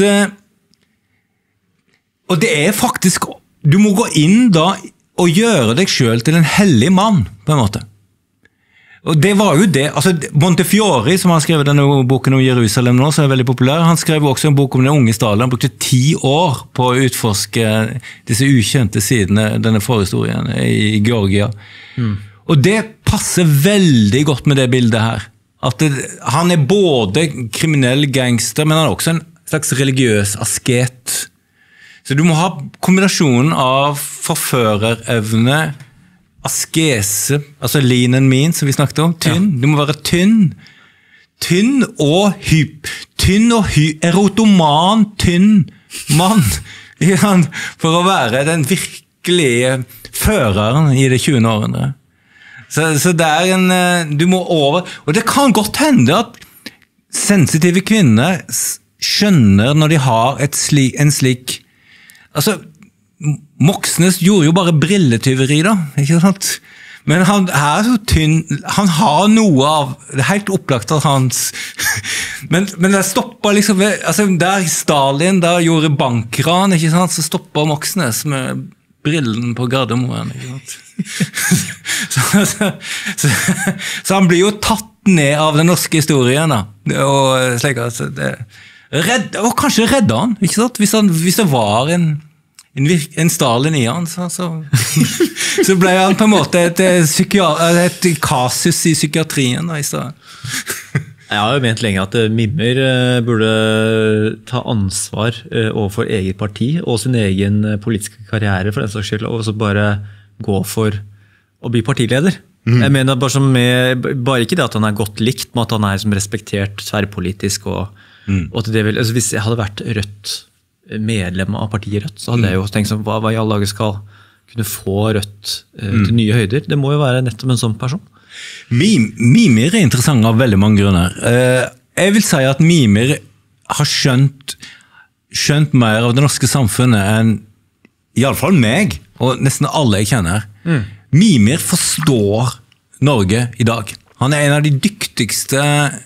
og det er faktisk du må gå inn da og gjøre deg selv til en hellig mann på en måte og det var jo det altså Montefiore som har skrevet denne boken om Jerusalem nå som er veldig populær han skrev også en bok om den unge Stalin han brukte ti år på å utforske disse ukjente sidene denne forhistorien i Georgia mm. og det passer veldig godt med det bildet her at det, han er både kriminell gangster, men han er også en slags religiøs asket. Så du må ha kombinasjonen av forførerevne, askese, altså lean and mean, som vi snakket om, tynn. Ja. Du må være tynn. Tynn og hyp. Tynn og hy, erotoman, tynn mann. For å være den virkelige føreren i det tjuende århundret. Så, så det er en, du må over, og det kan godt hende at sensitive kvinner skjønner når de har et sli, en slik, altså Moxnes gjorde jo bare brilletyveri da, ikke sant? Men han er så tynn, han har noe av, det er helt opplagt at hans, men, men det stopper liksom, altså der Stalin da gjorde bankran, ikke sant, så stopper Moxnes med brillen på Gardermoen, ikke sant? så, så, så, så han blir jo tatt ned av den norske historien da. Og, slik, altså, det, redd, og kanskje redde han, ikke sant? Hvis, han, hvis det var en, en, en Stalin i han så, så, så ble han på en måte et, et kasus i psykiatrien da, i stedet. Jeg har jo ment lenge at Mimmer burde ta ansvar overfor eget parti og sin egen politiske karriere for den saks skyld, og så bare gå for å bli partileder. Mm. Jeg mener bare, som med, bare ikke det at han er godt likt, men at han er som respektert tverrpolitisk. Og, mm. og at det vil, altså hvis jeg hadde vært Rødt, medlem av partiet Rødt, så hadde mm. jeg jo tenkt sånn, hva, hva i alle dager skal kunne få Rødt uh, til nye høyder? Det må jo være nettopp en sånn person. Mimir er interessant av veldig mange grunner. Jeg vil si at Mimir har skjønt, skjønt mer av det norske samfunnet enn i alle fall meg, og nesten alle jeg kjenner. Mm. Mimir forstår Norge i dag. Han er en av de dyktigste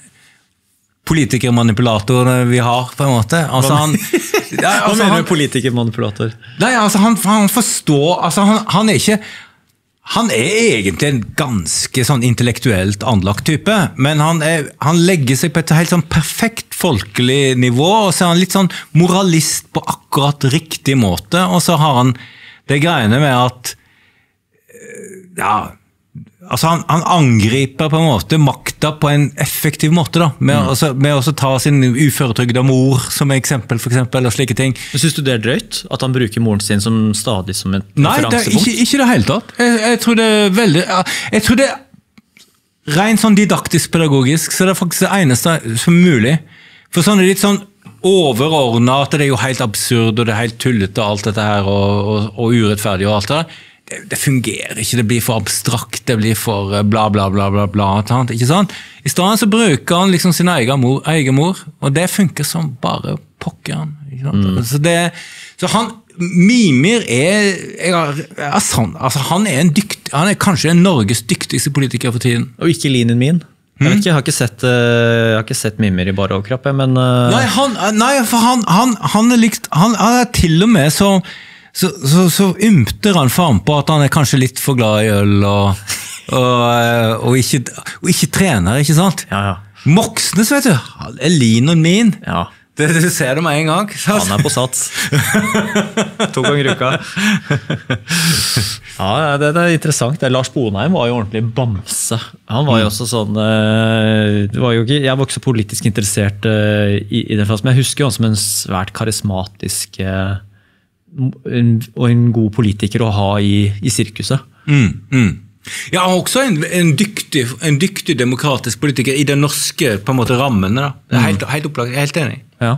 politikermanipulatorene vi har, på en måte. Altså, han, ja, altså, Hva mener du politikermanipulator? Nei, altså, han, han forstår, altså, han, han er ikke Han er egentlig en ganske sånn intellektuelt anlagt type, men han, er, han legger seg på et helt sånn perfekt folkelig nivå, og så er han litt sånn moralist på akkurat riktig måte, og så har han det greiene med at ja, altså han, han angriper på en måte makta på en effektiv måte da, med, mm. også, med å ta sin uføretrygda mor som eksempel, for eksempel, og slike ting. Men synes du det er drøyt, at han bruker moren sin som stadig som en Nei, det, ikke, ikke det helt tatt. Jeg, jeg tror det er veldig, jeg tror det er rent sånn didaktisk pedagogisk, så det er faktisk det eneste som er mulig. For sånn er det litt sånn overordnet, at det er jo helt absurd, og det er helt tullete og alt dette her, og, og, og urettferdig og alt det der. Det, det fungerer ikke, det blir for abstrakt, det blir for bla bla bla bla bla, ikke sant? I stedet så bruker han liksom sin egen mor, egen mor og det funker som bare pokker. Ikke sant? Mm. Så, det, så han, Mimir er, er, er sånn, altså han er en dykt, han er kanskje en Norges dyktigste politiker for tiden. Og ikke Linen min. Jeg vet ikke, jeg har ikke sett, jeg har ikke sett Mimir i bare overkropp, men... Nei, han, nei for han, han, han er likt, han er til og med så... Så, så, så ymter han fram på at han er kanskje litt for glad i øl, og, og, og, ikke, og ikke trener, ikke sant? Ja, ja. Moxnes, vet du, er linen min. Ja. Det, du ser det med en gang. Så. Han er på sats. To ganger i uka. Ja, det, det er interessant. Lars Bonheim var jo ordentlig bamse. Han var jo også sånn, det var jo ikke, jeg var ikke så politisk interessert i, i den fasen, men jeg husker jo han som en svært karismatisk En, og en god politiker å ha i, i sirkuset. Mm, mm. Ja, han er også en, en, dyktig, en dyktig demokratisk politiker i den norske på en måte rammene. Da. Det er helt, mm. helt opplagt, jeg er helt enig. Ja.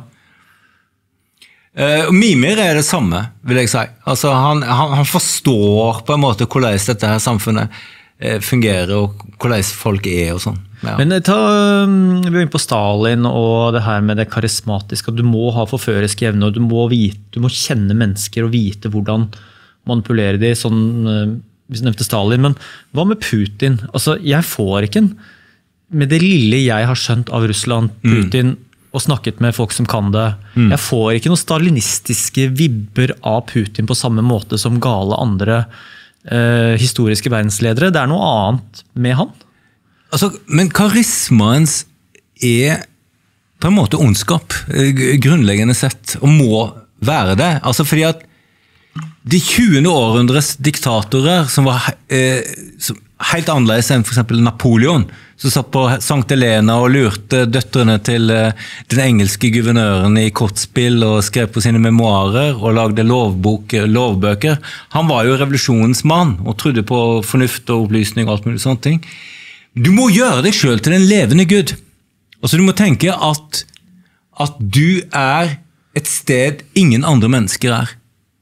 Uh, Mimir er det samme, vil jeg si. Altså, han, han, han forstår på en måte hvordan dette her samfunnet uh, fungerer, og hvordan folk er og sånn. Ja. Men ta, vi er inne på Stalin og det her med det karismatiske, at du må ha forførisk evne, og du må, vite, du må kjenne mennesker og vite hvordan manipulere de, sånn, hvis du nevnte Stalin, men hva med Putin? Altså, jeg får ikke en, med det lille jeg har skjønt av Russland, Putin, mm. og snakket med folk som kan det, mm. jeg får ikke noen stalinistiske vibber av Putin på samme måte som gale andre eh, historiske verdensledere. Det er noe annet med han. Altså, men karismaens er på en måte ondskap, grunnleggende sett, og må være det. Altså fordi at de tjuende århundres diktatorer, som var eh, som helt annerledes enn for eksempel Napoleon, som satt på Sankt Helena og lurte døtrene til eh, den engelske guvernøren i kortspill og skrev på sine memoarer og lagde lovbok, lovbøker. Han var jo revolusjonens mann og trodde på fornuft og opplysning og alt mulig sånne ting. Du må gjøre deg selv til en levende Gud. Altså, du må tenke at, at du er et sted ingen andre mennesker er.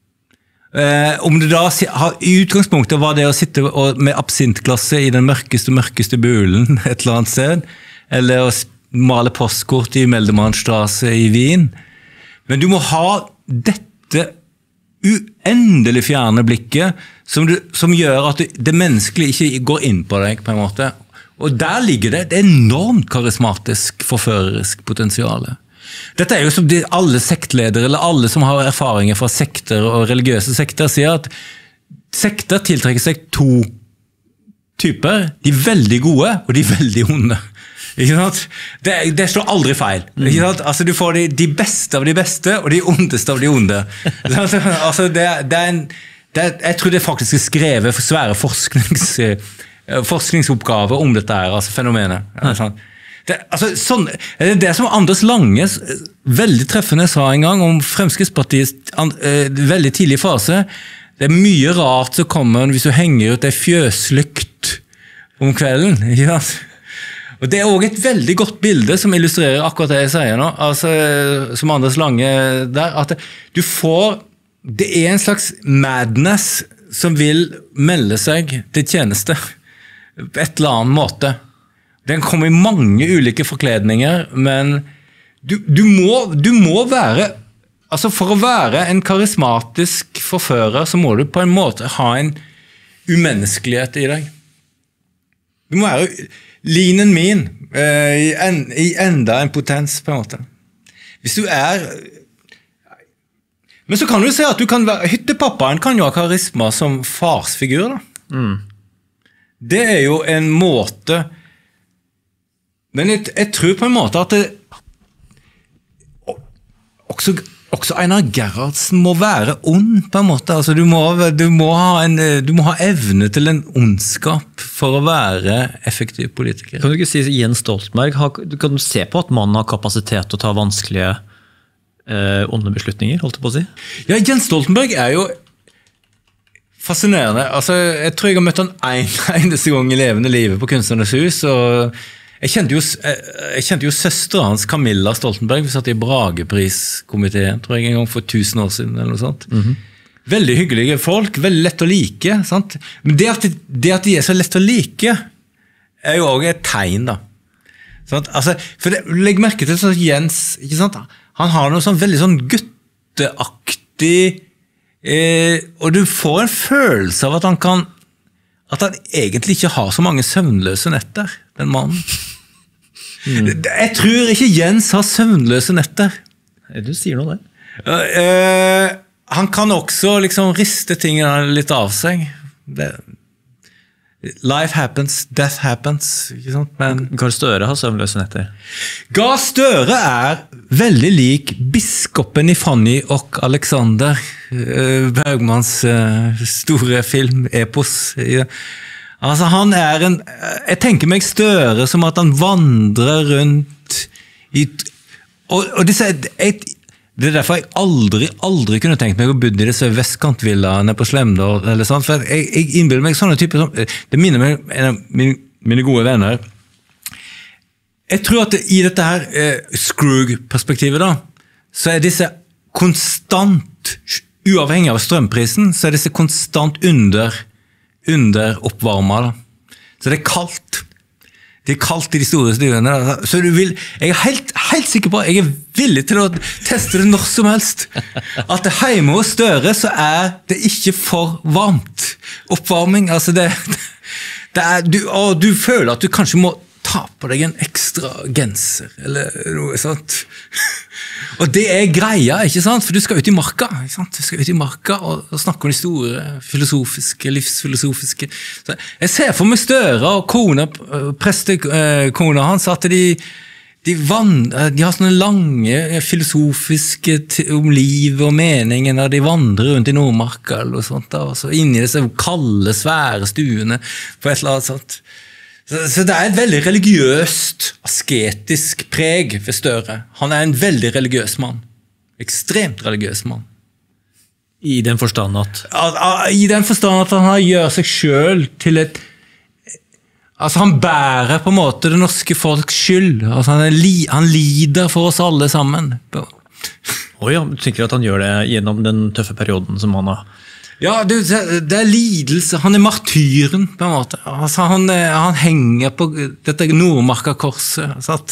Eh, om det da i utgangspunktet var det å sitte med absintglasset i den mørkeste, mørkeste bulen et eller annet sted, eller å male postkort i Meldemannstrasse i Wien. Men du må ha dette uendelig fjerne blikket som, du, som gjør at det, det menneskelige ikke går inn på deg på en måte. Og der ligger det et enormt karismatisk, forførerisk potensiale. Dette er jo som de, alle sektledere, eller alle som har erfaringer fra sekter og religiøse sekter, sier at sekter tiltrekker seg to typer. De veldig gode, og de veldig onde. Ikke sant? Det, det slår aldri feil. Ikke sant? Altså, du får de, de beste av de beste, og de ondeste av de onde. Altså, det, det er en, det er, jeg tror det faktisk er skrevet for svære forsknings forskningsoppgave om dette her, altså fenomenet. Det, altså, sånn, det er det som Anders Lange veldig treffende sa en gang om Fremskrittspartiets an, uh, veldig tidlig fase. Det er mye rart som kommer hvis du henger ut en fjøslykt om kvelden. Ikke sant? Og det er også et veldig godt bilde som illustrerer akkurat det jeg sier nå, altså, som Anders Lange der, at du får, det er en slags madness som vil melde seg til tjeneste på et eller annet måte. Den kommer i mange ulike forkledninger, men du, du, må, du må være, altså for å være en karismatisk forfører, så må du på en måte ha en umenneskelighet i deg. Du må være linen min eh, i, en, i enda en potens på en måte. Hvis du er... Men så kan du se at du kan være, hyttepappaen kan jo ha karisma som farsfigur da. Mm. Det er jo en måte, men jeg, jeg tror på en måte at det også også Einar Gerhardsen må være ond, på en måte. Altså, du, må, du, må ha en, du må ha evne til en ondskap for å være effektiv politiker. Kan du ikke si Jens Stoltenberg, kan du se på at mannen har kapasitet til å ta vanskelige eh, onde beslutninger, holdt jeg på å si? Ja, Jens Stoltenberg er jo fascinerende. Altså, jeg tror jeg har møtt han en eneste gang i levende livet på Kunstnernes hus, og jeg kjente jo, jeg kjente jo søsteren hans, Camilla Stoltenberg, vi satt i Bragepris-komiteen, tror jeg, en gang for tusen år siden, eller noe sånt. Mm-hmm. Veldig hyggelige folk, veldig lett å like, sant? Men det at, de, det at de er så lett å like, er jo også et tegn, da. Sant? Altså, for det, legg merke til så Jens, ikke sant? Han har noe sånn veldig sånn gutteaktig, eh, og du får en følelse av at han kan at han egentlig ikke har så mange søvnløse netter, den mannen. Mm. Jeg tror ikke Jens har søvnløse netter. Du sier noe der. Uh, uh, han kan også liksom riste tingene litt av seg. Det, life happens, death happens. Ikke sant? Men Gahr Støre har søvnløse netter. Gahr Støre er veldig lik biskopen i Fanny og Alexander, Bergmans store film, epos. Altså han er en, jeg tenker meg Støre som at han vandrer rundt i, og, og disse, jeg, det er derfor jeg aldri, aldri kunne tenkt meg å bodde i disse vestkantvillaene på Slemdal, eller sånt, for jeg, jeg innbiller meg sånne typer som, det minner meg en av mine, mine gode venner. Jeg tror at i dette her eh, Scrooge-perspektivet da, så er disse konstant, uavhengig av strømprisen, så er disse konstant under, under oppvarmet da. Så det er kaldt. Det er kaldt i de store stuene. Så du vil, jeg er helt, helt sikker på, jeg er villig til å teste det når som helst, at det hjemme hos Støre så er det ikke for varmt. Oppvarming, altså det, det er, du, og du føler at du kanskje må ta på deg en ekstra genser, eller noe sånt. Og det er greia, ikke sant? For du skal ut i marka, ikke sant? Du skal ut i marka og, og snakke om de store filosofiske, livsfilosofiske. Så jeg ser for meg Støre og kona, prestekona hans, at de, de, vand, de har sånne lange filosofiske om liv og meningen, når de vandrer rundt i Nordmarka, eller noe sånt, da, og så inn i disse kalde, svære stuene, på et eller annet sånt. Så, så det er et veldig religiøst, asketisk preg ved Støre. Han er en veldig religiøs mann. Ekstremt religiøs mann. I den forstand at? I den forstand at han gjør seg selv til et... Altså han bærer på en måte det norske folks skyld. Altså han, er li, han lider for oss alle sammen. Åja, oh ja, du tenker at han gjør det gjennom den tøffe perioden som han har... Ja, det, det er lidelse. Han er martyren, på en måte. Altså, han, han henger på dette Nordmarka-korset. At,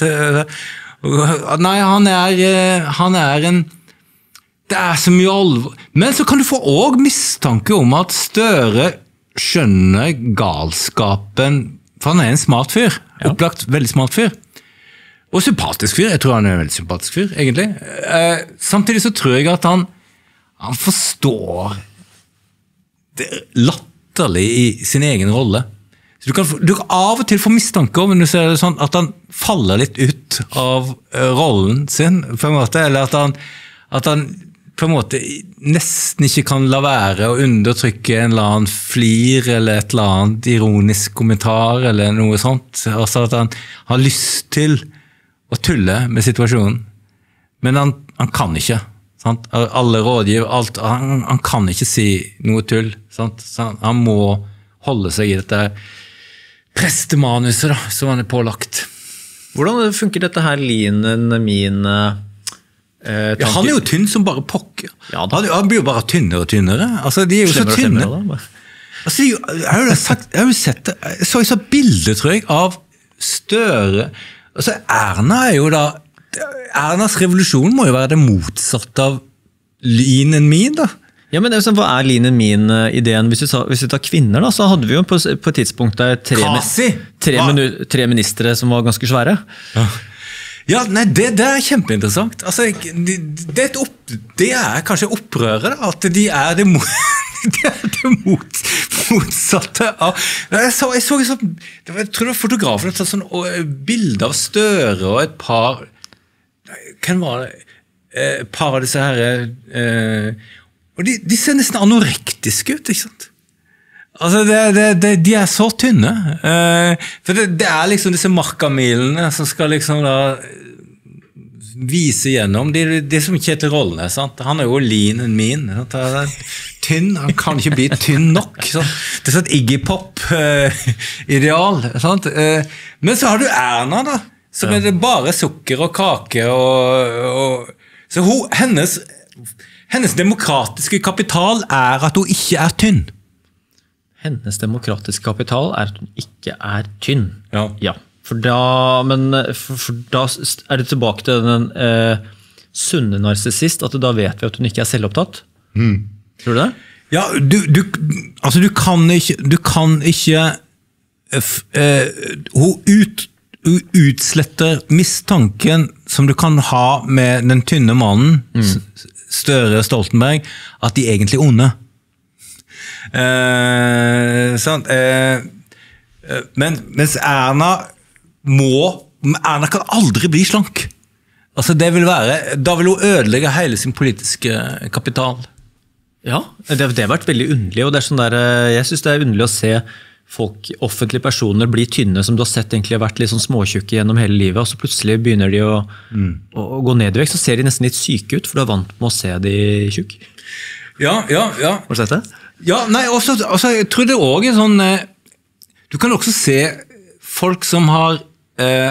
nei, han er, han er en... Det er så mye alvor. Men så kan du få også mistanke om at Støre skjønner galskapen, for han er en smart fyr. Ja. Opplagt veldig smart fyr. Og sympatisk fyr. Jeg tror han er en veldig sympatisk fyr, egentlig. Eh, samtidig så tror jeg at han, han forstår... det er latterlig i sin egen rolle. Så du kan, du kan av og til få mistanke om du ser det sånn, at han faller litt ut av uh, rollen sin, på en måte, eller at han, at han på en måte nesten ikke kan la være å undertrykke en eller annen flir, eller et eller annet ironisk kommentar, eller noe sånt. Altså at han har lyst til å tulle med situasjonen. Men han, han kan ikke. Sant? Alle rådgiver, alt, han, han kan ikke si noe tull. Sant? Så han, han må holde seg i dette prestemanuset da, som han er pålagt. Hvordan funker dette her linen min eh, ja, han er jo tynn som bare pokker. Ja, han, han blir jo bare tynnere og tynnere. Altså, de er jo slemmere så tynne. Slemmere, altså, de, jeg, har jo sagt, jeg har jo sett det, jeg så et sånt bilde, tror jeg, av Støre. Altså, Erna er jo da Ernas revolusjon må jo være det motsatte av linen min, da. Ja, men hva er linen min-ideen? Hvis, hvis vi tar kvinner, da, så hadde vi jo på, på et tidspunkt der tre, tre, minu, tre ministre som var ganske svære. Ja, ja nei, det, det er kjempeinteressant. Altså, det, det, er opp, det er kanskje opprøret, da, at de er det, det, er det mot, motsatte av... Jeg så, jeg så sånn, jeg tror det var fotografen, et sånn bilde av Støre og et par... Hvem var det? eh, par av disse her, eh, og de, de ser nesten anorektiske ut, ikke sant? Altså, det, det, det, de er så tynne. Eh, for det, det er liksom disse markamilene som skal liksom da vise gjennom. Det de, de som Kjetil Rollnes, sant? Han er jo lean and mean. Sant? Han er tynn, han kan ikke bli tynn nok. Sant? Det er sånn Iggy Pop-ideal. Sant? Eh, men så har du Erna da, som ja. Er det bare sukker og kake. Og, og, så hun, hennes, hennes demokratiske kapital er at hun ikke er tynn. Hennes demokratiske kapital er at hun ikke er tynn. Ja. Ja. For da, men, for, for da er det tilbake til den eh, sunne narsissist, at da vet vi at hun ikke er selvopptatt. Mm. Tror du det? Ja, du, du, altså du kan ikke, du kan ikke uh, hun, ut, hun utsletter mistanken som du kan ha med den tynne mannen, mm. Støre Stoltenberg, at de egentlig er onde. Uh, sant? Uh, uh, men, mens Erna må, Erna kan aldri bli slank. Altså det vil være, da vil hun ødelegge hele sin politiske kapital. Ja, det, det har vært veldig underlig, og det er sånn der, jeg synes det er underlig å se folk, offentlige personer bli tynne, som du har sett egentlig har vært litt sånn småtjukke gjennom hele livet, og så plutselig begynner de å, mm. å, å gå ned i vekt, så ser de nesten litt syke ut, for du er vant med å se de tjukk. Ja, ja, ja. Har du sett det? Ja, nei, også, også, jeg tror det også er sånn, du kan også se folk som har Eh,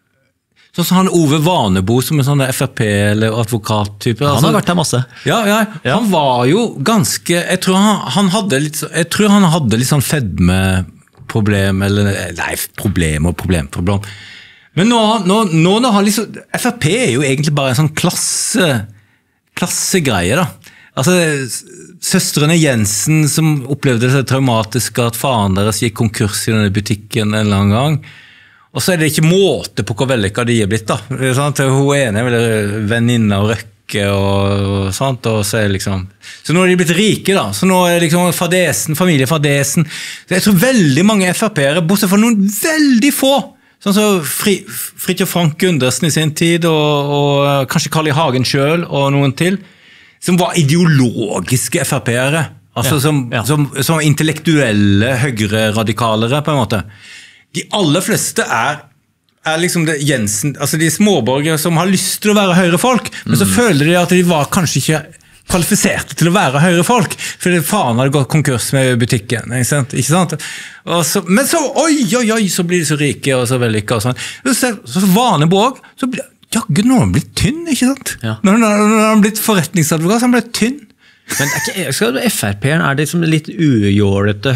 sånn som han Ove Vanebo, som er sånn F R P eller advokattype. Han har altså, vært her masse. Ja, ja, ja, han var jo ganske, jeg tror han, han hadde litt, jeg tror han hadde litt sånn fedmeproblem, eller, nei, problem og problem, problem. Men nå, nå, nå når han liksom, F R P er jo egentlig bare en sånn klasse, klassegreie da. Altså, søstrene Jensen som opplevde det så traumatisk at faren deres gikk konkurs i denne butikken en eller annen gang. Og så er det ikke måte på hvor vellykket de er blitt da. Sånn, hun ene er vel venninne og røkke og, og sånt, og så er det liksom... Så nå er de blitt rike da, så nå er det liksom fadesen, familie fadesen. Så jeg tror veldig mange F R P-ere, bortsett fra noen veldig få, sånn som Fri, Fridtjof Frank Gundersen i sin tid, og, og kanskje Carl I. Hagen selv, og noen til, som var ideologiske F R P-ere, altså ja, som, ja. Som, som intellektuelle høyre-radikalere på en måte. De aller fleste er, er liksom det Jensen, altså de småborgere som har lyst til å være høyrefolk, men så mm. føler de at de var kanskje ikke kvalifiserte til å være høyrefolk, fordi faen hadde gått konkurs med butikken, ikke sant? Ikke sant? Og så, men så, oi, oi, oi, så blir de så rike og så vellykket og sånn. Så, så Vanebog, så blir, jaggu, nå har han blitt tynn, ikke sant? Ja. Når, når, når han har blitt forretningsadvokat, så har han blitt tynn. Men er ikke, skal F R P-en er det liksom litt ujålete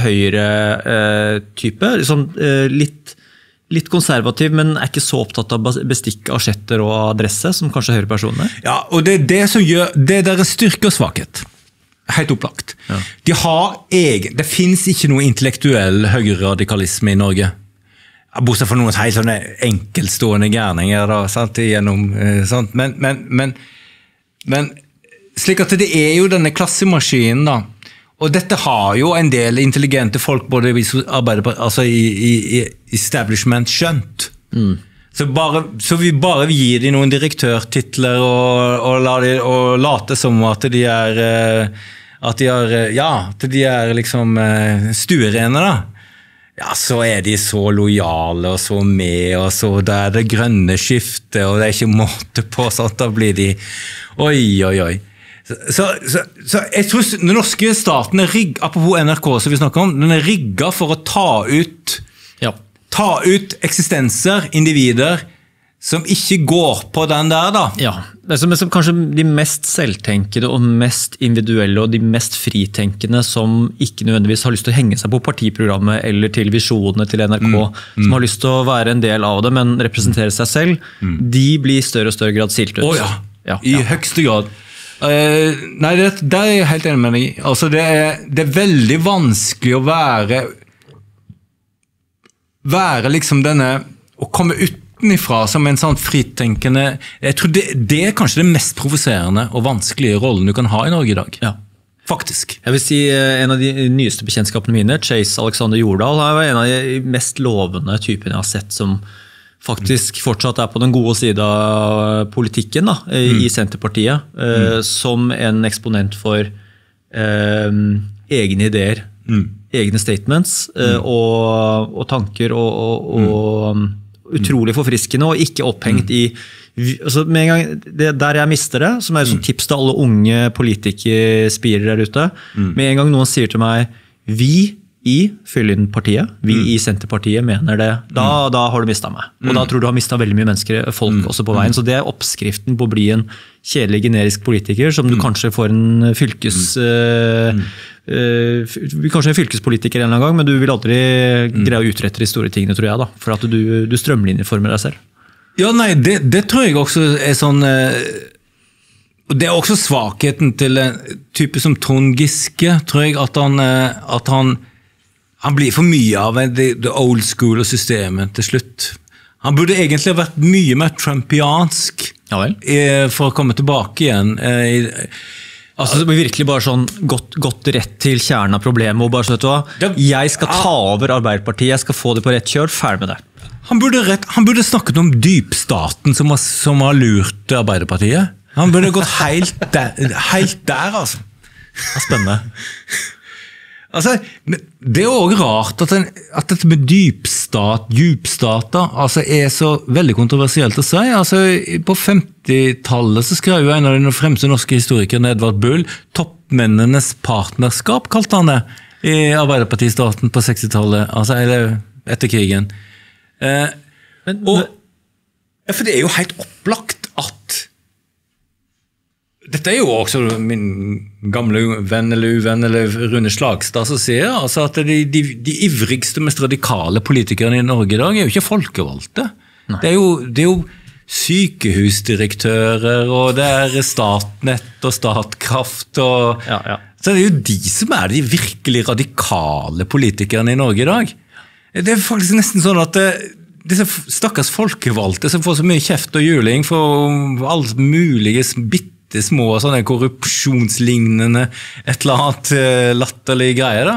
høyre-type, eh, liksom, eh, litt, litt konservativ, men er ikke så opptatt av bestikk, asjetter og adresse, som kanskje høyrepersonene? Ja, og det er det som gjør, det er deres styrke og svakhet. Helt opplagt. Ja. De har egen, det finnes ikke noe intellektuell høyre-radikalisme i Norge. Bortsett fra noen helt sånne enkeltstående gærninger da, sant, gjennom, sant? Men, men, men, men slik at det er jo denne klassemaskinen da, og dette har jo en del intelligente folk både i, altså i, i, i establishment skjønt. Mm. Så, bare, så vi bare gir de noen direktørtitler og, og, la de, og late som at de er, at de er, ja, at de er liksom stuerene da. Ja, så er de så lojale og så med, og så da er det grønne skiftet, og det er ikke måte på, sånn, da blir de, oi, oi, oi. Så, så, så jeg tror den norske staten er rigget, apropos N R K som vi snakker om, den er rigget for å ta ut, ja. ta ut eksistenser, individer, som ikke går på den der da. Ja, det er som, som kanskje de mest selvtenkende og mest individuelle og de mest fritenkende som ikke nødvendigvis har lyst til å henge seg på partiprogrammet eller til visjonene til N R K, mm, mm. som har lyst til å være en del av det, men representere seg selv, mm. de blir i større og større grad silt ut. Å ja, ja. I ja. høyeste grad. Uh, nei, det, det er jeg helt enig med deg. Altså, det er, det er veldig vanskelig å være være liksom denne å komme utenifra som en sånn fritenkende, jeg tror det, det er kanskje det mest provoserende og vanskelige rollen du kan ha i Norge i dag. Ja. Faktisk. Jeg vil si en av de nyeste bekjentskapene mine, Chase Alexander Jordal, er en av de mest lovende typene jeg har sett som faktisk fortsatt er på den gode siden av politikken da, i, mm. i Senterpartiet, eh, mm. som en eksponent for eh, egne ideer, mm. egne statements eh, mm. og, og tanker og, og, og mm. utrolig forfriskende og ikke opphengt mm. i altså med en gang, det, der jeg mister det, som er et mm. tips til alle unge politikerspirer der ute, mm. med en gang noen sier til meg, vi i Fyllin-partiet, vi mm. i Senterpartiet mener det, da, mm. da har du mistet meg. Og mm. da tror du har mistet veldig mye mennesker, folk mm. også på veien. Så det er oppskriften på å bli en kjedelig generisk politiker, som du mm. kanskje får en fylkes... Mm. Uh, uh, kanskje en fylkespolitiker en eller annen gang, men du vil aldri mm. greie å utrette de store tingene, tror jeg da, for at du, du strømlinjeformer deg selv. Ja, nei, det, det tror jeg også er sånn eh, det er også svakheten til en type som Trond Giske, tror jeg, at han, eh, at han, han blir for mye av det, det old school og systemet til slutt. Han burde egentlig vært mye mer trumpiansk ja vel. Eh, for å komme tilbake igjen. Eh, i, Altså det blir virkelig bare sånn gått, gått rett til kjernen av problemet, og bare sånn, vet du hva, jeg skal ta over Arbeiderpartiet, jeg skal få det på rett kjør, ferdig med det. Han burde, rett, han burde snakket om dypstaten som har, som har lurt Arbeiderpartiet. Han burde gått helt der, helt der altså. Det er spennende. Altså, det er jo også rart at, den, at dette med dypstat, djupstata, altså er så veldig kontroversielt å si. Altså, på femtitallet så skrev jo en av de fremste norske historikerne, Edvard Bull, toppmennenes partnerskap, kalte han det, i Arbeiderpartistaten på sekstitallet, altså, eller etter krigen. Eh, men, og, for det er jo helt opplagt at dette er jo også min gamle venn eller uvenn eller Rune Slagstad som sier altså at de, de, de ivrigste, mest radikale politikerne i Norge i dag er jo ikke folkevalgte. Det er, jo, det er jo sykehusdirektører og det er Statnett og Statkraft og, ja, ja. Så det er jo de som er de virkelig radikale politikerne i Norge i dag. Det er faktisk nesten sånn at det, disse stakkars folkevalgte som får så mye kjeft og juling for alt mulige bitte små sånne korrupsjonslignende et eller annet latterlige greier da.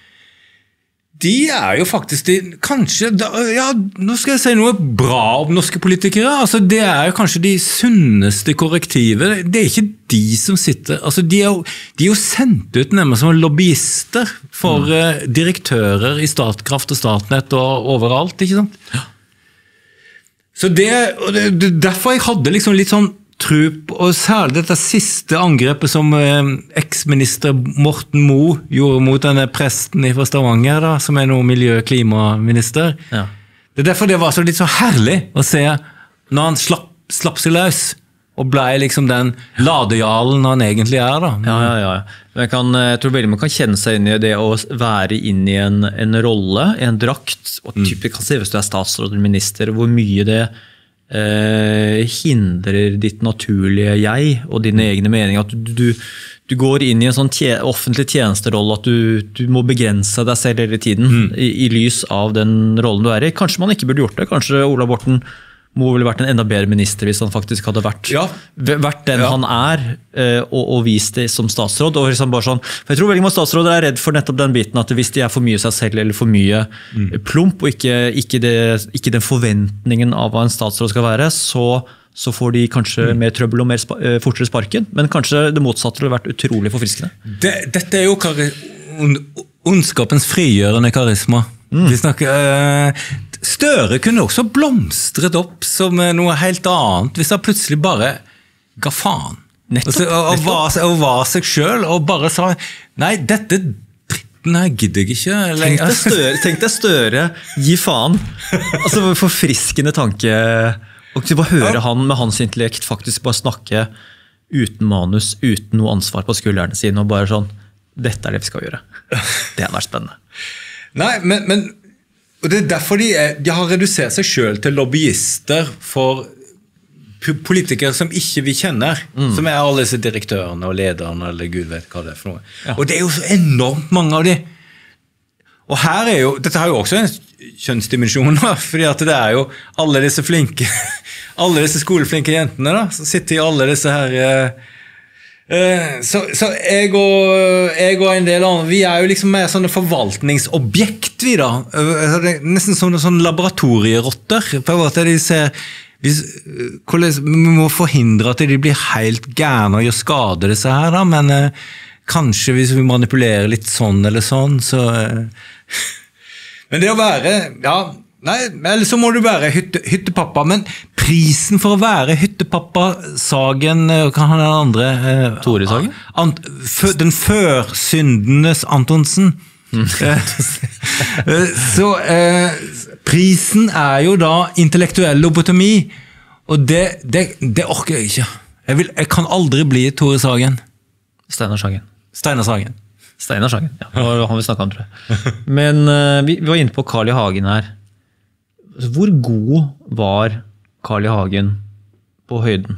De er jo faktisk de, kanskje, ja, nå skal jeg si noe bra om norske politikere, altså det er jo kanskje de sunneste korrektive, det er ikke de som sitter, altså de er jo, de er jo sendt ut nærmest som lobbyister for mm. direktører i Statkraft og Statnett og overalt, ikke sant? Ja. Så det, og det, derfor jeg hadde liksom litt sånn trup, og særlig dette siste angrepet som eh, eksminister Morten Moe gjorde mot denne presten fra Stavanger, da, som er nå miljø- og klimaminister. Ja. Det er derfor det var så litt så herlig å se når han slapp, slapp seg løs, og ble liksom den ladejalen han egentlig er. Da. Ja, ja, ja. Men jeg, kan, jeg tror veldig man kan kjenne seg inn i det å være inn i en, en rolle, en drakt, og typisk kan se hvis du er statsråd eller minister, hvor mye det Eh, hindrer ditt naturlige jeg og dine egne meninger, at du, du, du går inn i en sånn tje, offentlig tjenesterolle, at du, du må begrense deg selv hele tiden mm. i, i lys av den rollen du er i. Kanskje man ikke burde gjort det, kanskje Ola Borten Moe ville vært en enda bedre minister hvis han faktisk hadde vært, ja. vært den ja. han er og, og vist det som statsråd. Og liksom bare sånn, for jeg tror veldig mange statsråder er redd for nettopp den biten at hvis de er for mye seg selv eller for mye mm. plump og ikke, ikke, det, ikke den forventningen av hva en statsråd skal være, så, så får de kanskje mm. mer trøbbel og mer spa, fortere sparken, men kanskje det motsatte ville vært utrolig forfriskende. Det, dette er jo kari, ondskapens frigjørende karisma. Mm. Vi snakker... Øh, Støre kunne også blomstret opp som noe helt annet, hvis han plutselig bare ga faen. Nettopp, og, og, og, var, og var seg selv, og bare sa, nei, dette dritten her gidder jeg ikke. Tenk deg Støre, tenk deg Støre, gi faen. Altså, forfriskende tanke. Og til å høre ja. han med hans intellekt faktisk bare snakke uten manus, uten noe ansvar på skuldrene sine, og bare sånn, dette er det vi skal gjøre. Det har vært spennende. Nei, men... men Og det er derfor de, er, de har redusert seg selv til lobbyister for politikere som ikke vi kjenner, mm. som er alle disse direktørene og lederne, eller Gud vet hva det er for noe. Ja. Og det er jo så enormt mange av de. Og her er jo, dette har jo også en kjønnsdimensjon, da, fordi at det er jo alle disse flinke, alle disse skoleflinke jentene da, som sitter i alle disse her Eh, så, så jeg, og, jeg og en del andre, vi er jo liksom mer sånne forvaltningsobjekt, vi da. Eh, det er nesten sånne, sånne laboratorierotter. På en måte de ser, hvis, hvordan, vi må forhindre at de blir helt gærne og gjør skade disse her, da, men eh, kanskje hvis vi manipulerer litt sånn eller sånn, så... Eh, men det å være, ja... Nei, eller så må du være hytte, hyttepappa, men prisen for å være hyttepappa, Sagen, hva han er den andre? Eh, Tore Sagen? Ant, før, den førsyndenes Antonsen. Mm. så eh, prisen er jo da intellektuell lobotomi, og det, det, det orker jeg ikke. Jeg, vil, jeg kan aldri bli Tore Sagen. Steinar Sagen. Steinar Sagen. Steinar Sagen, ja. Det var han vi snakket om, tror jeg. Men uh, vi, vi var inne på Carl I. Hagen her. Hvor god var Carl I. Hagen på høyden?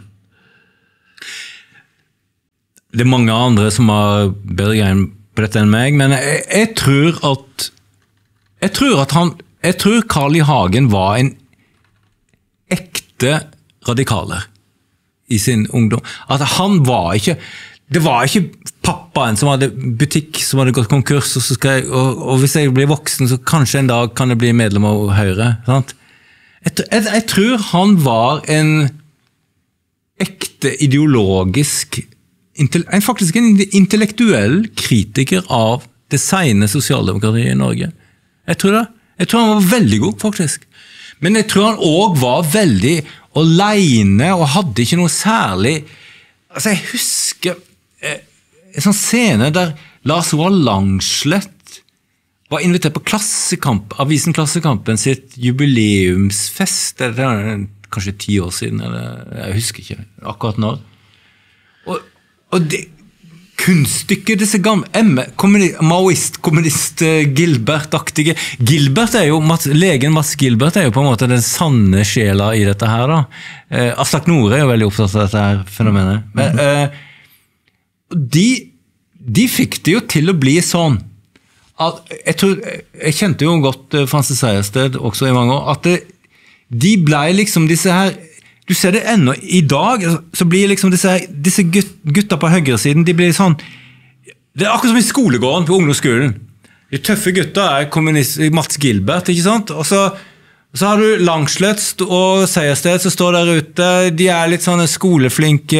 Det er mange andre som har bedre grein på dette enn meg, men jeg, jeg tror at jeg tror at han jeg tror Carl I. Hagen var en ekte radikaler i sin ungdom. At han var ikke det var ikke pappaen som hadde butikk som hadde gått konkurs, og, så skal jeg, og, og hvis jeg blir voksen, så kanskje en dag kan jeg bli medlem av Høyre. Sant? Jeg, jeg, jeg tror han var en ekte ideologisk, en, faktisk en intellektuell kritiker av det sene sosialdemokratiet i Norge. Jeg tror det. Jeg tror han var veldig god, faktisk. Men jeg tror han også var veldig alene, og hadde ikke noe særlig... Altså, jeg husker en sånn scene der Lars Roar Langslett var invitert på Klassekamp, avisen Klassekampen sitt jubileumsfest, det er kanskje ti år siden, eller jeg husker ikke akkurat når. Og, og det kunststykket, disse gamle, kommunist, maoist, kommunist, Gilbert-aktige, Gilbert er jo, Mats, legen Mats Gilbert er jo på en måte den sanne sjela i dette her da. Eh, Aslak Nore er jo veldig opptatt av dette her fenomenet. Men, mm-hmm. eh, De, de fikk det jo til å bli sånn at jeg, tror, jeg kjente jo godt Francis Sejersted også i mange år, at det, de ble liksom disse her, du ser det ennå i dag, så blir liksom disse, her, disse gut, gutta på høyresiden, de blir sånn, det er akkurat som i skolegården på ungdomsskolen. De tøffe gutta er kommunist, Mats Gilbert, ikke sant? Og så Så har du Langslett og Sejersted som står der ute. De er litt sånne skoleflinke,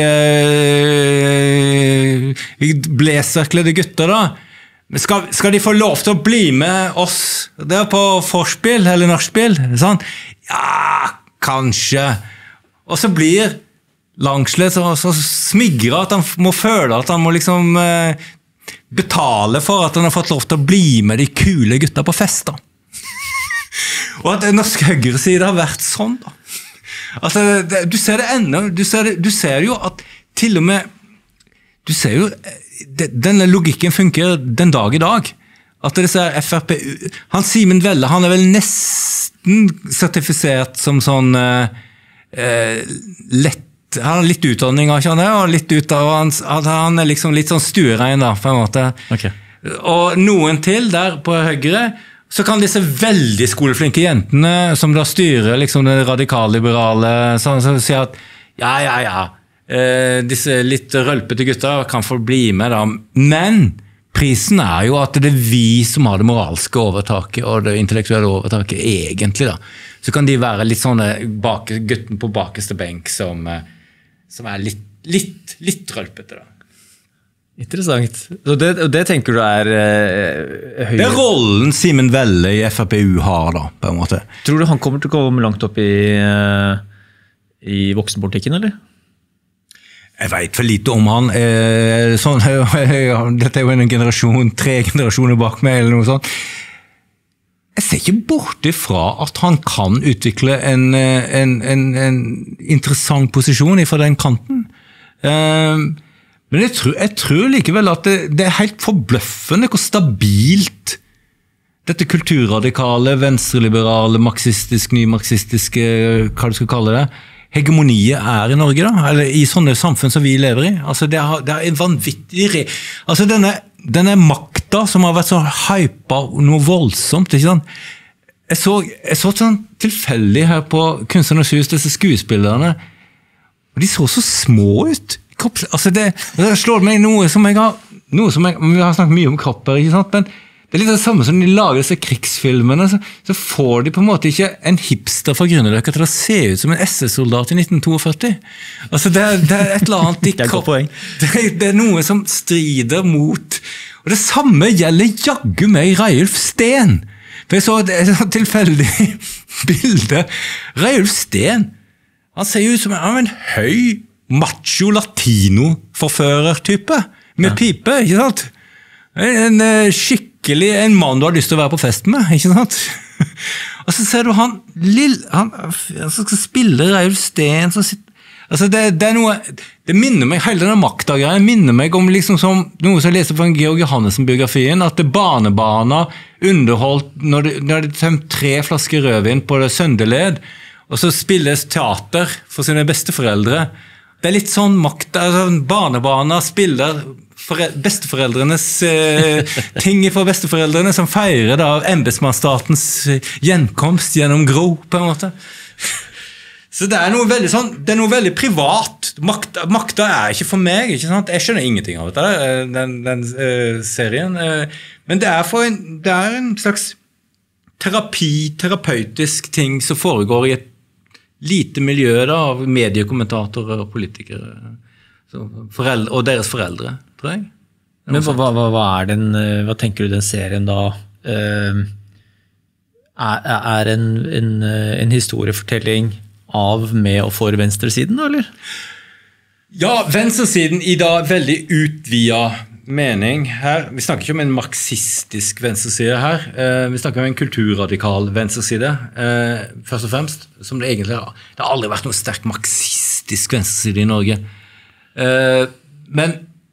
blazerkledde gutter da. Men skal, skal de få lov til å bli med oss der på forspill eller nachspiel? Sånn? Ja, kanskje. Og så blir Langslett så, så smigret at han må føle at han må liksom eh, betale for at han har fått lov til å bli med de kule gutta på fest da. Og at den norske høyresiden har vært sånn da. Altså, det, du ser det enda, du ser, det, du ser jo at til og med, du ser jo, det, denne logikken funker den dag i dag. At det er F R P U, han Simen Velle, han er vel nesten sertifisert som sånn eh, lett, han har litt utdanning, ikke han er, og litt ut av, han, han er liksom litt sånn stuerein da, på en måte. Okay. Og noen til der på høyre, så kan disse veldig skoleflinke jentene som da styrer liksom det radikal-liberale, sånn som sier at ja, ja, ja, eh, disse litt rølpete gutta kan få bli med da, men prisen er jo at det er vi som har det moralske overtaket og det intellektuelle overtaket egentlig da. Så kan de være litt sånne bak, gutten på bakeste benk som, som er litt, litt, litt rølpete da. Interessant. Og det, og det tenker du er eh, høyre? Det er rollen Simen Velle i F R P U har da, på en måte. Tror du han kommer til å komme langt opp i, eh, i voksenpolitikken, eller? Jeg vet for lite om han. Eh, sånn, dette er jo en generasjon, tre generasjoner bak meg, eller noe sånt. Jeg ser ikke bort ifra at han kan utvikle en, en, en, en interessant posisjon fra den kanten. Eh, Men jeg tror, jeg tror likevel at det, det er helt forbløffende hvor stabilt dette kulturradikale, venstreliberale, marxistisk, nymarxistiske, hva du skal kalle det, hegemoniet er i Norge da, eller i sånne samfunn som vi lever i. Altså det er, det er en vanvittig... Re altså denne, denne makta som har vært så hypet noe voldsomt, ikke sant? Jeg så, jeg så sånn tilfeldig her på Kunstnernes hus, disse skuespillerne, og de så så små ut. kropp, altså det, det slår meg noe som jeg har, noe som jeg, vi har snakket mye om kropper, ikke sant, men det er litt det samme som de lager disse krigsfilmene, så, så får de på en måte ikke en hipster fra Grünerløkka til å se ut som en S S-soldat i nitten førti. Altså det er, det er et eller annet i kropp. Det, det er noe som strider mot, og det samme gjelder jaggu meg Reiulf Steen. For jeg så et, et tilfeldig bilde. Reiulf Steen, han ser jo ut som en, en høy, macho latino-forfører-type, med ja. Pipe, ikke sant? En skikkelig, en mann du har lyst til å være på fest med, ikke sant? Og så ser du han, lill, han, han skal spille Reiulf Steen, som sitter, altså det, det er noe, det minner meg, hele denne maktagreien minner meg om liksom som, noe som jeg leste på en Georg Johannessen-biografien, at det barnebarna underholdt, når de, når de tømte tre flasker rødvin på det søndeled, og så spilles teater for sine besteforeldre. Det er litt sånn makt, altså barnebarna spiller besteforeldrenes eh, ting for besteforeldrene som feirer da embetsmannsstatens gjenkomst gjennom Gro på en måte. Så det er noe veldig sånn, det er noe veldig privat. Makta, makta er ikke for meg, ikke sant? Jeg skjønner ingenting av dette, den, den uh, serien. Uh, men det er, for en, det er en slags terapi, terapeutisk ting som foregår i et lite miljø da, av mediekommentatorer og politikere. Så foreldre, og deres foreldre, tror jeg. Men hva, hva, hva, er den, hva tenker du den serien da uh, er, er en, en, en historiefortelling av med og for venstresiden, eller? Ja, venstresiden i da veldig utvidet mening her. Vi snakker ikke om en marxistisk venstreside her. Uh, vi snakker om en kulturradikal venstreside, uh, først og fremst, som det egentlig er. Det har aldri vært noe sterkt marxistisk venstreside i Norge. Uh, men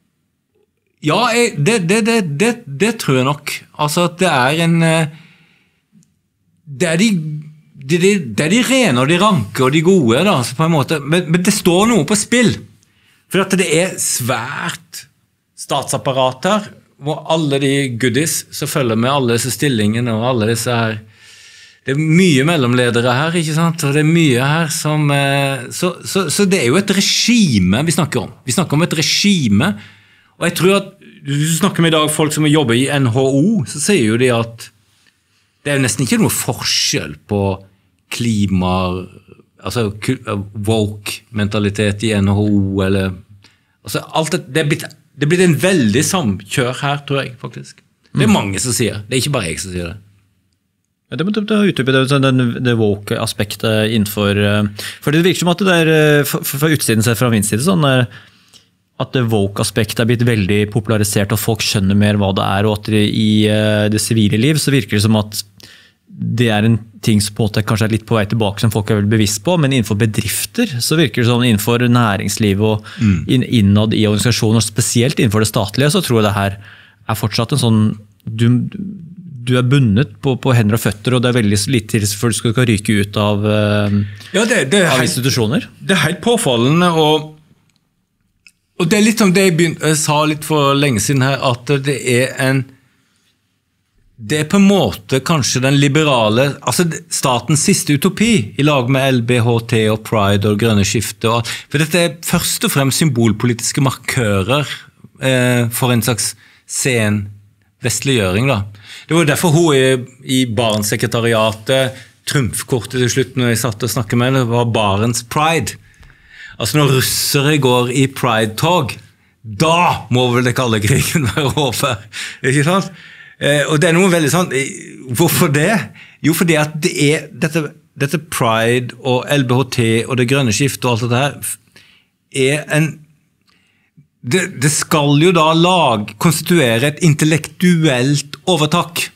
ja, jeg, det, det, det, det, det tror jeg nok. Altså at det er en uh, det er de det, det, det er de rene og de ranke og de gode da, altså på en måte. Men, men det står noe på spill. For at det er svært statsapparater hvor alle de goodies som følger med alle disse stillingene og alle disse her. Det er mye mellomledere her, ikke sant? Og det er mye her som... Så, så, så det er jo et regime vi snakker om. Vi snakker om et regime, og jeg tror at du snakker med i dag folk som jobber i N H O, så sier jo de at det er nesten ikke noe forskjell på klima, altså woke-mentalitet i N H O, eller... Altså alt det, det er blitt, det er blitt en veldig samkjør her, tror jeg, faktisk. Det er mange som sier, det er ikke bare jeg som sier det. Det må utdype det, det, det woke-aspektet innenfor, for det virker som at det er, fra utsiden sett fra min side, sånn at det woke-aspektet er blitt veldig popularisert, og folk skjønner mer hva det er, og at det, i det sivile liv så virker det som at det er en ting som på en måte kanskje er litt på vei tilbake som folk er vel bevisst på, men innenfor bedrifter så virker det sånn innenfor næringsliv og inn, innad i organisasjoner, og spesielt innenfor det statlige, så tror jeg det her er fortsatt en sånn du, du er bundet på, på hender og føtter, og det er veldig litt til før du skal ryke ut av, ja, det, det av helt, institusjoner. Det er helt påfallende, og, og det er litt som det jeg, begynte, jeg sa litt for lenge siden her, at det er en det er på en måte kanskje den liberale, altså statens siste utopi, i lag med L B H T og Pride og Grønne Skifte, og, for dette er først og fremst symbolpolitiske markører eh, for en slags sen vestliggjøring da. Det var derfor hun i, i Barentssekretariatet, trumfkortet til slutt når jeg satt og snakket med det, var Barents Pride. Altså når russere går i Pride-tog, da må vel det kalde krigen være over, ikke sant? Eh, og det er noe veldig sånn, hvorfor det? Jo, fordi at det er dette, dette Pride og L B H T og det grønne skiftet og alt dette her, er en Det, det skal jo da lag, konstituere et intellektuelt overtak.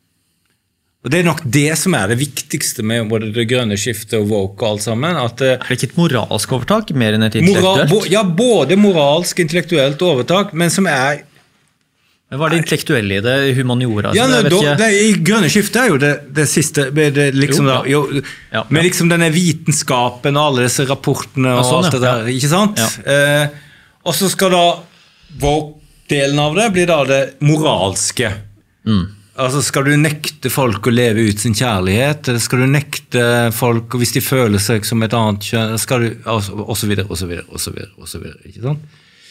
Og det er nok det som er det viktigste med både det grønne skiftet og woke og alt sammen. At, er det ikke et moralsk overtak, mer enn et intellektuelt? Moral, ja, både moralsk, intellektuelt overtak, men som er... Men hva er det intellektuelle i det, humaniora? Ja, det, det, det, i grønne skiftet er jo det, det siste, det, liksom jo, ja. Da, jo, ja, ja. Med liksom denne vitenskapen og alle disse rapportene og ja, sånn, alt det der, ja. Ikke sant? Ja. Eh, Og så skal da woke-delen av det bli da det moralske. Mm. Altså skal du nekte folk å leve ut sin kjærlighet, eller skal du nekte folk, hvis de føler seg som et annet kjønn, skal du, og så videre, og så videre, og så videre, og så videre, ikke sant?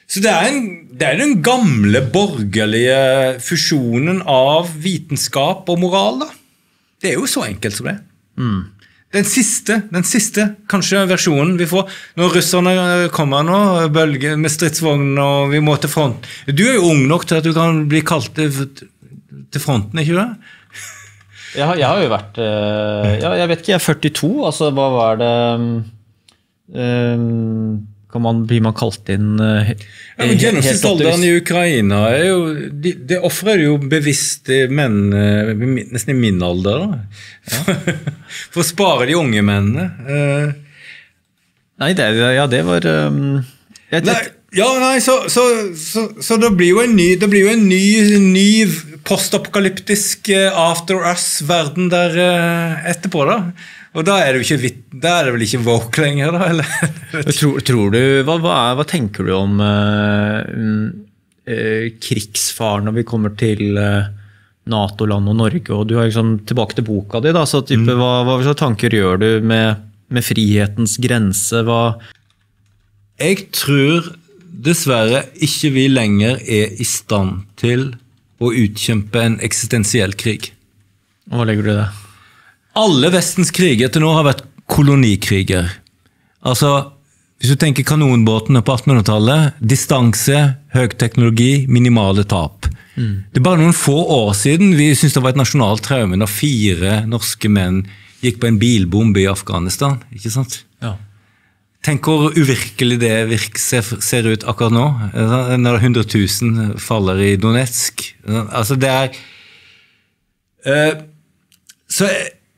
Så det er, en, det er den gamle borgerlige fusjonen av vitenskap og moral, da. Det er jo så enkelt som det. Mm. Den siste, den siste, kanskje versjonen vi får, når russerne kommer nå, bølger med stridsvogn, og vi må til front. Du er jo ung nok til at du kan bli kalt til, til fronten, ikke det? Jeg har, jeg har jo vært, ja, jeg vet ikke, jeg er førtito, altså hva var det, um, kan man, blir man kalt inn uh, ja, men gjennomsnittsalderen i Ukraina er jo, de, det offrer jo bevisst menn, nesten i min alder da, ja. For å spare de unge mennene. Uh, nei, det, ja, det var um, jeg, nei, ja, nei, så, så, så, så det blir jo en ny, det blir jo en ny, ny postapokalyptisk after us-verden der uh, etterpå da. Og da er det jo ikke, da er det vel ikke woke lenger da, eller? tror, tror du, hva, hva, er, hva tenker du om uh, uh, krigsfaren når vi kommer til uh, NATO-land og Norge, og du har liksom tilbake til boka di da, så type, mm. hva, hva slags tanker gjør du med, med frihetens grense? Hva? Jeg tror dessverre ikke vi lenger er i stand til å utkjempe en eksistensiell krig. Og hva legger du i det? Alle vestens kriger til nå har vært kolonikriger. Altså, hvis du tenker kanonbåtene på attenhundretallet, distanse, høy teknologi, minimale tap. Mm. Det er bare noen få år siden vi synes det var et nasjonalt traume når fire norske menn gikk på en bilbombe i Afghanistan, ikke sant? Ja. Tenk hvor uvirkelig det virker, ser, ser ut akkurat nå, når hundre tusen faller i Donetsk. Altså, det er... Uh, så...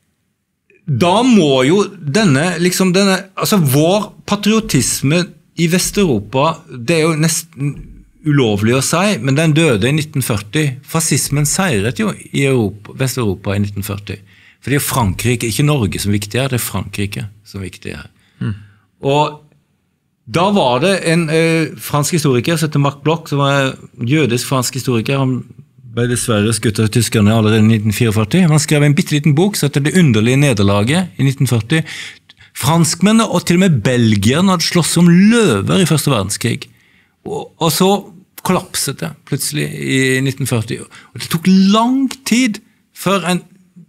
Da må jo denne, liksom denne, altså vår patriotisme i Vest-Europa, det er jo nesten ulovlig å si, men den døde i nitten førti. Fascismen seiret jo i Europa, Vest-Europa i nitten førti. For det er Frankrike, ikke Norge som viktig er, det er Frankrike som viktig er. Mm. Og da var det en eh, fransk historiker, som heter Marc Bloch, som var jødisk fransk historiker, han ble dessverre skutt av tyskerne allerede i nitten førtifire. Han skrev en bitteliten bok, så heter Det underlige nederlaget i nitten førti. Franskmennene og til og med belgierne hadde slåss som løver i første verdenskrig. Og, og så kollapset det plutselig i nitten førti. Og det tok lang tid før en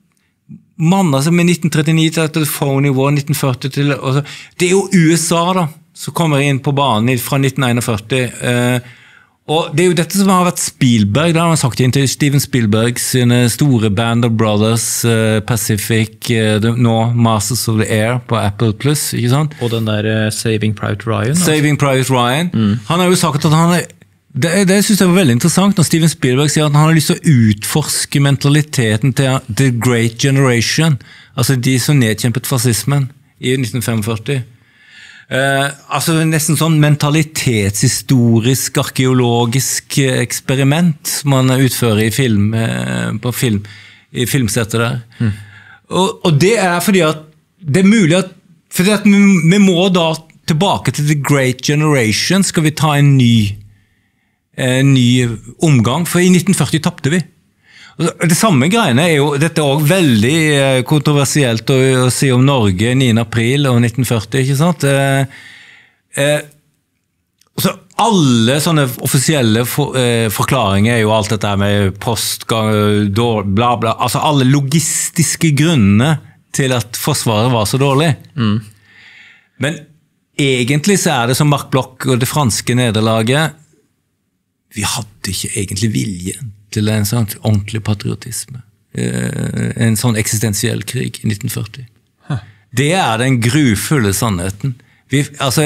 mann, altså med nitten trettini til The Phony War, nitten førti til, og så, det er jo U S A da, som kommer inn på banen fra nitten førtien. Eh, Og det er jo dette som har vært Spielberg, da har man sagt inn til Steven Spielberg sine store Band of Brothers, uh, Pacific, uh, nå Masters of the Air på Apple Plus, ikke sant? Og den der uh, Saving Private Ryan. Saving altså. Private Ryan. Mm. Han har jo sagt at han er, det, det synes jeg var veldig interessant når Steven Spielberg sier at han har lyst til å utforske mentaliteten til The Great Generation, altså de som nedkjempet fascismen i nitten førtifem. Uh, altså nesten sånn mentalitetshistorisk, arkeologisk eksperiment man utfører i film, uh, på film, i filmsettet der. Mm. Og, og det er fordi at det er mulig at, fordi at vi, vi må da tilbake til The Great Generation, skal vi ta en ny, en ny omgang, for i nitten førti tappte vi. Det samme greiene er jo, dette er også veldig kontroversielt å, å si om Norge niende april og nitten førti, ikke sant? Eh, eh, så alle sånne offisielle for, eh, forklaringer er jo alt dette med postgang, bla bla, altså alle logistiske grunnene til at forsvaret var så dårlig. Mm. Men egentlig så er det som Marc Bloch og det franske nederlaget, vi hadde ikke egentlig viljen til en sånn ordentlig patriotisme. En sånn eksistensiell krig i nitten førti. Huh. Det er den grufulle sannheten. Vi, altså,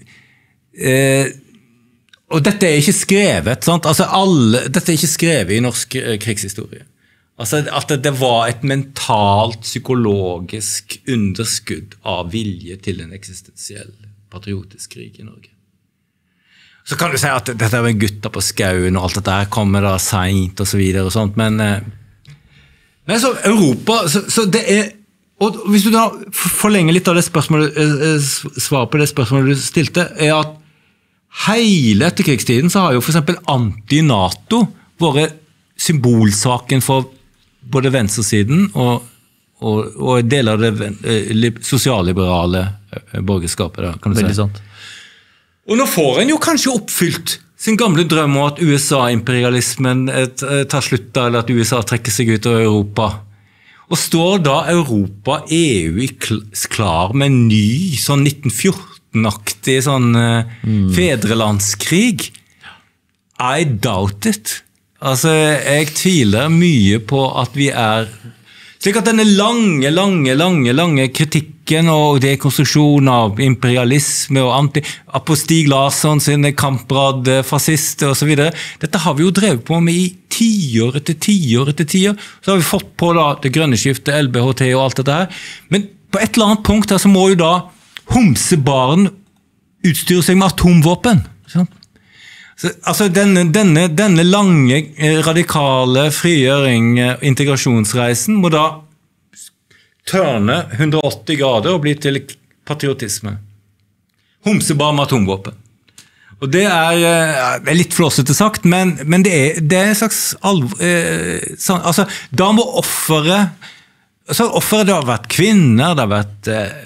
eh, og dette er ikke skrevet, sant? Altså alle, dette er ikke skrevet i norsk krigshistorie. Altså at det var et mentalt, psykologisk underskudd av vilje til en eksistensiell patriotisk krig i Norge. Så kan du si at dette er gutter på skauen og alt dette her kommer da sent og så videre og sånt, men, men så Europa, så, så det er, og hvis du da forlenger litt av det spørsmålet, svar på det spørsmålet du stilte, er at hele etterkrigstiden så har jo for eksempel anti-NATO vært symbolsaken for både venstresiden og, og, og deler av det sosialliberale borgerskapet, da, kan du Veldig si. Sant. Og nå får en jo kanskje oppfylt sin gamle drøm om at U S A-imperialismen tar slutt da, eller at U S A trekker seg ut av Europa. Og står da Europa, E U, klar med en ny sånn nitten fjorten-aktig sånn mm. fedrelandskrig? I doubt it. Altså, jeg tviler mye på at vi er... Slik at denne lange, lange, lange, lange kritikken og dekonstruksjon av imperialisme og anti... På Stig Larsson sine kamprad, fascister og så videre. Dette har vi jo drevet på med i tiår etter tiår etter tiår. Så har vi fått på da det grønne skiftet, L B H T og alt dette her. Men på et eller annet punkt her så må jo da homsebaren utstyre seg med atomvåpen. Sånn? Så, altså denne, denne, denne lange, radikale frigjøring, integrasjonsreisen må da tørne hundre og åtti grader og bli til patriotisme. Homsebar med atomvåpen. Og det er, det er litt flåsete sagt, men, men det, er, det er en slags alvor... Eh, sånn, altså, da må offeret... Altså, offeret det har vært kvinner, det har vært eh,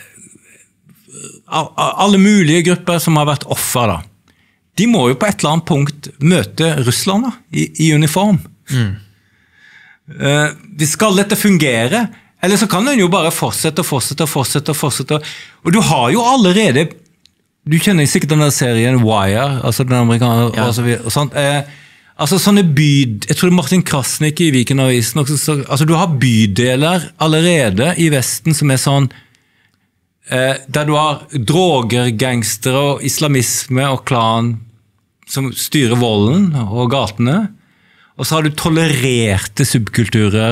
alle mulige grupper som har vært offer da. De må jo på et eller annet punkt møte Russland da, i, i uniform. Mm. Uh, skal dette fungere? Eller så kan den jo bare fortsette og fortsette og fortsette og fortsette. Og du har jo allerede, du kjenner sikkert den der serien Wire, altså den amerikanske, ja. og, så videre, og sånt. Uh, altså sånne byd, jeg tror Martin Krasnik i Viken-avisen, også, så, altså du har bydeler allerede i Vesten som er sånn, uh, der du har droger, gangstere og islamisme og klan, som styrer volden og gatene, og så har du tolererte subkulturer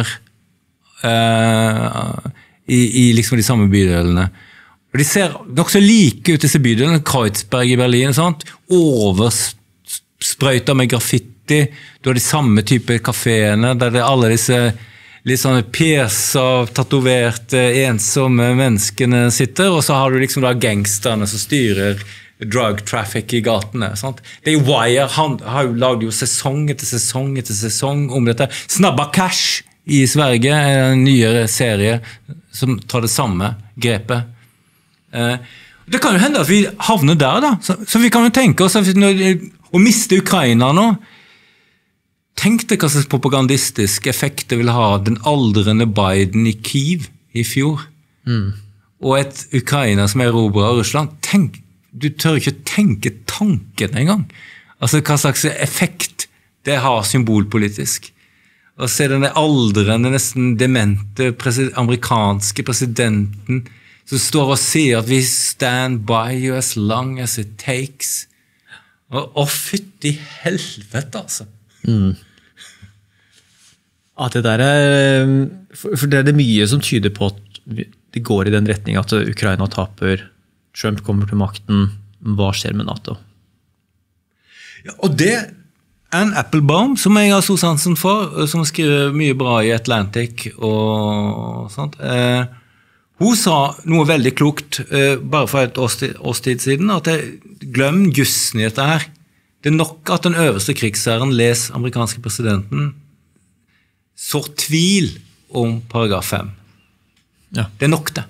uh, i, i liksom de samme bydelene. Og de ser nok så like ut disse bydelene, Kreuzberg i Berlin, sant? Oversprøyta med graffiti, du har de samme type kaféene, der det er alle disse litt sånne pjeser, tatoverte, ensomme menneskene sitter, og så har du liksom da gangsterne som styrer drug traffic i gatene. Sant? Det er Wire, han har jo laget jo sesong etter sesong etter sesong om dette. Snabba Cash i Sverige er en nyere serie som tar det samme grepet. Eh, det kan jo hende at vi havner der da, så, så vi kan jo tenke oss at når, å miste Ukraina nå, tenk deg hva slags propagandistisk effekt det vil ha den aldrende Biden i Kiev i fjor, mm. og et Ukraina som er erobret av Russland. Tenk Du tør ikke tenke tanken engang. Altså hva slags effekt det har symbolpolitisk. Å se denne aldrende, nesten demente presid- amerikanske presidenten som står og sier at vi stand by you as long as it takes. Og, og fytti helvete, altså. Mm. At det der er, for det er det mye som tyder på at det går i den retning at Ukraina taper, Trump kommer til makten, hva skjer med NATO? Ja, og det er en Applebaum som jeg har stor sansen for, som skriver mye bra i Atlantic og sånt. Eh, hun sa noe veldig klokt, eh, bare for et årstid, årstid siden, at jeg, glem jussen i dette her. Det er nok at den øverste krigsherren les amerikanske presidenten sår tvil om paragraf fem. Ja. Det er nok det.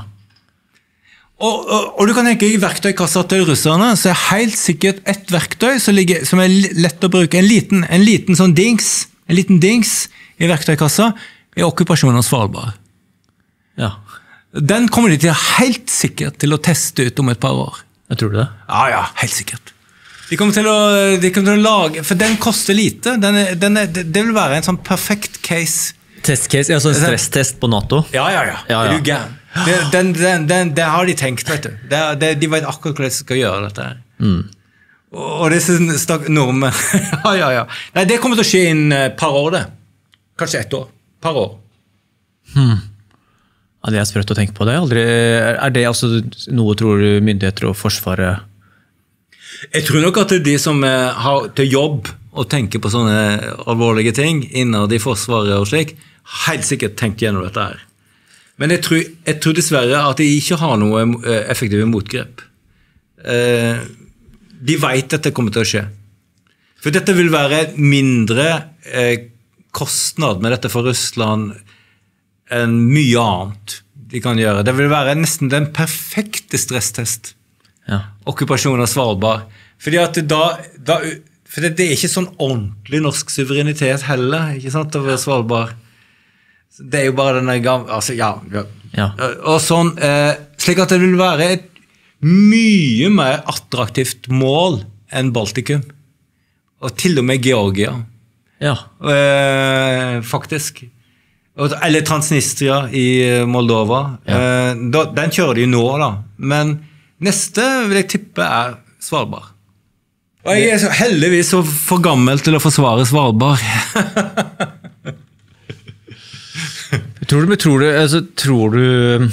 Og, og, og du kan tenke i verktøykassa til russerne, så er helt sikkert et verktøy som, ligger, som er lett å bruke, en liten, en liten sånn dings, en liten dings i verktøykassa, er okkupasjonen av Svalbard. Ja. Den kommer de til helt sikkert til å teste ut om et par år. Jeg tror det. Ja, ja, helt sikkert. De kommer til å, de kommer til å lage, for den koster lite, den er, den er, det vil være en sånn perfekt case. Testcase, altså en stresstest på NATO? Ja, ja, ja. ja, ja. Er du gæren? Det, den, den, den, det har de tenkt, vet du. Det, det, de vet akkurat hvordan de skal gjøre dette her. Mm. Og, og disse nordmenn, ja, ja, ja. Nei, det kommer til å skje innen et par år, det. Kanskje ett år. Par år. Hmm. Ja, det er sprøtt å tenke på det. Aldri, er det altså noe, tror du, myndigheter og forsvaret? Jeg tror nok at det er de som har til jobb å tenke på sånne alvorlige ting, innad i forsvaret og slik, helt sikkert tenkt gjennom dette her. Men jeg tror, jeg tror dessverre at de ikke har noe effektive motgrep. De vet at det kommer til å skje. For dette vil være mindre kostnad med dette for Russland enn mye annet de kan gjøre. Det vil være nesten den perfekte stresstest. Ja. Okkupasjon av Svalbard. Fordi at da, da for det, det er ikke sånn ordentlig norsk suverenitet heller, ikke sant, over Svalbard. Det er jo bare denne gamle, altså, ja, ja. Ja. Og sånn, eh, slik at det vil være et mye mer attraktivt mål enn Baltikum, og til og med Georgia, Ja. eh, faktisk. Og- Eller Transnistria i Moldova. Ja. Eh, da, den kjører de nå, da. Men neste vil jeg tippe er Svalbard. Og jeg er så heldigvis så for gammel til å forsvare Svalbard. Tror du, tror du, altså, tror du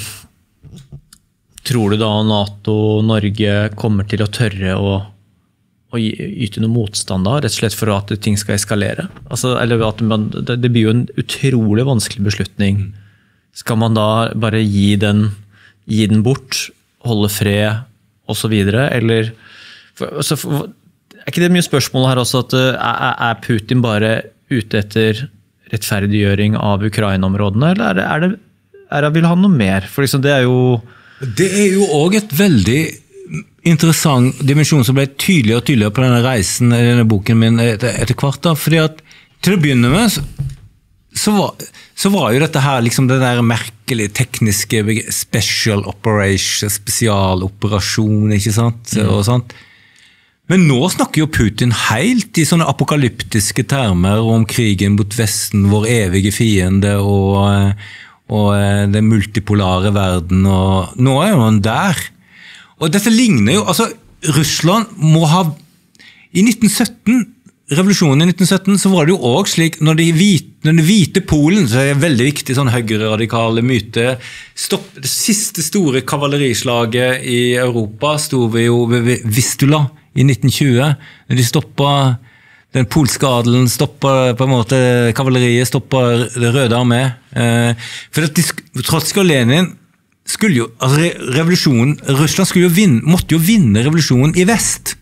tror du da NATO og Norge kommer til å tørre å, å yte noe motstand da, rett og slett for at ting skal eskalere? Altså, eller at man, det, det blir jo en utrolig vanskelig beslutning. Skal man da bare gi den, gi den bort, holde fred og så videre, eller for, altså, for, er ikke det mye spørsmål her også at er, er Putin bare ute etter rettferdiggjøring av Ukraina-områdene, eller er det, er det, er det vil han noe mer? For liksom, det er jo... Det er jo også et veldig interessant dimensjon som ble tydeligere og tydeligere på denne reisen i denne boken min etter, etter hvert da, fordi at til å begynne med så, så, var, så var jo dette her liksom det der merkelige tekniske special operation, spesialoperasjon, ikke sant? Mm. Og sånt. Men nå snakker jo Putin helt i sånne apokalyptiske termer om krigen mot Vesten, vår evige fiende og, og den multipolare verden, og nå er jo han der. Og dette ligner jo, altså Russland må ha, i nitten sytten, revolusjonen i nitten sytten, så var det jo også slik, når de hvite, når de hvite Polen, så er det veldig viktig sånn høyre-radikale myte, stopp, det siste store kavalerislaget i Europa stod vi jo ved Vistula, i nitten tjue, når de stoppet den polske adelen, stoppet på en måte kavaleriet, stoppet det røde armé. Eh, for at de, Trotsky og Lenin skulle jo, altså revolusjonen, Russland skulle jo vinne, måtte jo vinne revolusjonen i vest.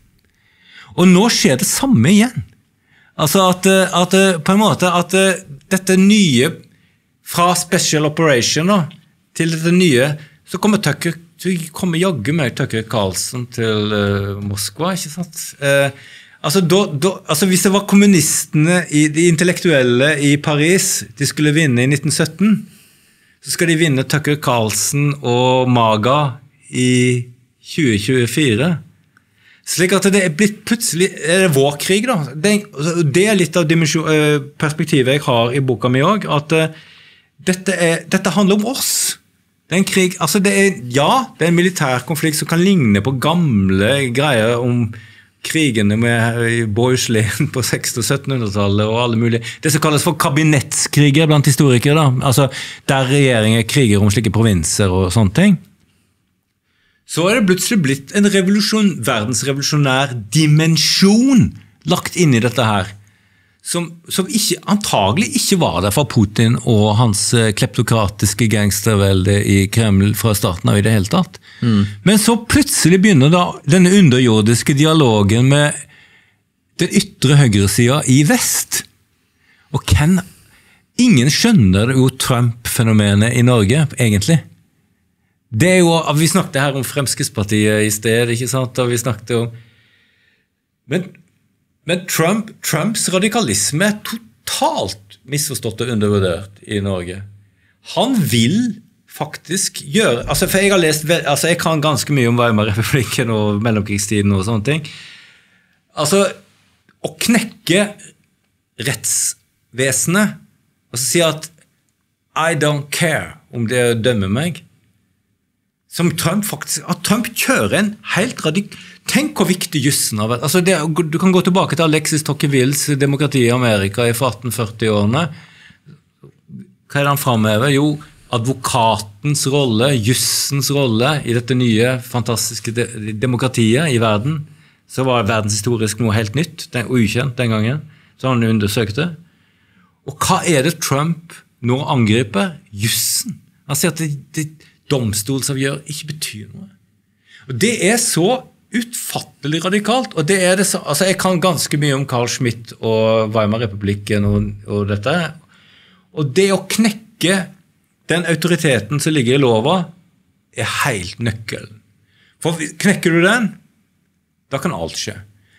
Og nå skjer det samme igjen. Altså at, at på en måte at dette nye, fra Special Operation da, til dette nye, så kommer Tucker Så kommer jaggu meg Tucker Carlson til uh, Moskva, ikke sant? Uh, altså, da, da, altså, hvis det var kommunistene, i, de intellektuelle i Paris, de skulle vinne i nitten sytten, så skal de vinne Tucker Carlson og Maga i tjue tjuefire. Slik at det er blitt plutselig, er det vår krig da? Det, det er litt av uh, perspektivet jeg har i boka mi også, at uh, dette, er, dette handler om oss. Det er en krig, altså det er, ja, det er en militær konflikt som kan ligne på gamle greier om krigene med Bohuslän på seksten- og syttenhundretallet og alle mulige. Det som kalles for kabinettskriger blant historikere, da. Altså der regjeringen kriger om slike provinser og sånne ting. Så er det plutselig blitt en revolusjon, verdensrevolusjonær dimensjon lagt inn i dette her. Som, som ikke, antagelig ikke var der for Putin og hans kleptokratiske gangstervelde i Kreml fra starten av i det hele tatt. Mm. Men så plutselig begynner da denne underjordiske dialogen med den ytre høyresiden i vest. Og kan, ingen skjønner jo Trump-fenomenet i Norge, egentlig. Det er jo, vi snakket her om Fremskrittspartiet i sted, ikke sant? Og vi snakket om... Men... Men Trump, Trumps radikalisme er totalt misforstått og undervurdert i Norge. Han vil faktisk gjøre, altså for jeg har lest, altså jeg kan ganske mye om Weimar-republikken og mellomkrigstiden og sånne ting. Altså, å knekke rettsvesenet og så si at I don't care om det dømmer meg, som Trump faktisk, at Trump kjører en helt radik... Tenk hvor viktig jussen har vært. Altså det, du kan gå tilbake til Alexis Tocquevilles demokrati i Amerika i atten førti-årene. Hva er det han fremhever? Jo, advokatens rolle, jussens rolle i dette nye, fantastiske de demokratiet i verden. Så var verdenshistorisk noe helt nytt, den, ukjent den gangen. Så han undersøkte. Og hva er det Trump nå angriper? Jussen. Han sier at det, det domstolsavgjør ikke betyr noe. Og det er så utfattelig radikalt, og det er det så, altså jeg kan ganske mye om Carl Schmitt og Weimar-republikken og, og dette, og det å knekke den autoriteten som ligger i lova er helt nøkkelen. For knekker du den, da kan alt skje.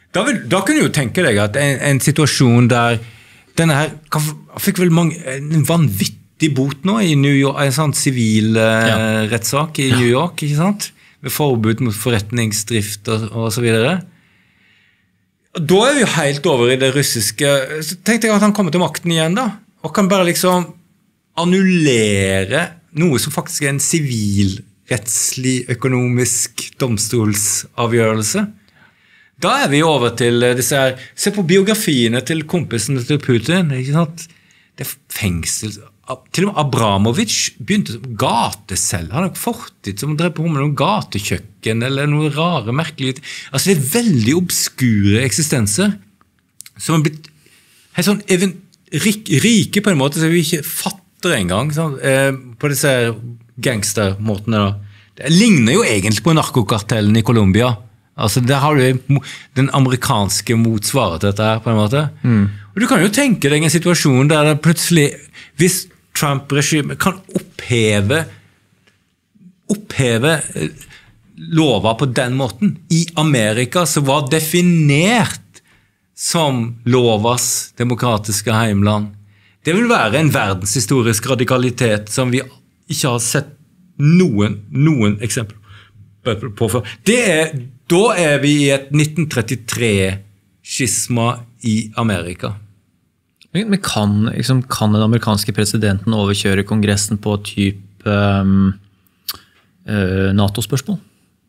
Da, vil, da kunne du jo tenke deg at en, en situasjon der denne her, fikk vel mange, en vanvittig bot nå i New York, en sånn sivil ja. rettssak i New York, ikke sant? Med forbud mot forretningsdrift og, og så videre. Da er vi jo helt over i det russiske, så tenkte jeg at han kommer til makten igjen da, og kan bare liksom annullere noe som faktisk er en sivilrettslig økonomisk domstolsavgjørelse. Da er vi over til disse her, se på biografiene til kompisene til Putin, ikke sant? Det er fengsel, til og med Abramovich begynte som gatesell, han har fortid som drev på med noen gatekjøkken, eller noen rare, merkelige, altså det er veldig obskure eksistenser, som er blitt helt sånn even, rik, rike på en måte, så vi ikke fatter engang, sånn, eh, på disse gangstermåtene da. Det ligner jo egentlig på narkokartellen i Colombia, altså der har du den amerikanske motsvaret til dette her på en måte. Mm. Og du kan jo tenke deg en situasjon der det plutselig, hvis Trump-regimet kan oppheve oppheve lover på den måten i Amerika som var definert som lovas demokratiske heimland. Det vil være en verdenshistorisk radikalitet som vi ikke har sett noen, noen eksempler på før. Det er Da er vi i et nitten trettitre-skisma i Amerika. Men kan, liksom, kan den amerikanske presidenten overkjøre kongressen på typ um, uh, NATO-spørsmål?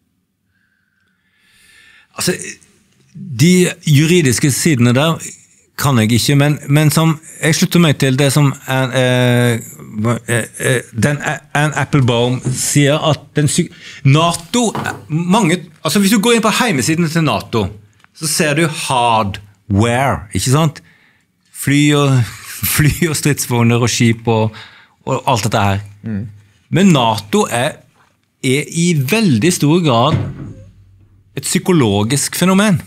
Altså, de juridiske sidene der kan jeg ikke, men, men som, jeg slutter meg til det som en, eh, den, en Applebaum sier at den, NATO, mange, altså hvis du går inn på hjemmesiden til NATO, så ser du hardware, ikke sant? Fly og, fly og stridsvogner og skip og, og alt dette her. Mm. Men NATO er, er i veldig stor grad et psykologisk fenomen.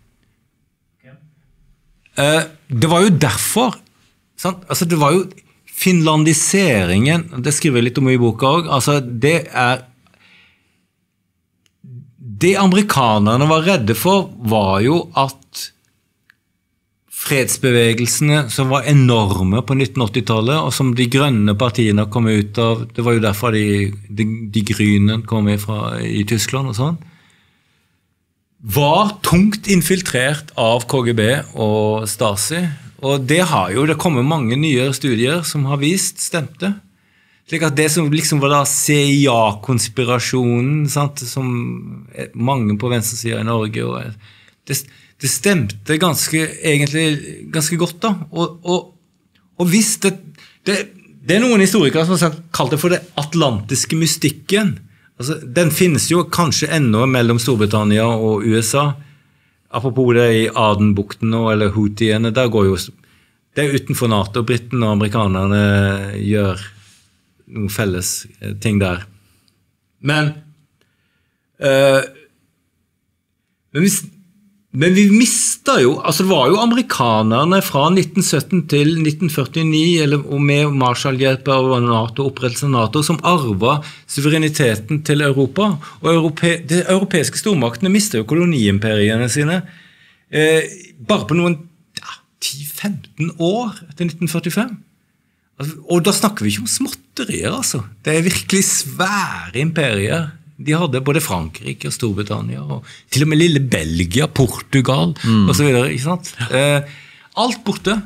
Det var jo derfor, sant? Altså det var jo finlandiseringen, det skriver jeg litt om i boka også, altså det er, det amerikanerne var redde for var jo at fredsbevegelsene som var enorme på nitten åtti-tallet, og som de grønne partiene kom ut av, det var jo derfor de, de, de grønne kom fra, i Tyskland og sånn, var tungt infiltrert av K G B og Stasi, og det har jo, det kommer mange nye studier som har vist stemte. Slik at det som liksom var da C I A-konspirasjonen, sant, som mange på venstresiden i Norge, og det, det stemte ganske, egentlig ganske godt da, og, og, og hvis det, det, det er noen historikere som har kalt det for det atlantiske mystikken. Altså, den finnes jo kanskje enda mellom Storbritannia og U S A. Apropos det i Adenbukten nå, eller Houthiene, der går jo, det er utenfor NATO, Briten og amerikanerne gjør noen felles ting der. Men, øh, men, vi, men vi mistet jo, altså det var jo amerikanerne fra nitten sytten til nitten førtini, eller, og med Marshallhjelp og NATO, opprettelsen av NATO, som arvet suvereniteten til Europa. Og europe, de europeiske stormaktene mistet jo koloniimperiene sine eh, bare på noen ja, ti til femten år etter nitten førtifem. Altså, og da snakker vi ikke om småtterier, altså. Det er virkelig svære imperier. De hadde både Frankrike og Storbritannia, og til og med lille Belgia, Portugal, mm. og så videre, ikke sant? Eh, alt borte.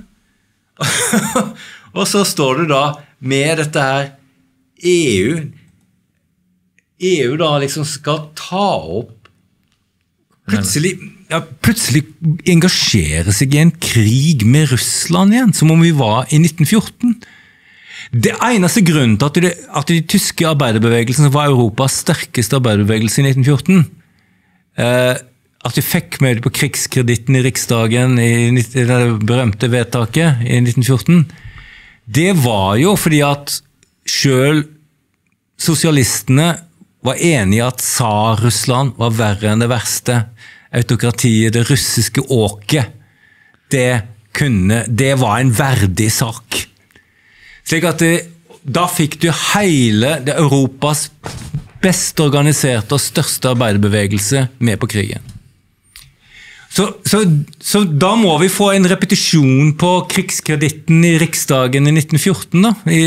Og så står du da med dette her E U. E U da liksom skal ta opp, plutselig, ja, plutselig engasjere seg i en krig med Russland igjen, som om vi var i nitten fjorten. Det eneste grunnen til at de, at de tyske arbeiderbevegelsen var Europas sterkeste arbeiderbevegelse i nitten fjorten, eh, at de fikk med på krigskreditten i Riksdagen i det berømte vedtaket i nitten fjorten, det var jo fordi at selv sosialistene var enige at Tsar-Russland var verre enn det verste. Autokratiet, det russiske åket, det, kunne, det var en verdig sak. Slik at det, da fikk du hele det Europas best organiserte og største arbeiderbevegelse med på krigen. Så, så, så da må vi få en repetisjon på krigskreditten i Riksdagen i nitten fjorten da, i,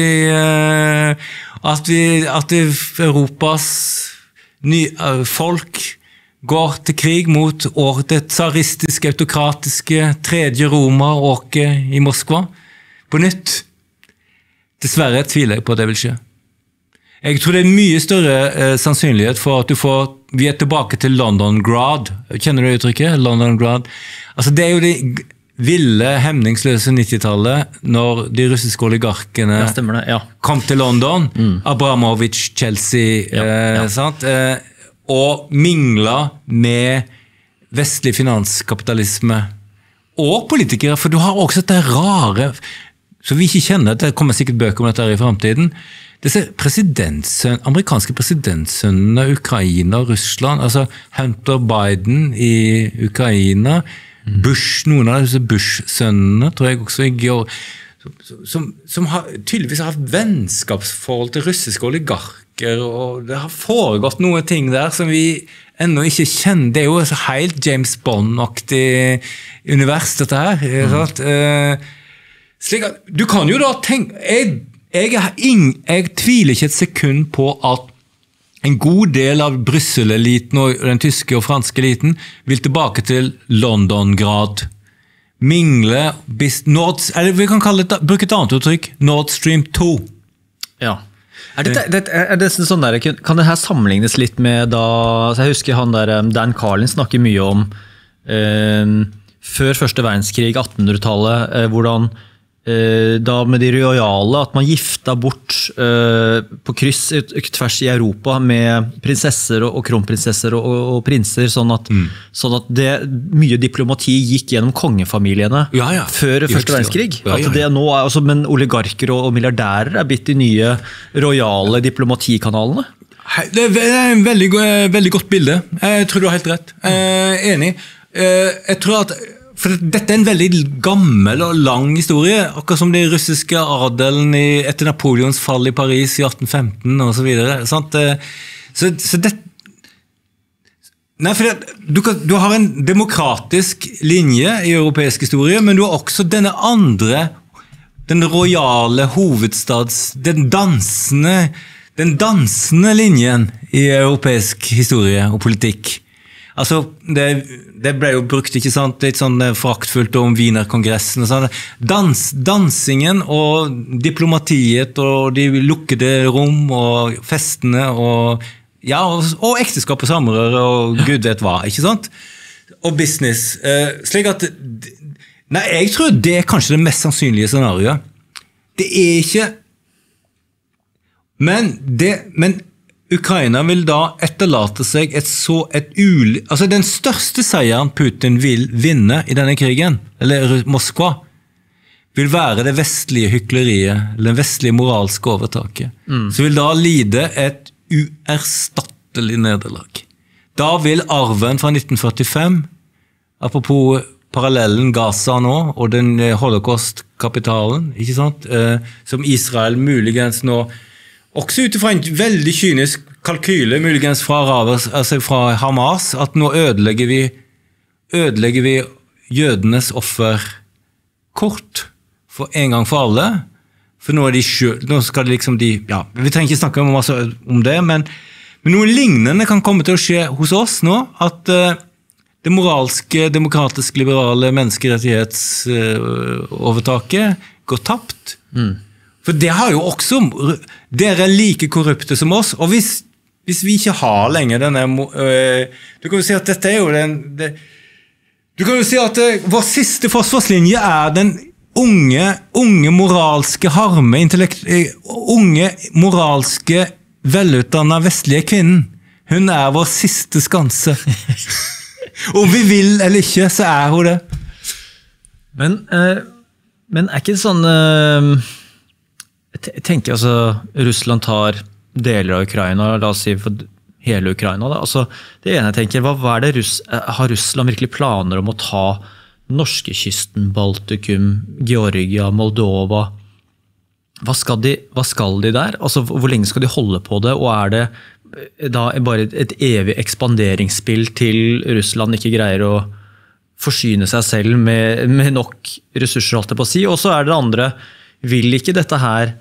uh, at, vi, at vi, Europas ny, uh, folk går til krig mot det tsaristiske, autokratiske tredje Roma-åket i Moskva. På nytt. Dessverre tviler jeg på at det vil skje. Jeg tror det er mye større eh, sannsynlighet for at du får, vi er tilbake til Londongrad. Kjenner du uttrykket? Londongrad. Altså det er jo det ville, hemningsløse nittitallet når de russiske oligarkene ja, stemmer det, ja. kom til London. Mm. Abramovich, Chelsea, ja, ja. Eh, sant? Eh, og mingla med vestlig finanskapitalisme og politikere, for du har også dette rare, så vi ikke kjenner, det kommer sikkert bøker om dette her i fremtiden, disse presidentsøn, amerikanske presidentsønnene, Ukraina og Russland, altså Hunter Biden i Ukraina, Bush, noen av disse Bush-sønnene, tror jeg også i går, som, som, som har, tydeligvis har hatt vennskapsforhold til russiske oligarker, og det har foregått noen ting der som vi ennå ikke kjenner. Det er jo et helt James Bond-aktig univers, dette her. Mm. Uh, slik at, du kan jo da tenke, jeg, jeg, ing, jeg tviler ikke et sekund på at en god del av Brussel-eliten og den tyske og franske eliten vil tilbake til London-grad. Mingle, bis, Nord, eller vi kan kalle det, bruke et annet uttrykk, Nord Stream to. Ja. Er det, det, er det sånn der, kan det her sammenlignes litt med da, så jeg husker han der, Dan Carlin snakker mye om eh, før første verdenskrig, attenhundretallet, eh, hvordan eh, da med de royale, at man gifta bort eh, på kryss tvers i Europa med prinsesser og, og kronprinsesser og, og, og prinser, sånn at, mm. sånn at det, mye diplomati gikk gjennom kongefamiliene ja, ja. før første verdenskrig. Ja, ja, ja. At det nå er, altså, men oligarker og, og milliardærer er blitt de nye royale diplomatikanalene. Det er en veldig, veldig godt bilde. Jeg tror du har helt rett. Jeg er enig. Jeg tror at For dette er en veldig gammel og lang historie, akkurat som den russiske adelen i, etter Napoleons fall i Paris i atten femten og så videre. Sant? Så, så det, nei, for det, du, kan, du har en demokratisk linje i europeisk historie, men du har også denne andre, den royale hovedstads, den dansende, den dansende linjen i europeisk historie og politikk. Altså, det, det ble jo brukt, ikke sant, litt sånn fraktfullt om Wienerkongressen og sånn. Dans, dansingen og diplomatiet og de lukkede rom og festene og, ja, og, og ekteskap og samrøre og Gud vet hva, ikke sant? Og business. Eh, slik at, nei, jeg tror det er kanskje det mest sannsynlige scenariet. Det er ikke, men det, men Ukraina vil da etterlate seg et så et uli... Altså den største seieren Putin vil vinne i denne krigen, eller Moskva, vil være det vestlige hykleriet, eller den vestlige moralske overtaket. Mm. Så vil da lide et uerstattelig nederlag. Da vil arven fra nitten førtifem, apropos parallellen Gaza nå, og den holocaust-kapitalen, ikke sant, eh, som Israel muligens nå også utifra en veldig kynisk kalkyle, muligens fra, Arabers, altså fra Hamas, at nå ødelegger vi, ødelegger vi jødenes offerkort for en gang for alle. For nå, er de selv, nå skal det liksom de, ja, vi trenger ikke snakke om, om det, men, men noe lignende kan komme til å skje hos oss nå, at uh, det moralske, demokratisk, liberale menneskerettighetsovertaket uh, går tapt. Mm. For det har jo også, dere er like korrupte som oss, og hvis, hvis vi ikke har lenger denne, øh, du kan jo si at dette er jo den, det, du kan jo si at øh, vår siste forsvarslinje er den unge, unge moralske harme, intellekt, øh, unge moralske, velutdannede vestlige kvinnen. Hun er vår siste skanse. Om vi vil eller ikke, så er hun det. Men, øh, men er ikke det sånn... Øh Jeg tenker altså, Russland tar deler av Ukraina, la oss si for hele Ukraina. Da. Altså, det ene jeg tenker, hva, hva er det Russ, har Russland virkelig planer om å ta norskekysten, Baltikum, Georgia, Moldova? Hva skal de, hva skal de der? Altså, hvor lenge skal de holde på det? Og er det da bare et evig ekspanderingsspill til Russland ikke greier å forsyne seg selv med, med nok ressurser, alt det på å si. Og så er det andre, vil ikke dette her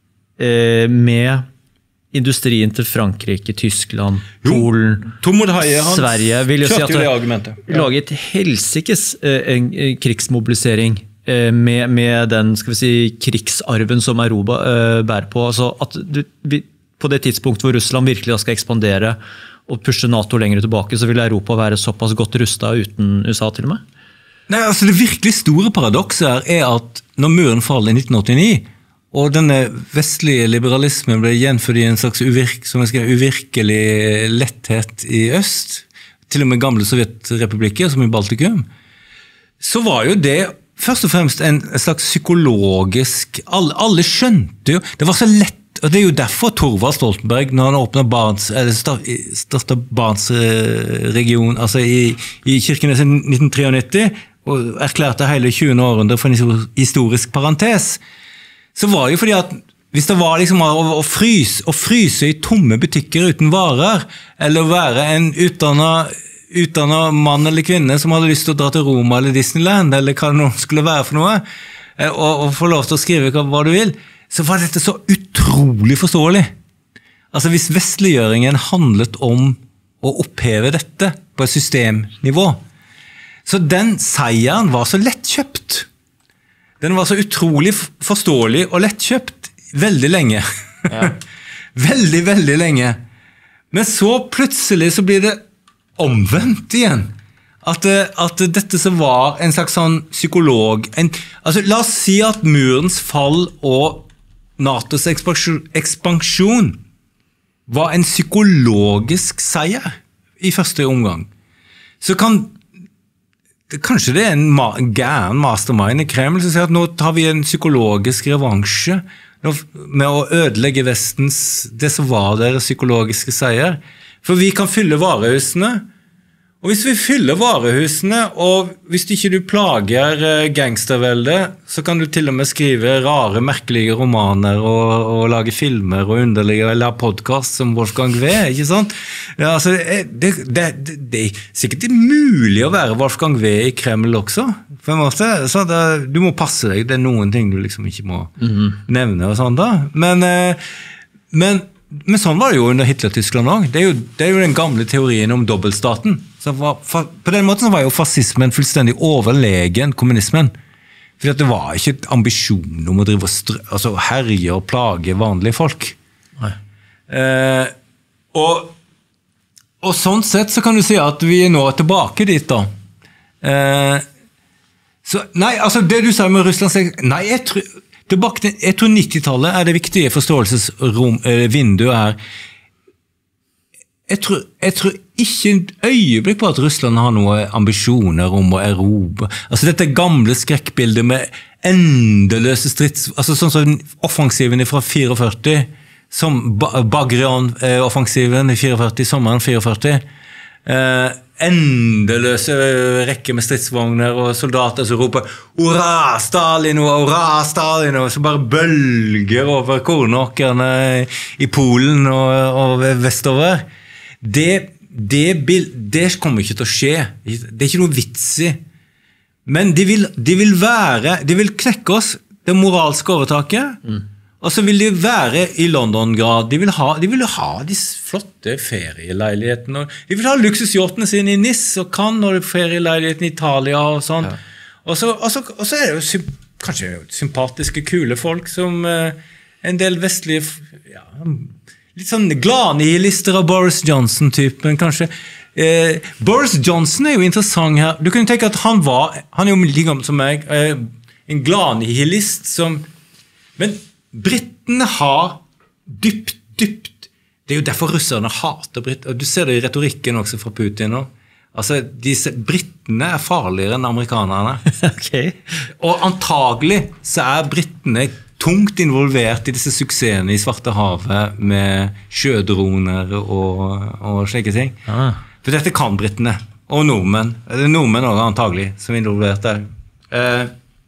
eh, med industrien til Frankrike, Tyskland, Polen, Sverige, vil jo si at det lager et helsikes eh, en, en krigsmobilisering eh, med, med den, skal vi si, krigsarven som Europa eh, bærer på. Altså at du, vi, på det tidspunkt hvor Russland virkelig skal ekspandere og pushe NATO lenger tilbake, så vil Europa være såpass godt rustet uten U S A til og med? Nei, altså det virkelig store paradokset her er at når muren faller i nitten åttini, og denne vestlige liberalismen ble gjenført i en slags uvirk, som jeg skal, uvirkelig letthet i øst, til og med gamle sovjetrepublikker som i Baltikum, så var jo det først og fremst en slags psykologisk, alle, alle skjønte jo, det var så lett. Og det er jo derfor Thorvald Stoltenberg, når han åpnet Barents, eller startet Barents region, altså i, i Kirkenes i nitten nittini, og erklærte hele tjuende århundre for en historisk parentes, så var det jo fordi at hvis det var liksom å, å, fryse, å fryse i tomme butikker uten varer, eller være en utdannet, utdannet mann eller kvinne som hadde lyst til å dra til Roma eller Disneyland, eller hva det nå skulle være for noe, og, og få lov til å skrive hva du vil, så var dette så utrolig forståelig. Altså hvis vestliggjøringen handlet om å oppheve dette på et systemnivå, så den seieren var så lettkjøpt. Den var så utrolig forståelig og lettkjøpt veldig lenge. Ja. veldig, veldig lenge. Men så plutselig så blir det omvendt igjen. At, at dette som var en slags sånn psykolog, en, altså la oss si at murens fall og NATOs ekspansjon var en psykologisk seier i første omgang. Så kan kanskje det er en ma gæren mastermind i Kreml som sier at nå tar vi en psykologisk revansje med å ødelegge Vestens, det som var deres psykologiske seier. For vi kan fylle varehusene, og hvis vi fyller varehusene, og hvis ikke du plager gangsterveldet, så kan du til og med skrive rare, merkelige romaner, og, og lage filmer, og underlige, eller ha podcast som Wolfgang V, ikke sant? Ja, altså, det, det, det, det er sikkert mulig å være Wolfgang V i Kreml også, på en måte. Så det, du må passe deg, det er noen ting du liksom ikke må mm-hmm. nevne og sånn da. Men, men Men sånn var det jo under Hitler-Tyskland også. Det er, jo, det er jo den gamle teorien om dobbeltstaten. Så var, på den måten var jo fascismen fullstendig overlegen kommunismen. For det var ikke et ambisjon om å drive altså, herje og plage vanlige folk. Nei. Eh, og, og sånn sett så kan du si at vi er nå tilbake dit da. Eh, så, nei, altså det du sa med Russland, nei, jeg tror... Tilbake, jeg tror nittitallet er det viktige forståelsesvinduet her. Jeg tror, jeg tror ikke et øyeblikk på at Russland har noen ambisjoner om å erobre. Altså dette gamle skrekkbildet med endeløse strids... Altså sånn som offensiven fra førtifire, som Bagration-offensiven i førtifire, sommeren førtifire, eh, endeløse rekker med stridsvogner og soldater som roper «Hurra, Stalin!» og «Hurra, Stalin!» og så bare bølger over kornåkerne i Polen og, og vestover. Det, det, det kommer ikke til å skje. Det er ikke noe vits i. Men de vil, de vil være, de vil knekke oss det moralske overtaket, mm. og så vil de være i London-grad. De vil ha, de vil ha de flotte ferieleilighetene. De vil ha luksusjåttene sine i Nice og Cannes og ferieleilighetene i Italia og sånn. Ja. Og, så, og, så, og så er det jo symp kanskje sympatiske, kule folk som eh, en del vestlige, ja, litt sånn gladnihilister av Boris Johnson-typen, kanskje. Eh, Boris Johnson er jo interessant her. Du kunne tenke at han var, han er jo like gammel som meg, eh, en gladnihilist som, men brittene har dypt, dypt, det er jo derfor russerne hater britt, og du ser det i retorikken også fra Putin nå. Altså, disse brittene er farligere enn amerikanerne. Okay. Og antagelig så er brittene tungt involvert i disse suksessene i Svarte havet med sjødroner og, og slike ting. Ah. For dette kan brittene, og nordmenn. Det er nordmenn også antagelig som er involvert der. Eh,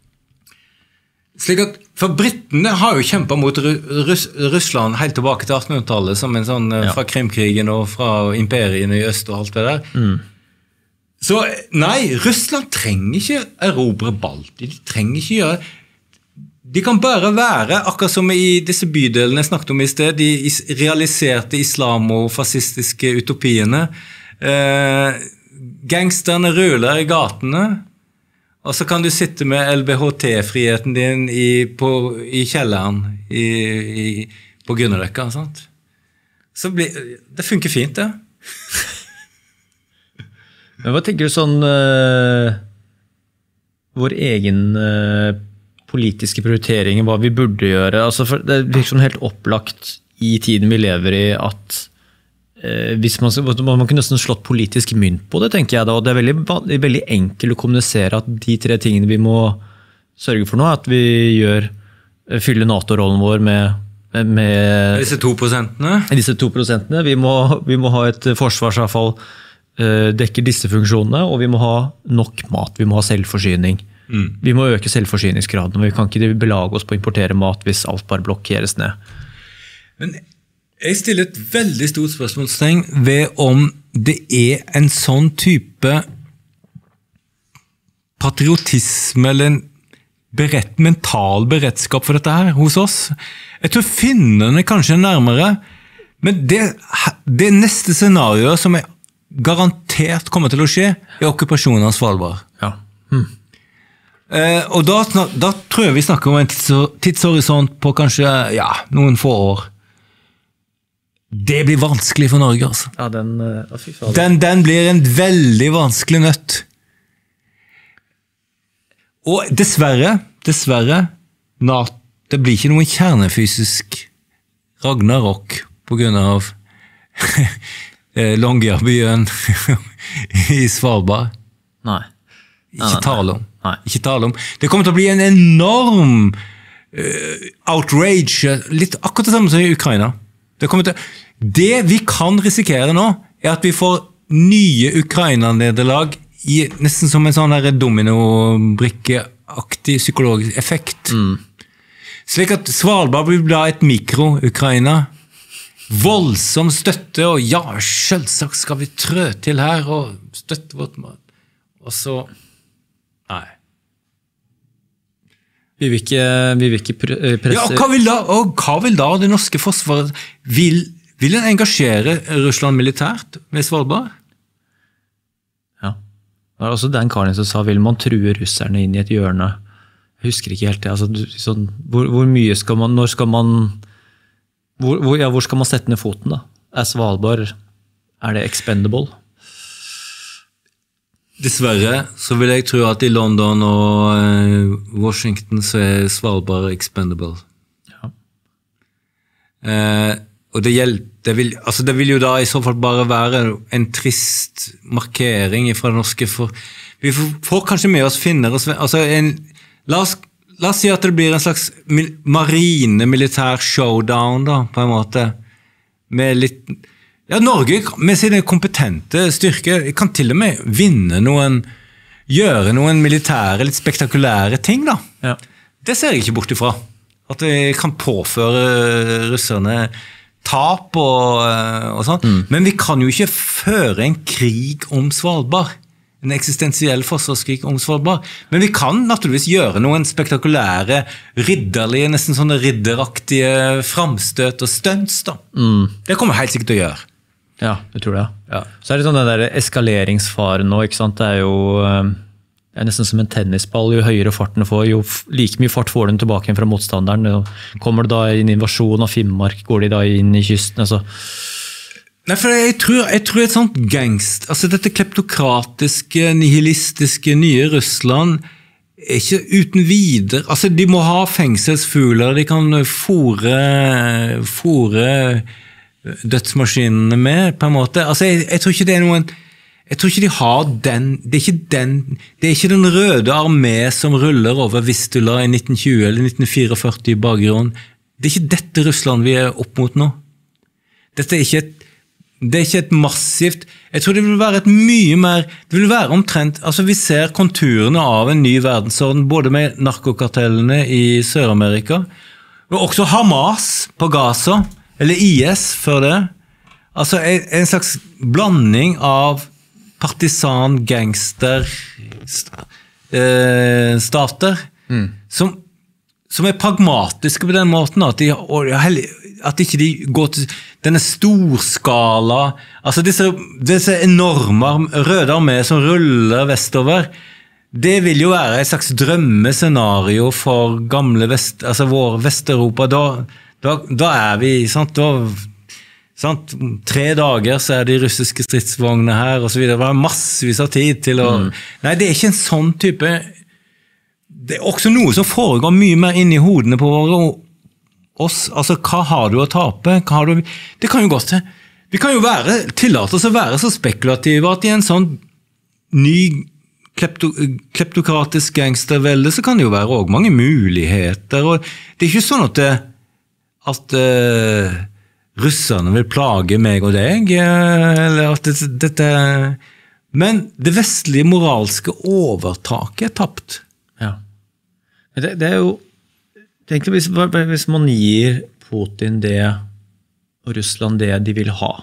slik at, for brittene har jo kjempet mot Russ Russland helt tilbake til attenhundretallet, som en sånn, ja. Fra Krimkrigen og fra imperiene i øst og alt det der. Mm. Så nei, Russland trenger ikke erobre Balti, de trenger ikke gjøre, de kan bare være, akkurat som i disse bydelene jeg snakket om i sted, de realiserte islamofascistiske utopiene, eh, gangsterne ruler i gatene, og så kan du sitte med L B H T-friheten din i, på, i kjelleren i, i, på Grünerløkka, sant? Så blir, det funker fint, det. Men hva tenker du sånn uh, vår egen uh, politiske prioriteringer, hva vi burde gjøre? Altså for det virker sånn helt opplagt i tiden vi lever i at uh, hvis man, man kunne nesten slått politisk mynt på det, tenker jeg da, og det er veldig, veldig enkelt å kommunisere at de tre tingene vi må sørge for nå, at vi gjør, fyller NATO-rollen vår med, med disse to prosentene. Disse to prosentene. Vi må, vi må ha et forsvarsavfall dekker disse funksjonene, og vi må ha nok mat, vi må ha selvforsyning. Mm. Vi må øke selvforsyningsgraden, og vi kan ikke belage oss på å importere mat hvis alt bare blokkeres ned. Men jeg stiller et veldig stort spørsmålstegn ved om det er en sånn type patriotisme eller en berett, mental beredskap for dette her hos oss. Jeg tror finnene kanskje er nærmere, men det, det neste scenarioet som er garantert kommer til å skje i okkupasjonen av Svalbard. Ja. Hmm. Eh, og da, da tror jeg vi snakker om en tidshorisont på kanskje ja, noen få år. Det blir vanskelig for Norge, altså. Ja, den, uh, fy faen. Den, den blir en veldig vanskelig nøtt. Og dessverre, dessverre, det blir ikke noen kjernefysisk Ragnarok på grunn av Longyearbyen i Svalbard. Nei. Ikke tale om. Nei. Ikke tale om. Det kommer til å bli en enorm uh, outrage, litt akkurat det samme som i Ukraina. Det, kommer til, det vi kan risikere nå, er at vi får nye Ukraina-nederlag i nesten som en sånn her domino-brikke-aktig psykologisk effekt. Mm. Slik at Svalbard blir da et mikro-Ukraina, voldsom støtte, og ja, selvsagt skal vi trø til her og støtte vårt mat. Og så, nei. Vi vil ikke, vi vil ikke presse... Ja, og hva vil da, og hva vil da det norske forsvaret? Vil, vil en engasjere Russland militært med Svalbard? Ja. Det var også den karen som sa, vil man true russerne inn i et hjørne? Jeg husker ikke helt det. Altså, sånn, hvor, hvor mye skal man, når skal man... Hvor, hvor, ja, hvor skal man sette ned foten da? Er Svalbard, er det expendable? Dessverre så vil jeg tro at i London og eh, Washington så er Svalbard expendable. Ja. Eh, og det, gjeld, det, vil, altså det vil jo da i så fall bare være en trist markering fra det norske, for vi får, får kanskje med oss finner oss, altså en, la oss La oss si at det blir en slags marine-militær showdown da, på en måte, med litt, ja, Norge med sine kompetente styrker kan til og med vinne noen, gjøre noen militære, litt spektakulære ting da. Ja. Det ser jeg ikke bort ifra, at vi kan påføre russerne tap og, og sånn, mm. men vi kan jo ikke føre en krig om Svalbard, en eksistensiell forsvarskrig om Svalbard. Men vi kan naturligvis gjøre noen spektakulære, ridderlige, nesten sånne ridderaktige framstøt og stunts da. Mm. Det kommer helt sikkert til å gjøre. Ja, jeg tror det. Ja. Så er det sånn den der eskaleringsfaren nå, ikke sant? Det er jo det er nesten som en tennisball. Jo høyere farten får, jo like mye fart får den tilbake igjen fra motstanderen. Kommer det da en invasjon av Finnmark, går de da inn i kysten, altså... Nei, for jeg tror, jeg tror et sånt gangst, altså dette kleptokratiske, nihilistiske nye Russland er ikke uten videre, altså de må ha fengselsfugler, de kan fore, fore dødsmaskinene med, på en måte. Altså jeg, jeg tror ikke det er noen, jeg tror ikke de har den, det er ikke den, det er ikke den røde armé som ruller over Vistula i nitten tjue eller nitten førtifire i bakgrunnen. Det er ikke dette Russland vi er opp mot nå. Dette er ikke et Det er ikke et massivt, jeg tror det vil være et mye mer, det vil være omtrent, altså vi ser konturene av en ny verdensorden, både med narkokartellene i Sør-Amerika, og også Hamas på Gaza, eller I S før det, altså en, en slags blanding av partisan-gangster-stater, mm. som, som er pragmatiske på den måten, at, de, at ikke de går til denne storskala, altså disse, disse enorme røde armé som ruller vestover, det vil jo være et slags drømmescenario for gamle vest, altså vår Vesteuropa, da, da, da er vi, sant, da Sant? Tre dager så er de russiske stridsvognene her og så videre. Det var massevis av tid til å... Mm. Nei, det er ikke en sånn type... Det er også noe som foregår mye mer inn i hodene på våre oss. Altså, hva har du å tape? Hva har du... Det kan jo godt til. Vi kan jo være, tillate oss å være så spekulative at i en sånn ny klepto, kleptokratisk gangstervelde så kan det jo være også mange muligheter. Og det er ikke sånn at det... At... Uh, russerne vil plage meg og deg, eller at dette, dette men det vestlige moralske overtaket er tapt. Ja. Det, det er jo, egentlig hvis, hvis man gir Putin det, og Russland det de vil ha,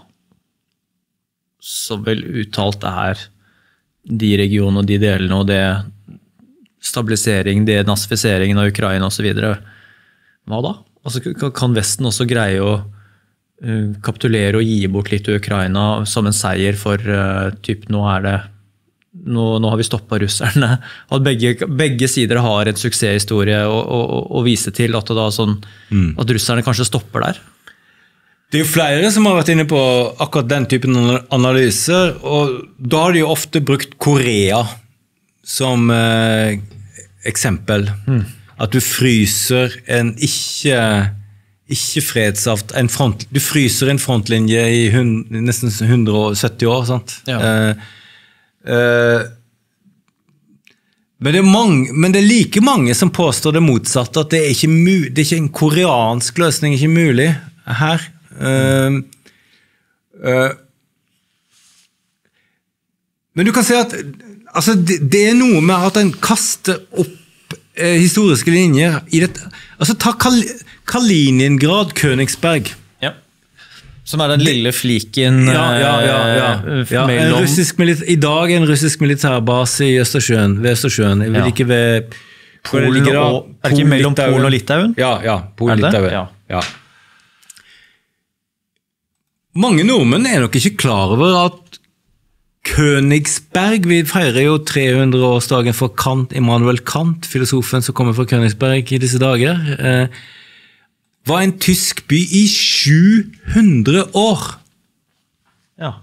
så vel uttalt er de regionene og de delene, og det stabilisering, det nazifiseringen av Ukraina og så videre. Hva da? Altså, kan Vesten også greie å kapitulere og gi bort litt til Ukraina som en seier for uh, typ, nå er det nå, nå har vi stoppet russerne at begge, begge sider har en suksesshistorie å, å, å vise til at, da, sånn, mm. at russerne kanskje stopper der. Det er jo flere som har vært inne på akkurat den typen analyser, og da har de jo ofte brukt Korea som uh, eksempel. Mm. At du fryser en ikke ikke fredsavt, en front, du fryser en frontlinje i hund, nesten hundre og sytti år, sant? Ja. Uh, uh, men, det er mange, men det er like mange som påstår det motsatte, at det er ikke, mu, det er ikke en koreansk løsning, ikke mulig her. Uh, uh, men du kan si at altså, det, det er noe med at en kaster opp uh, historiske linjer i dette. Altså, ta Kal Kaliningrad, Königsberg. Ja. Som er den lille fliken ja, ja, ja, ja. ja en russisk I dag er en russisk militærbase i Østersjøen, ved Østersjøen. Jeg vil ja. ikke ved Polen og, er det ikke mellom Polen og Litauen? Ja, ja, Polen og Litauen. Ja. Ja. Mange nordmenn er nok ikke klar over at Königsberg, vi feirer jo trehundre-årsdagen for Kant, Immanuel Kant, filosofen som kommer fra Königsberg i disse dager, eh, var en tysk by i sju hundre år. Ja.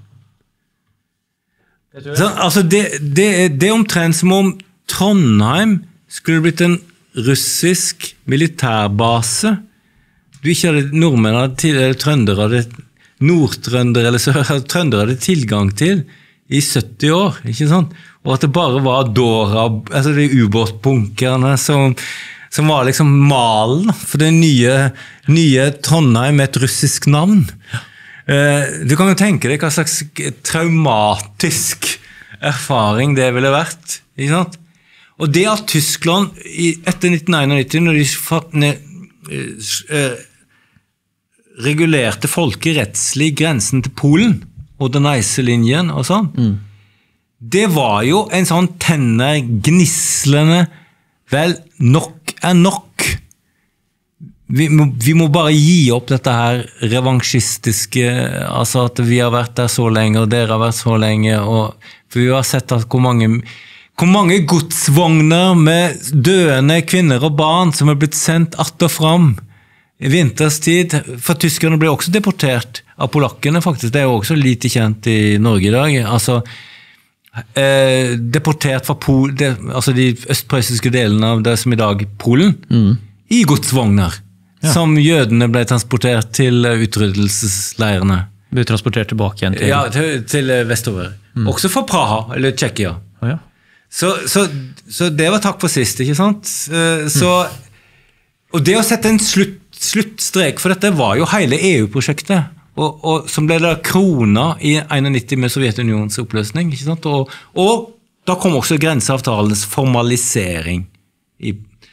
Det, Så, altså det, det, det er omtrent som om Trondheim skulle blitt en russisk militærbase. Du ikke hadde nordmenn hadde, eller trøndere hadde, nordtrøndere eller sør-trøndere hadde tilgang til i sytti år, ikke sant? Og at det bare var Dora, altså de ubåtbunkerne som, som var liksom malen for det nye, nye Trondheim med et russisk navn. Eh, du kan jo tenke deg hva slags traumatisk erfaring det ville vært, ikke sant? Og det at Tyskland etter nitten nittien, når de ne, eh, regulerte folkerettslig grensen til Polen, Oder-Neisse-linjen og sånn, mm. det var jo en sånn tenner gnislende, vel, nok er nok. Vi må, vi må bare gi opp dette her revansjistiske, altså at vi har vært der så lenge, og dere har vært så lenge, og, for vi har sett at hvor mange, hvor mange godsvogner med døende kvinner og barn som er blitt sendt att og fram i vinterstid, for tyskerne ble også deportert av polakkene, faktisk. Det er jo også lite kjent i Norge i dag. Altså, eh, deportert fra Pol, det, altså de østprøysiske delene av det som i dag Polen, mm. i godsvogner, ja. Som jødene ble transportert til utryddelsesleirene. Ble transportert tilbake igjen til? Ja, til, til vestover. Mm. Også fra Praha, eller Tsjekkia. Oh, ja. så, så, så det var takk for sist, ikke sant? Så, mm. Og det å sette en slutt sluttstrek for dette var jo hele E U-prosjektet, og, og, som ble da krona i nitten enognitti med Sovjetunionens oppløsning, ikke sant? Og, og da kom også grenseavtalens formalisering. I,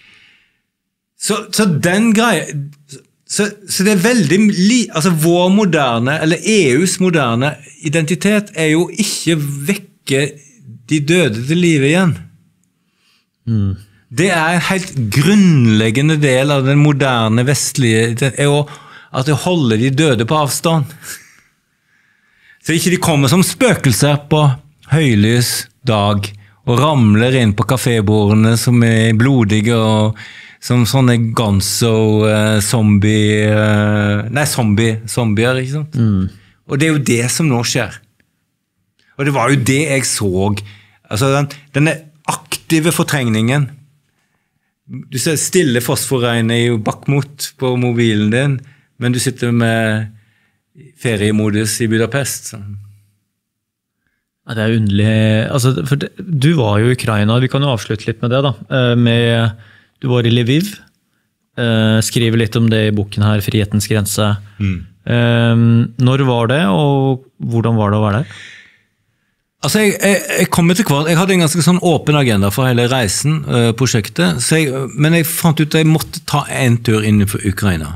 så, så den greia, så, så det er veldig, altså vår moderne, eller E U's moderne identitet er jo ikke vekk vekke de døde til livet igjen. Mm. Det er en helt grunnleggende del av den moderne vestlige, det er jo at det holder de døde på avstand. Så ikke de kommer som spøkelser på høylys dag, og ramler inn på kafébordene som er blodige, og som sånne gonzo-zombie, uh, nei, zombie, zombier, ikke sant? Mm. Og det er jo det som nå skjer. Og det var jo det jeg så, altså den, denne aktive fortrengningen. Du ser stille fosforregnet i Bakhmut på mobilen din, men du sitter med feriemodus i Budapest. Så. Ja, det er underlig. Altså, for det, du var jo i Ukraina, vi kan jo avslutte litt med det da. Med, du var i Lviv, skriver litt om det i boken her, Frihetens grense. Mm. Når var det, og hvordan var det å være der? Altså, jeg, jeg, jeg kom etter hvert, jeg hadde en ganske sånn åpen agenda for hele reisen, uh, prosjektet, så jeg, men jeg fant ut at jeg måtte ta en tur innenfor Ukraina.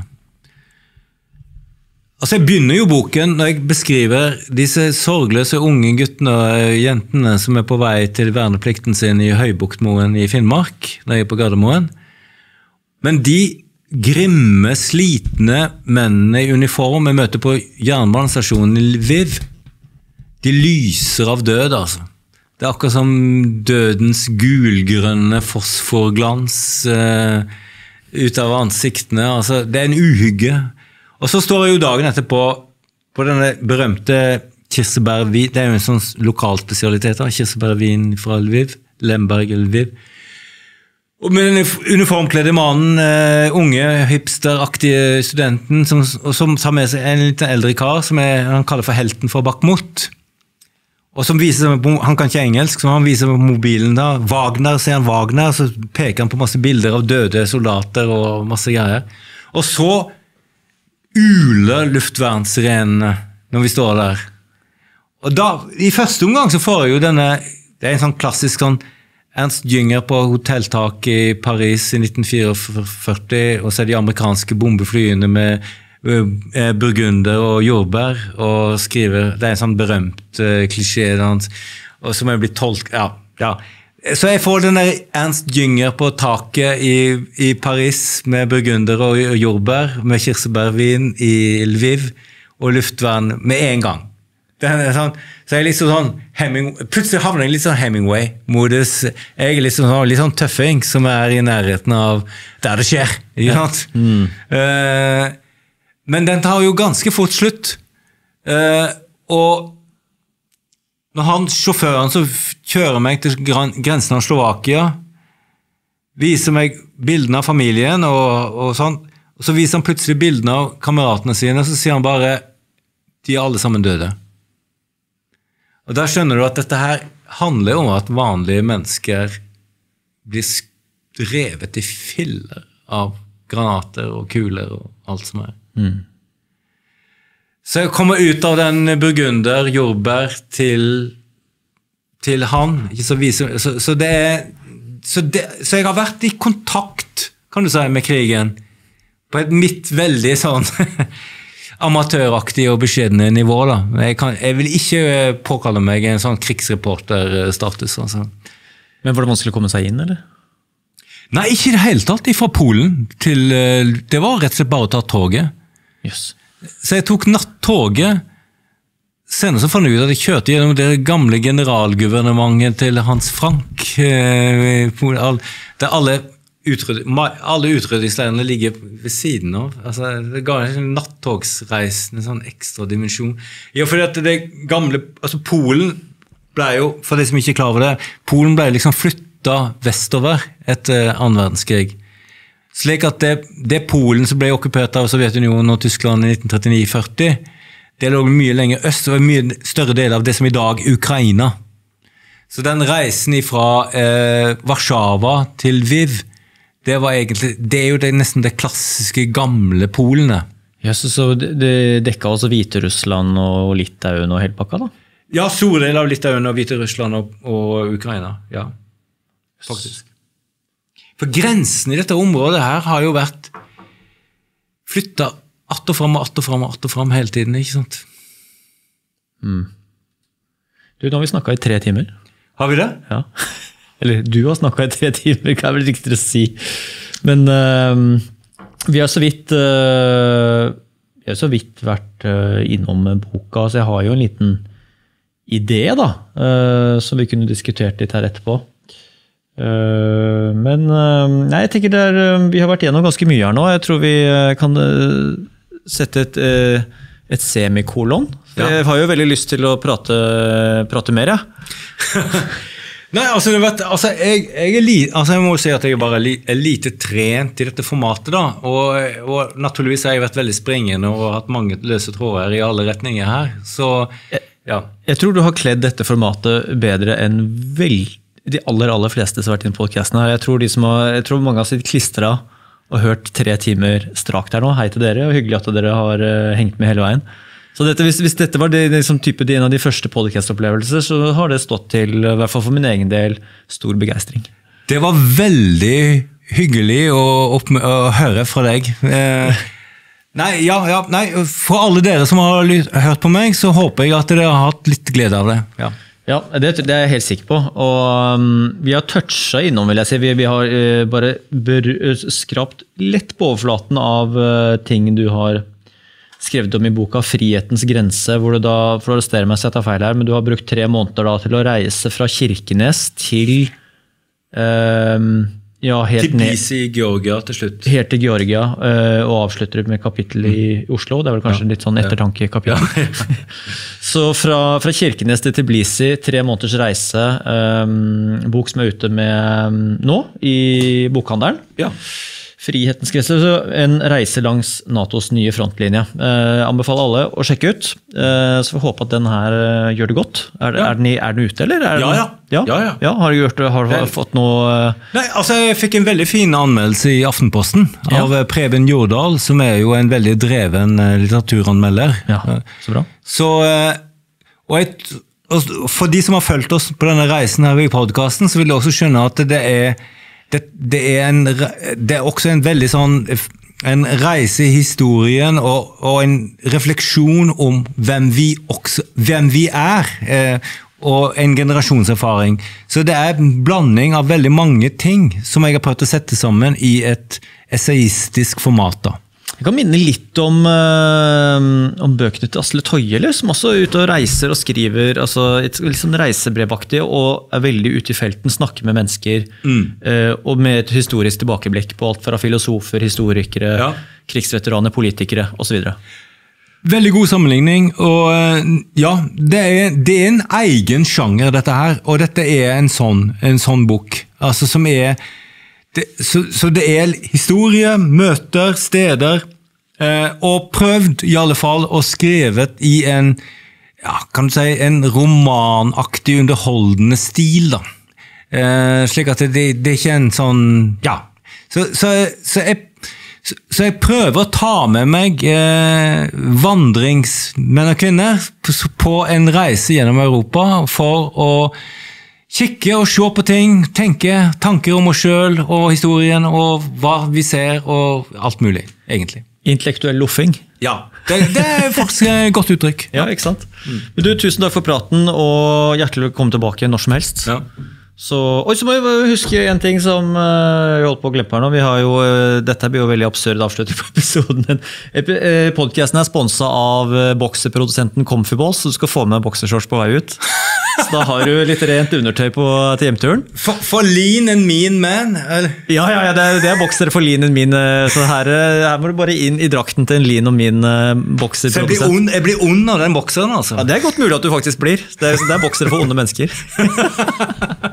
Altså, jeg begynner jo boken når jeg beskriver disse sorgløse unge guttene og jentene som er på vei til verneplikten sin i Høybuktmoen i Finnmark, der jeg er på Gardermoen. Men de grimme, slitne mennene i uniform jeg møter på jernbanestasjonen i Lviv, de lyser av død, altså. Det er akkurat som dødens gulgrønne fosforglans uh, ut av ansiktene. Altså, det er en uhygge. Og så står jeg jo dagen etterpå på denne berømte kirsebærvin, det er jo en sånn lokal spesialitet, kirsebærvin fra Lviv, Lemberg Lviv. Og med den uniformkledde mannen, uh, unge, hipsteraktige studenten, som, som tar med seg en liten eldre kar, som er, han kaller for helten fra Bakhmut. Og som viser, han kan ikke engelsk, så han viser mobilen da. Wagner, ser han Wagner, så peker han på masse bilder av døde soldater og masse greier. Og så uler luftvernsirenene når vi står der. Og da, i første omgang så får jeg jo denne, det er en sånn klassisk sånn Ernst Jünger på hotelltak i Paris i nitten førtifire, og så er de amerikanske bombeflyene med burgunder og jordbær, og skriver, det er en sånn berømt uh, klisjé, og som er blitt tolk, ja, ja. Så jeg får den der Ernst Jünger på taket i, i Paris med burgunder og jordbær, med kirsebærvin i Lviv, og luftvern med en gang. Det er sånn, så jeg er litt sånn, Heming, plutselig havner jeg litt sånn Hemingway-modus. Jeg er litt sånn, litt sånn tøffing, som er i nærheten av der det skjer, ikke sant? Mm. Uh, Men den tar jo ganske fort slutt. Uh, og når han, sjåføren som kjører meg til grensen av Slovakia, viser meg bildene av familien, og, og, sånn, og så viser han plutselig bildene av kameratene sine, og så sier han bare, de er alle sammen døde. Og der skjønner du at dette her handler om at vanlige mennesker blir revet i filler av granater og kuler og alt som er. Mm. Så jeg kommer ut av den burgunder, jordbær til, til han, så, viser, så, så, det er, så, det, så jeg har vært i kontakt, kan du si, med krigen, på et mitt veldig sånn amatøraktig og beskjedne nivå. Da. Jeg, kan, jeg vil ikke påkalle meg en sånn krigsreporterstatus. Altså. Men var det vanskelig å komme seg inn, eller? Nei, ikke i det hele tatt. Fra Polen til, det var rett og slett bare å ta toget. Yes. Så jeg tok nattoget, senere så fant jeg ut at jeg kjørte gjennom det gamle generalguvernementet til Hans Frank, der alle, utryd, alle utrydningsleirene ligger ved siden av. Altså, det ga en nattogsreis, en sånn ekstra dimensjon. Ja, fordi at det gamle, altså Polen ble jo, for de som ikke er klar over det, Polen ble liksom flyttet vestover etter annen verdenskrig. Slik at det, det Polen som ble okkupert av Sovjetunionen og Tyskland i nitten trettini førti, det lå mye lenger øst, og en mye større del av det som i dag er Ukraina. Så den reisen fra eh, Warszawa til Lviv, det var egentlig, det er jo det, nesten det klassiske gamle Polene. Ja, så, så det, det dekket altså Hviterussland og Litauen og helt pakka da? Ja, store del av Litauen og Hviterussland og, og Ukraina, ja, faktisk. For grensen i dette området her har jo vært flyttet att og fram og att og fram og att og fram hele tiden, ikke sant? Mm. Du, nå har vi snakket i tre timer. Har vi det? Ja. Eller du har snakket i tre timer, hva er vel riktigere å si. Men uh, vi har så vidt, uh, vi har så vidt vært uh, innom boka, så jeg har jo en liten idé da, uh, som vi kunne diskutert litt her etterpå. Uh, men uh, nei, jeg tenker det er, uh, vi har vært gjennom ganske mye her nå. Jeg tror vi uh, kan uh, sette et, uh, et semikolon. Ja. Jeg har jo veldig lyst til å prate, prate mer, ja. Nei, altså, det vet, altså, jeg, jeg, er li, altså jeg må si at jeg bare er, li, er lite trent i dette formatet da, og, og naturligvis har jeg vært veldig springende og hatt mange løse tråder i alle retninger her, så ja. Jeg tror du har kledd dette formatet bedre enn vel, de aller, aller fleste som har vært inn på podcasten her. Jeg tror, de som har, jeg tror mange har sitt klistret og hørt tre timer strakt her nå. Hei til dere, og hyggelig at dere har uh, hengt med hele veien. Så dette, hvis, hvis dette var det, det, som type, en av de første podcast-opplevelser, så har det stått til, i hvert fall for min egen del, stor begeistring. Det var veldig hyggelig å, opp, å høre fra deg. Eh, nei, ja, ja, nei, for alle dere som har hørt på meg, så håper jeg at dere har hatt litt glede av det. Ja, ja det, det er jeg helt sikker på. Og um, vi har touchet innom, vil jeg si. Vi, vi har uh, bare ber, skrapt lett på overflaten av uh, ting du har skrevet om i boka Frihetens grense, hvor du da, for å arrestere meg så jeg tar feil her, men du har brukt tre måneder da til å reise fra Kirkenes til um, ja, helt Tbilisi i Georgia til slutt. Helt til Georgia, uh, og avslutter med kapittel i Oslo. Det er vel kanskje ja. litt sånn ettertankekapittel. Ja. Så fra, fra Kirkenes til Tbilisi, tre måneders reise, um, bok som er ute med um, nå i bokhandelen. Ja. Frihetens grense, en reise langs NATOs nye frontlinje. Eh, anbefaler alle å sjekke ut, eh, så vi håper at den her uh, gjør det godt. Er, ja. er, den, er den ute, eller? Er ja, ja. ja. ja, ja. ja har du gjort, har du fått noe... Uh... Nei, altså jeg fikk en veldig fin anmeldelse i Aftenposten ja. av Preben Jordahl, som er jo en veldig dreven litteraturanmelder. Ja, så bra. Så, og, et, og for de som har fulgt oss på denne reisen her i podcasten, så vil de også skjønne at det er Det, det, er en, det er også en veldig sånn en reise i historien og, og en refleksjon om hvem vi, også, hvem vi er, eh, og en generasjonserfaring. Så det er en blanding av veldig mange ting som jeg har prøvd å sette sammen i et essayistisk format da. Jeg kan minne litt om, øh, om bøkene til Asle Toje, som også er ute og reiser og skriver, altså et liksom reisebrevaktig, og er veldig ute i felten, snakker med mennesker, mm. øh, og med et historisk tilbakeblikk på alt fra filosofer, historikere, ja. krigsveteraner, politikere, og så videre. Veldig god sammenligning, og ja, det er, det er en egen sjanger dette her, og dette er en sånn, en sånn bok, altså som er Det, så, så det er historie, møter, steder, eh, og prøvd i alle fall å skrevet i en, ja, kan du si, en romanaktig underholdende stil da. Eh, slik at det, det er ikke en sånn, ja. Så, så, så, jeg, så, så jeg prøver å ta med meg eh, vandringsmenn og kvinner på, på en reise gjennom Europa for å kikke og se på ting, tenke tanker om oss selv og historien og hva vi ser og alt mulig, egentlig. Intellektuell loffing. Ja, det, det er faktisk et godt uttrykk. Ja, ikke sant? Mm. Men du, tusen takk for praten, og hjertelig velkommen tilbake når som helst. Ja. Så, og så må jeg huske en ting som uh, jeg holdt på å glemme her nå. Vi har jo, uh, dette blir jo veldig absurd avslutning på episoden, men uh, podcasten er sponset av uh, bokserprodusenten Comfy Balls, så du skal få med boksershorts på vei ut. Så da har du litt rent undertøy på, til hjemturen. For, for lean and mean man? Eller? Ja, ja, ja det, er, det er boksere for lean and mean, uh, så her, uh, her må du bare inn i drakten til en lean og mean uh, bokserprodusent. Så jeg blir, ond, jeg blir ond av den bokseren, altså? Ja, det er godt mulig at du faktisk blir. Det er, det er boksere for onde mennesker.